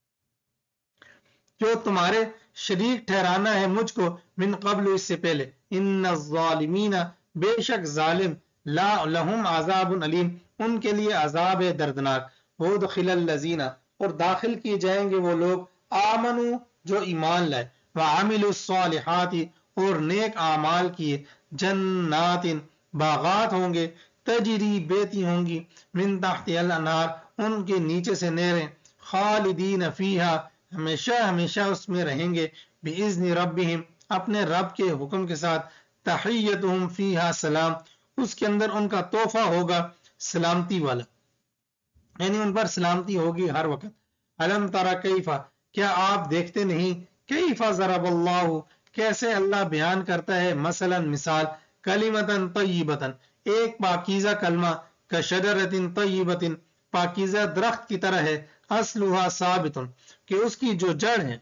جو تمہارے شریک ٹھہرانا ہے مجھ کو من قبل اس سے پہلے. ان الظالمین بے شک ظالم لا لہم عذاب علیم ان کے لیے عذاب دردناک. وادخل الذین اور داخل کیے جائیں گے وہ لوگ آمنو جو ایمان لائے، وعملوا الصالحات اور نیک اعمال کیے، جنات باغات ہوں گے، تجری بیتی ہوں گی، من تحت الانہار ان کے نیچے سے نہریں، خالدین فیہا ہمیشہ ہمیشہ اس میں رہیں گے، باذن ربہم اپنے رب کے حکم کے ساتھ، تحیتہم فیہا سلام اس کے اندر ان کا تحفہ ہوگا سلامتی والا، یعنی ان پر سلامتی ہوگی ہر وقت. الم ترى کیفا کیا آپ دیکھتے نہیں، کیفا ضرب اللہ کیسے اللہ بیان کرتا ہے مثلا مثال، کلمتن طیبتن ایک پاکیزہ کلمہ، کشجرتن طیبتن پاکیزہ درخت کی طرح ہے، اصلها ثابتن کہ اس کی جو جڑ ہے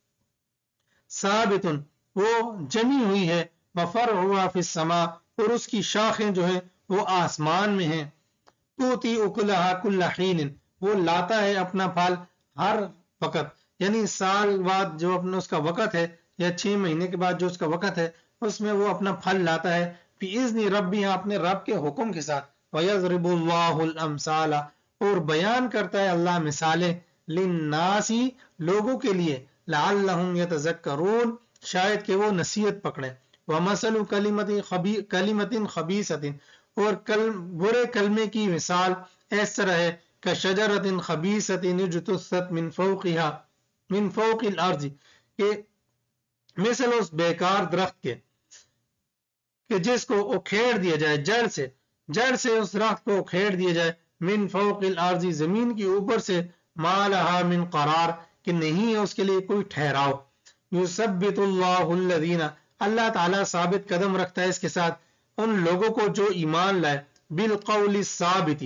ثابتن وہ جمی ہوئی ہے، وفرعها فی السماء اور اس کی شاخیں جو ہیں وہ آسمان میں ہیں، توتی اکلہا کل حین وہ لاتا ہے اپنا پھل ہر وقت، یعنی سال بعد جو اپنا اس کا وقت ہے یا چھ مہینے کے بعد جو اس کا وقت ہے اس میں وہ اپنا پھل لاتا ہے، بِإِذْنِ رَبِّهَا اپنے رب کے حکم کے ساتھ. وَيَضْرِبُ اللَّهُ الْأَمْثَالَ اور بیان کرتا ہے اللہ مثالیں، لِلنَّاسِ لوگوں کے لیے، لَعَلَّهُمْ يَتَذَكَّرُونَ شاید کہ وہ نصیحت پکڑیں. وَمَثَلُ كَلِمَةٍ خَبِيثَةٍ اور کل برے کلمے کی مثال اس طرح ہے، کشجرۃ خبیثۃ اجتثت من فوقها من فوق الارض کہ مثل اس بیکار درخت کے کہ جس کو اکھیڑ دیا جائے جڑ سے جڑ سے اس درخت کو اکھیڑ دیا جائے، من فوق الارض زمین کے اوپر سے، ما لها من قرار کہ نہیں ہے اس کے لیے کوئی ٹھہراؤ. یثبت اللہ الذین اللہ تعالیٰ ثابت قدم رکھتا ہے اس کے ساتھ ان لوگوں کو جو ایمان لائے، بالقول الثابت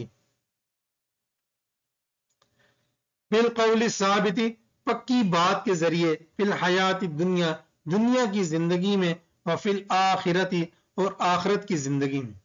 بالقول الثابت پکی بات کے ذریعے، فی الحیات الدنیا دنیا کی زندگی میں، وفی الآخرت اور آخرت کی زندگی میں.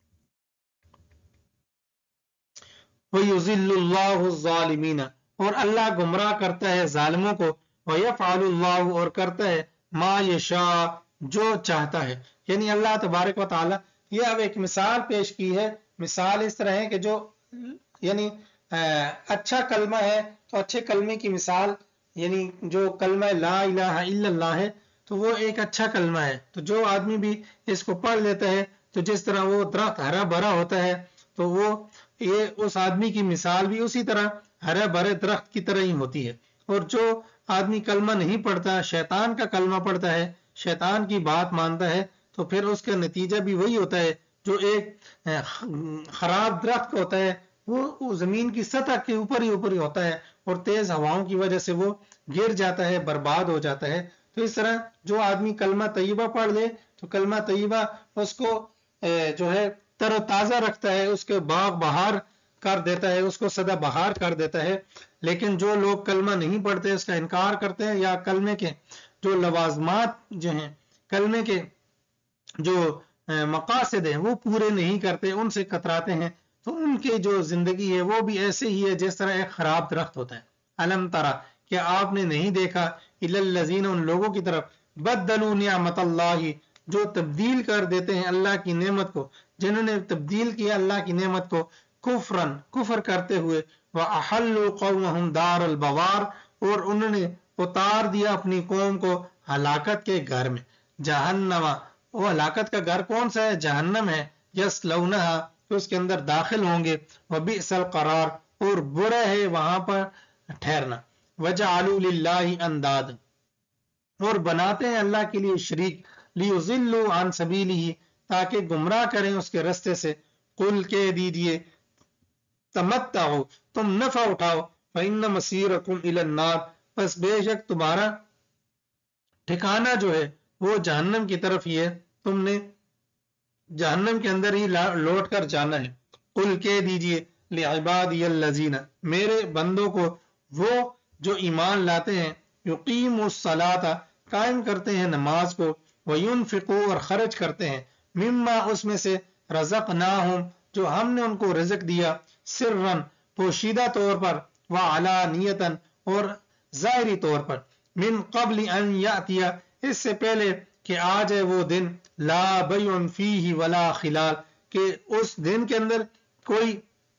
وَيُضِلُّ اللَّهُ الظَّالِمِينَ اور اللہ گمراہ کرتا ہے ظالموں کو، وَيَفْعَلُ اللَّهُ اور کرتا ہے ما یشاء جو چاہتا ہے. یعنی اللہ تبارک و تعالی یہ اب ایک مثال پیش کی ہے. مثال اس طرح ہے کہ جو یعنی اچھا کلمہ ہے تو اچھے کلمے کی مثال، یعنی جو کلمہ لا الہ الا اللہ ہے تو وہ ایک اچھا کلمہ ہے، تو جو آدمی بھی اس کو پڑھ لیتا ہے تو جس طرح وہ درخت ہرا بھرا ہوتا ہے تو وہ یہ اس آدمی کی مثال بھی اسی طرح ہرے بھرے درخت کی طرح ہی ہوتی ہے. اور جو آدمی کلمہ نہیں پڑھتا، شیطان کا کلمہ پڑھتا ہے، شیطان کی بات مانتا ہے، تو پھر اس کا نتیجہ بھی وہی ہوتا ہے جو ایک خراب درخت ہوتا ہے، وہ زمین کی سطح کے اوپر ہی اوپر ہی ہوتا ہے اور تیز ہواؤں کی وجہ سے وہ گر جاتا ہے، برباد ہو جاتا ہے. تو اس طرح جو آدمی کلمہ طیبہ پڑھ لے تو کلمہ طیبہ اس کو جو ہے تر و تازہ رکھتا ہے، اس کے باغ بہار کر دیتا ہے، اس کو سدا بہار کر دیتا ہے. لیکن جو لوگ کلمہ نہیں پڑھتے، اس کا انکار کرتے ہیں، یا کلمے کے جو لوازمات جو ہیں، کلمے کے جو مقاصد ہیں وہ پورے نہیں کرتے، ان سے کتراتے ہیں، تو ان کی جو زندگی ہے وہ بھی ایسے ہی ہے جس طرح ایک خراب درخت ہوتا ہے. الم ترى کیا آپ نے نہیں دیکھا، الی الذین ان لوگوں کی طرف، بدلوا نعمت اللہ جو تبدیل کر دیتے ہیں اللہ کی نعمت کو، جنہوں نے تبدیل کیا اللہ کی نعمت کو کفرن کفر کرتے ہوئے وَأَحَلُّوا قَوْمَهُمْ دَارَ الْبَوَارِ اور انہوں نے اتار دیا اپنی قوم کو ہلاکت کے گھر میں جہنم وہ ہلاکت کا گھر کون سا ہے جہنم ہے یصلونها تو اس کے اندر داخل ہوں گے وبئس القرار اور برا ہے وہاں پر ٹھہرنا وجعلوا للہ انداد اور بناتے ہیں اللہ کے لیے شریک لیضلوا عن سبیلہ تاکہ گمراہ کریں اس کے رستے سے قل کہہ دیجئے تمتعوا تم نفع اٹھاؤ فإن مسیرکم الی النار پس بے شک تمہارا ٹھکانہ جو ہے وہ جہنم کی طرف ہی ہے تم نے جہنم کے اندر ہی لوٹ کر جانا ہے قل کہہ دیجئے لعبادی الذین میرے بندوں کو وہ جو ایمان لاتے ہیں یقیموا الصلاۃ قائم کرتے ہیں نماز کو وینفقوا اور خرچ کرتے ہیں مما اس میں سے رزقناہم جو ہم نے ان کو رزق دیا سرًا پوشیدہ طور پر وعلانیۃً اور ظاہری طور پر من قبل ان یاتی اس سے پہلے کہ آ جائے وہ دن لا بیع فیہ ولا خلال کہ اس دن کے اندر کوئی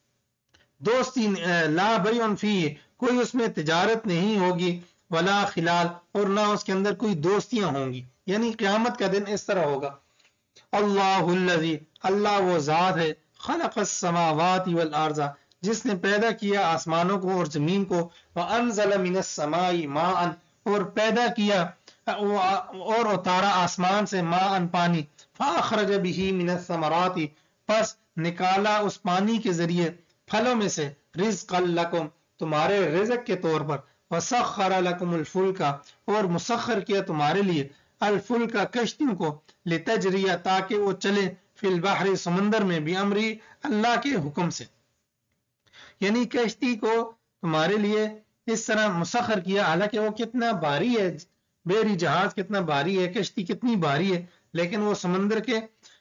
دوستی لا بیع فیہ کوئی اس میں تجارت نہیں ہوگی ولا خلال اور نہ اس کے اندر کوئی دوستیاں ہوں گی یعنی قیامت کا دن اس طرح ہوگا اللہ الذی اللہ وہ ذات ہے خلق السماوات والارض جس نے پیدا کیا آسمانوں کو اور زمین کو وانزل من السماء ماء اور پیدا کیا اور اتارا آسمان سے ماء پانی فاخرج به من الثمرات پس نکالا اس پانی کے ذریعے پھلوں میں سے رزقا لکم تمہارے رزق کے طور پر وسخر لکم الفلک اور مسخر کیا تمہارے لیے الفلک کشتیوں کو لتجریہ تاکہ وہ چلے فی البحر سمندر میں بامری اللہ کے حکم سے یعنی کشتی کو تمہارے لیے اس طرح مسخر کیا حالانکہ وہ کتنا بھاری ہے بیری جہاز کتنا بھاری ہے کشتی کتنی بھاری ہے لیکن وہ سمندر کے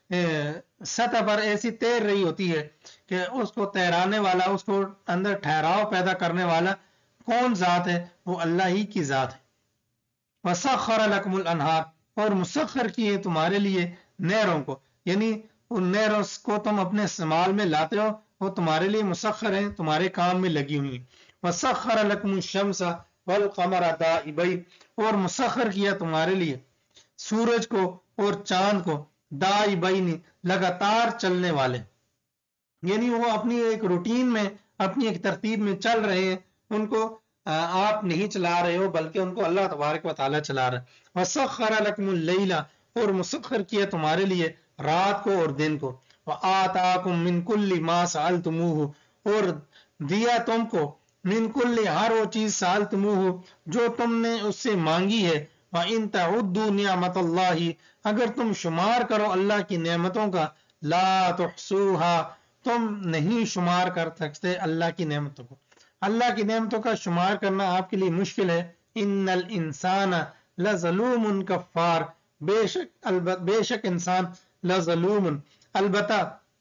سطح پر ایسی تیر رہی ہوتی ہے کہ اس کو تیرانے والا اس کو اندر ٹھہراؤ پیدا کرنے والا کون ذات ہے وہ اللہ ہی کی ذات ہے وسخر لکم الانہار اور مسخر کیے تمہارے لیے نہروں کو یعنی ان نہروں کو تم اپنے استعمال میں لاتے ہو وہ تمہارے لیے مسخر ہیں تمہارے کام میں لگی ہوئی وسخر لکم الشمس والقمر دائبین اور مسخر کیا تمہارے لیے سورج کو اور چاند کو دائبین لگاتار چلنے والے یعنی وہ اپنی ایک روٹین میں اپنی ایک ترتیب میں چل رہے ہیں ان کو آپ نہیں چلا رہے ہو بلکہ ان کو اللہ تبارک و تعالی چلا رہا ہے وسخر لکم اللیل اور مسخر کیا تمہارے لیے رات کو اور دن کو وآتاکم من کل ما سألتموہ اور دیا تم کو من کل ہر وہ چیز سألتموہ جو تم نے اس سے مانگی ہے وَإِن تَعُدُّوا نِعْمَةَ اللَّهِ اگر تم شمار کرو اللہ کی نعمتوں کا لا تحصوها تم نہیں شمار کر سکتے اللہ کی نعمتوں کو اللہ کی نعمتوں کا شمار کرنا آپ کے لیے مشکل ہے ان الانسان لظلوم کفار بے شک البت بے شک انسان لظلوم البتہ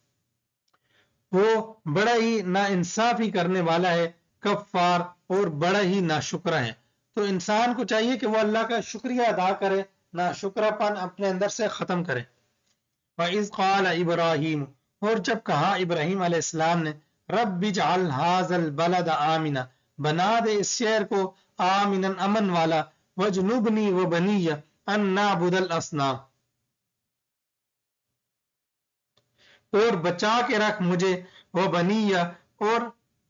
وہ بڑا ہی نا انصافی کرنے والا ہے کفار اور بڑا ہی ناشکرا ہے تو انسان کو چاہیے کہ وہ اللہ کا شکریہ ادا کرے ناشکرا پن اپنے اندر سے ختم کرے وَإِذْ قَالَ إِبْرَاهِيمُ اور جب کہا ابراہیم علیہ السلام نے رب اجعل هذا البلد آمنا بنا دے اس شہر کو آمنا امن والا وجنبنی وبنی ان نعبد الاصنام اور بچا کے رکھ مجھے وبنی اور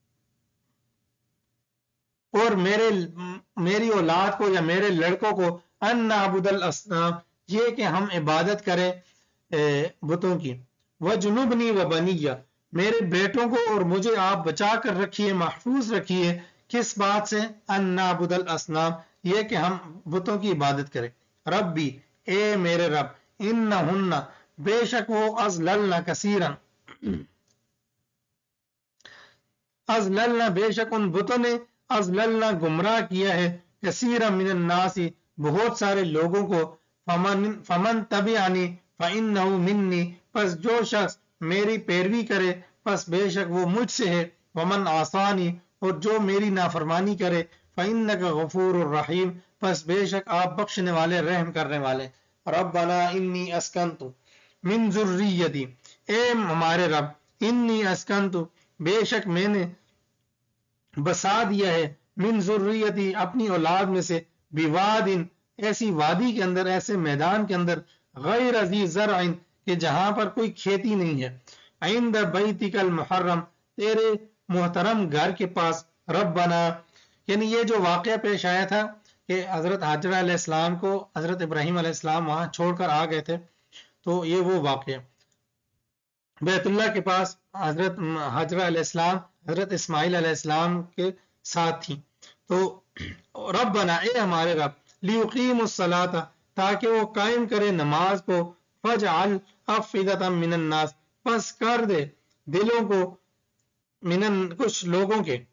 اور میرے میری اولاد کو یا میرے لڑکوں کو ان نعبد الاصنام یہ کہ ہم عبادت کریں بتوں کی وجنبنی وبنی میرے بیٹوں کو اور مجھے آپ بچا کر رکھیے محفوظ رکھیے کس بات سے ان نعبد الاصنام یہ کہ ہم بتوں کی عبادت کریں ربی اے میرے رب انہن بے شک وہ ازللنا کثیرا ازللنا بے شک ان بتوں نے ازللنا گمراہ کیا ہے کثیرا من الناس بہت سارے لوگوں کو فمن فمن تبعنی فانہ منی پس جو شخص میری پیروی کرے پس بے شک وہ مجھ سے ہے ومن عصانی اور جو میری نافرمانی کرے فإنک غفور الرحیم پس بے شک آپ بخشنے والے رحم کرنے والے ربنا انی اسکنت من ذریتی اے ہمارے رب انی اسکنت بے شک میں نے بسا دیا ہے من ذریتی اپنی اولاد میں سے بوادن ایسی وادی کے اندر ایسے میدان کے اندر غیر ذی زرع کہ جہاں پر کوئی کھیتی نہیں ہے عند بیتک المحرم تیرے محترم گھر کے پاس ربنا یعنی یہ جو واقعہ پیش آیا تھا کہ حضرت حاجرہ علیہ السلام کو حضرت ابراہیم علیہ السلام وہاں چھوڑ کر آ گئے تھے تو یہ وہ واقعہ بیت اللہ کے پاس حضرت حاجرہ علیہ السلام حضرت اسماعیل علیہ السلام کے ساتھ تھی تو ربنا اے ہمارے رب لیقیم الصلاۃ تاکہ وہ قائم کرے نماز کو فجعل افئدۃ من الناس پس کر دے دلوں کو من کچھ لوگوں کے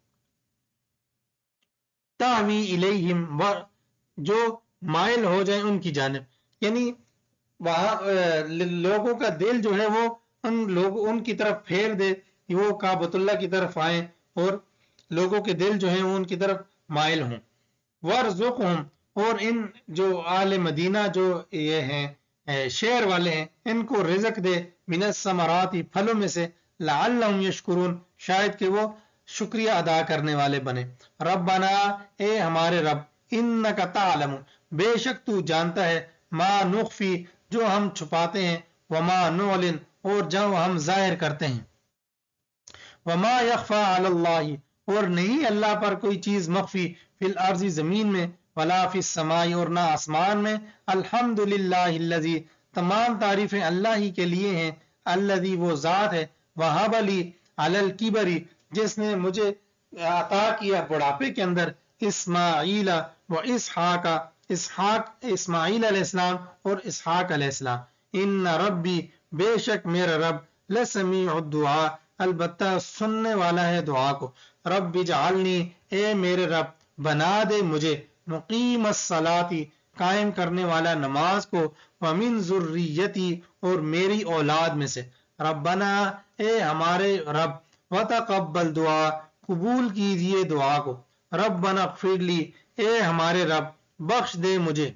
تاوی الیہم جو مائل ہو جائیں ان کی جانب یعنی وہاں لوگوں کا دل جو ہے وہ ان لوگ ان کی طرف پھیر دے کہ وہ کعبۃ اللہ کی طرف آئیں اور لوگوں کے دل جو ہیں وہ ان کی طرف مائل ہوں ورزقہم اور ان جو آل مدینہ جو یہ ہیں شہر والے ہیں ان کو رزق دے من الثمرات پھلوں میں سے لعلہم یشکرون شاید کہ وہ شکریہ ادا کرنے والے بنے ربنا اے ہمارے رب انک تعلم بے شک تو جانتا ہے ما نخفی جو ہم چھپاتے ہیں وما نعلن اور جو ہم ظاہر کرتے ہیں وما یخفی علی اللہ اور نہیں اللہ پر کوئی چیز مخفی فی الارض زمین میں ولا فی السماء اور نہ آسمان میں الحمدللہ الذی تمام تعریفیں اللہ ہی کے لیے ہیں الذی وہ ذات ہے وہب لی علی الکبر جس نے مجھے عطا کیا بڑھاپے کے اندر اسماعیل و اسحاق اسحاق اسماعیل علیہ السلام اور اسحاق علیہ السلام ان ربی بے شک میرا رب لسمیع الدعاء البتہ سننے والا ہے دعا کو رب اجعلنی اے میرے رب بنا دے مجھے مقیم الصلاۃ قائم کرنے والا نماز کو ومن ذریتی اور میری اولاد میں سے ربنا اے ہمارے رب وتقبل دعا قبول کیجئے دعا کو ربنا اغفر لی اے ہمارے رب بخش دے مجھے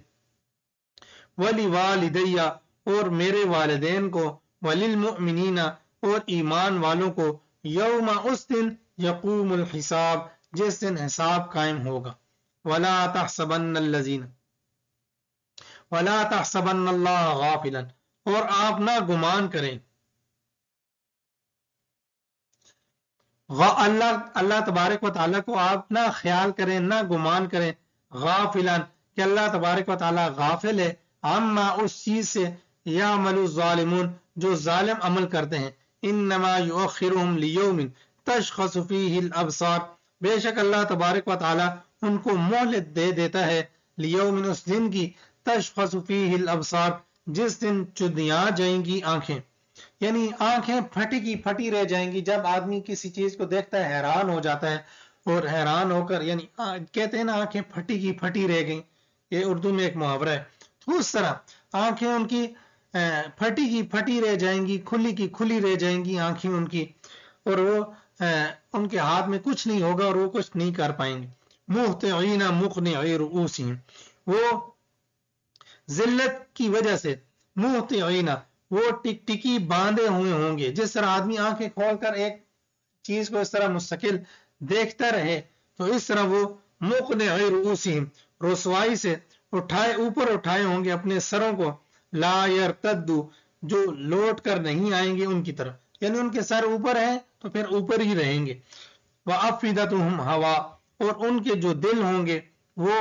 ولوالدی اور میرے والدین کو وللمؤمنین اور ایمان والوں کو یوم اس دن یقوم الحساب جس دن حساب قائم ہوگا ولا تحسبن الذین ولا تحسبن اللہ غافلا اور آپ نہ گمان کریں اللہ اللہ تبارک و تعالیٰ کو آپ نہ خیال کریں نہ گمان کریں غافلا کہ اللہ تبارک و تعالیٰ غافل ہے عما اس چیز سے یعمل الظالمون جو ظالم عمل کرتے ہیں انما یؤخرهم لیوم تشخص فیہ الابصار بے شک اللہ تبارک و تعالیٰ ان کو مہلت دے دیتا ہے لیوم اس دن کی تشخص فیہ الابصار جس دن چدیاں جائیں گی آنکھیں یعنی آنکھیں پھٹی کی پھٹی رہ جائیں گی جب آدمی کسی چیز کو دیکھتا ہے حیران ہو جاتا ہے اور حیران ہو کر یعنی کہتے ہیں نا آنکھیں پھٹی کی پھٹی رہ گئیں یہ اردو میں ایک محاورہ ہے تو اس طرح آنکھیں ان کی پھٹی کی پھٹی رہ جائیں گی کھلی کی کھلی رہ جائیں گی آنکھیں ان کی اور وہ ان کے ہاتھ میں کچھ نہیں ہوگا اور وہ کچھ نہیں کر پائیں گے مہطعین مقنعی رؤوسہم وہ ذلت کی وجہ سے مہطعین وہ ٹک ٹکی باندھے ہوئے ہوں گے جس طرح آدمی آنکھیں کھول کر ایک چیز کو اس طرح مستقل دیکھتا رہے تو اس طرح وہ مقنعی رؤوسہم رسوائی سے اٹھائے اوپر اٹھائے ہوں گے اپنے سروں کو لا یرتدو جو لوٹ کر نہیں آئیں گے ان کی طرف یعنی ان کے سر اوپر ہیں تو پھر اوپر ہی رہیں گے وافئدتہم ہوا اور ان کے جو دل ہوں گے وہ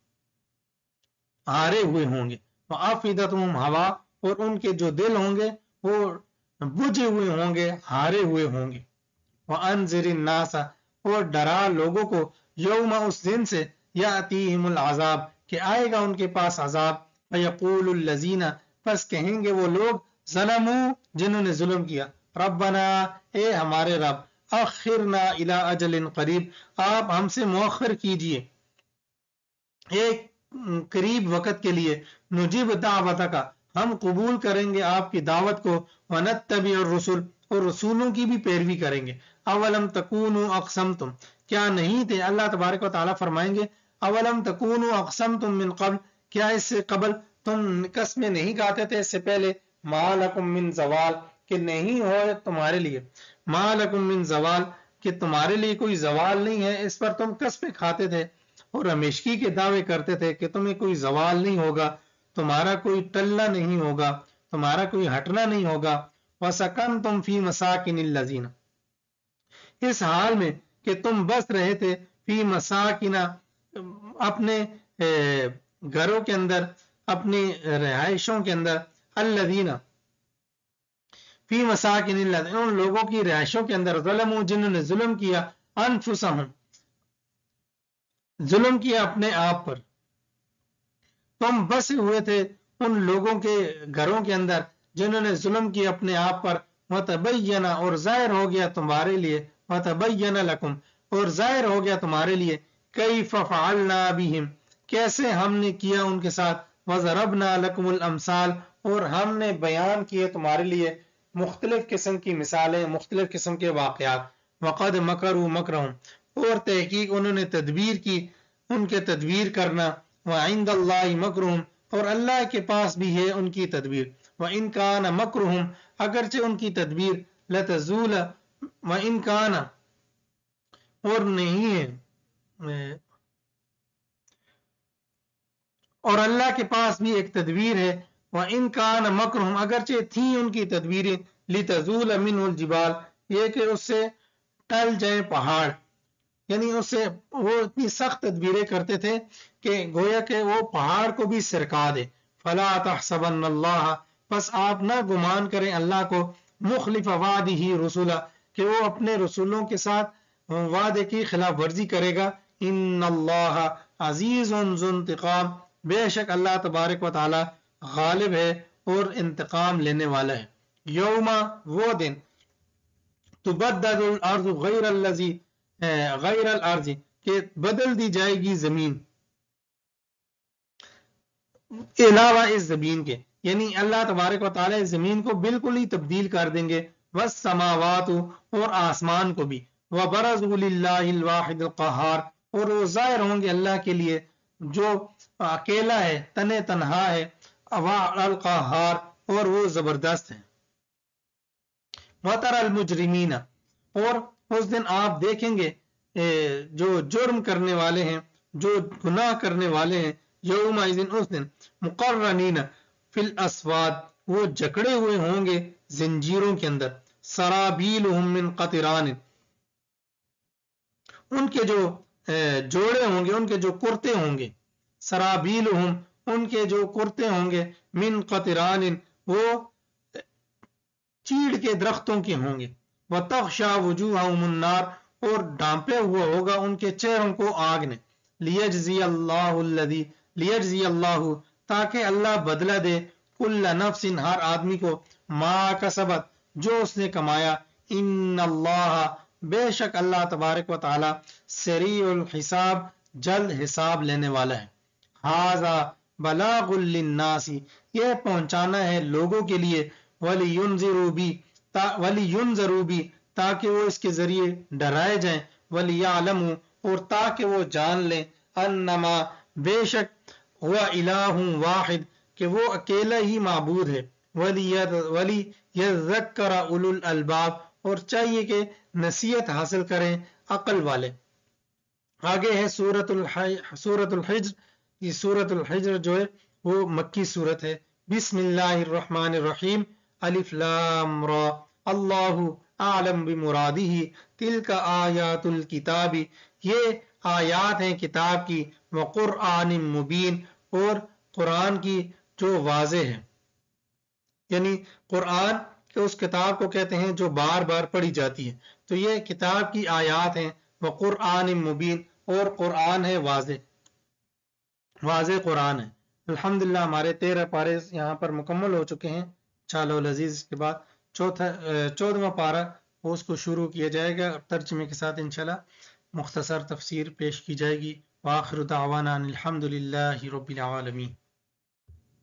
ہارے ہوئے ہوں گے وافئدتہم ہوا اور ان کے جو دل ہوں گے وہ بجھے ہوئے ہوں گے ہارے ہوئے ہوں گے وانذر الناس اور ڈرا لوگوں کو یوم اس دن سے یاتیہم العذاب کہ آئے گا ان کے پاس عذاب فیقول الذین پس کہیں گے وہ لوگ ظلموا جنہوں نے ظلم کیا ربنا اے ہمارے رب اخرنا الی اجل قریب آپ ہم سے مؤخر کیجئے ایک قریب وقت کے لیے نجیب دعوت کا ہم قبول کریں گے آپ کی دعوت کو ونتبع الرسل اور رسولوں کی بھی پیروی کریں گے اولم تکونوا اقسمتم کیا نہیں تھے اللہ تبارک و تعالیٰ فرمائیں گے اولم تکونوا اقسمتم من قبل کیا اس سے قبل تم قسمیں نہیں کھاتے تھے اس سے پہلے ما لکم من زوال کہ نہیں ہو تمہارے لیے ما لکم من زوال کہ تمہارے لیے کوئی زوال نہیں ہے، اس پر تم کس پہ کھاتے تھے اور ہمیشگی کے دعوے کرتے تھے کہ تمہیں کوئی زوال نہیں ہوگا، تمہارا کوئی ٹلنا نہیں ہوگا، تمہارا کوئی ہٹنا نہیں ہوگا۔ وَسَكَنْتُمْ فِي مَسَاكِنِ الَّذِينَ اس حال میں کہ تم بس رہے تھے فی مساکن اپنے گھروں کے اندر، اپنی رہائشوں کے اندر، الذین فی مساکن الذین ان لوگوں کی رہائشوں کے اندر، ظلموا جنہوں نے ظلم کیا، انفسہم ظلم کیا اپنے آپ پر، تم بسے ہوئے تھے ان لوگوں کے گھروں کے اندر جنہوں نے ظلم کیا اپنے آپ پر، وتبین اور ظاہر ہو گیا تمہارے لیے، وتبین لکم اور ظاہر ہو گیا تمہارے لیے، کیف فعلنا بہم کیسے ہم نے کیا ان کے ساتھ، وضربنا لکم الامثال اور ہم نے بیان کیے تمہارے لیے مختلف قسم کی مثالیں، مختلف قسم کے واقعات، وقد مکروا مکرہم اور تحقیق انہوں نے تدبیر کی ان کے تدبیر کرنا، وعند اللہ مکرہم اور اللہ کے پاس بھی ہے ان کی تدبیر، وَإِن كَانَ مَكْرُهُمْ اگرچہ ان کی تدبیر لَتَزُولَ وَإِن كَانَ اور نہیں ہے اور اللہ کے پاس بھی ایک تدبیر ہے، وَإِن كَانَ مَكْرُهُمْ اگرچہ تھیں ان کی تدبیریں لِتَزُولَ مِنْهُ الْجِبَالِ یہ کہ اس سے ٹل جائیں پہاڑ، یعنی اس سے وہ اتنی سخت تدبیریں کرتے تھے کہ گویا کہ وہ پہاڑ کو بھی سرکا دے۔ فَلَا تَحْسَبَنَّ اللَّهَ پس آپ نہ گمان کریں اللہ کو، مخلف وعدہ رسولہ کہ وہ اپنے رسولوں کے ساتھ وعدے کی خلاف ورزی کرے گا، ان اللہ عزیز ذو انتقام بے شک اللہ تبارک و تعالی غالب ہے اور انتقام لینے والا ہے۔ یوم وہ دن تبدل الارض غیر الذی غیر الارض کہ بدل دی جائے گی زمین علاوہ اس زمین کے، یعنی اللہ تبارک و تعالی اس زمین کو بالکل ہی تبدیل کر دیں گے، والسماوات اور آسمان کو بھی، وبرزوا للہ الواحد القہار اور وہ ظاہر ہوں گے اللہ کے لیے جو اکیلا ہے، تن تنہا ہے، القہار اور وہ زبردست ہے۔ وَتَرَى الْمُجْرِمِينَ اور اس دن آپ دیکھیں گے جو جرم کرنے والے ہیں، جو گناہ کرنے والے ہیں، یومئذ اس دن مقرنین فی الاسواد وہ جکڑے ہوئے ہوں گے زنجیروں کے اندر، سرابیلہم من قطران ان کے جو جوڑے ہوں گے، ان کے جو کرتے ہوں گے، سرابیلہم ان کے جو کرتے ہوں گے، من قطران وہ چیڑ کے درختوں کے ہوں گے، وتغشا وجوہہم النار اور ڈھانپے ہوا ہوگا ان کے چہروں کو آگ نے، لیجزی اللہ الذی لیجزی اللہ تاکہ اللہ بدلہ دے کل نفس ہر آدمی کو ما کسبت جو اس نے کمایا، ان اللہ بے شک اللہ تبارک و تعالی سریع الحساب جلد حساب لینے والا ہے۔ ھذا بلاغ للناس یہ پہنچانا ہے لوگوں کے لیے، وَلِيُنذِرُوا بِی وَلِيُنذَرُوا بِی تاکہ وہ اس کے ذریعے ڈرائے جائیں، وَلِيَعْلَمُوا اور تاکہ وہ جان لیں، انما بے شک ہوا الہ واحد کہ وہ اکیلا ہی معبود ہے، وَلِيَذَّكَّرَ اولو الالباب اور چاہیے کہ نصیحت حاصل کریں عقل والے۔ آگے ہے سورۃ سورۃ الحجر، یہ سورۃ الحجر جو ہے وہ مکی سورت ہے۔ بسم اللہ الرحمن الرحیم، الف لام را، اللہ اعلم بمرادہ، تلک آیات الکتاب یہ آیات ہیں کتاب کی، وقرآن مبین اور قرآن کی جو واضح ہے، یعنی قرآن کہ اس کتاب کو کہتے ہیں جو بار بار پڑھی جاتی ہے، تو یہ کتاب کی آیات ہیں، وقرآن مبین اور قرآن ہے واضح، واضح قرآن ہے۔ الحمدللہ ہمارے تیرہ پارے یہاں پر مکمل ہو چکے ہیں۔ چالو العزیز کے بعد چوتھا چودواں پارہ وہ اس کو شروع کیا جائے گا ترجمے کے ساتھ، انشاءاللہ مختصر تفسیر پیش کی جائے گی۔ وآخر دعوانا الحمدللہ رب العالمین۔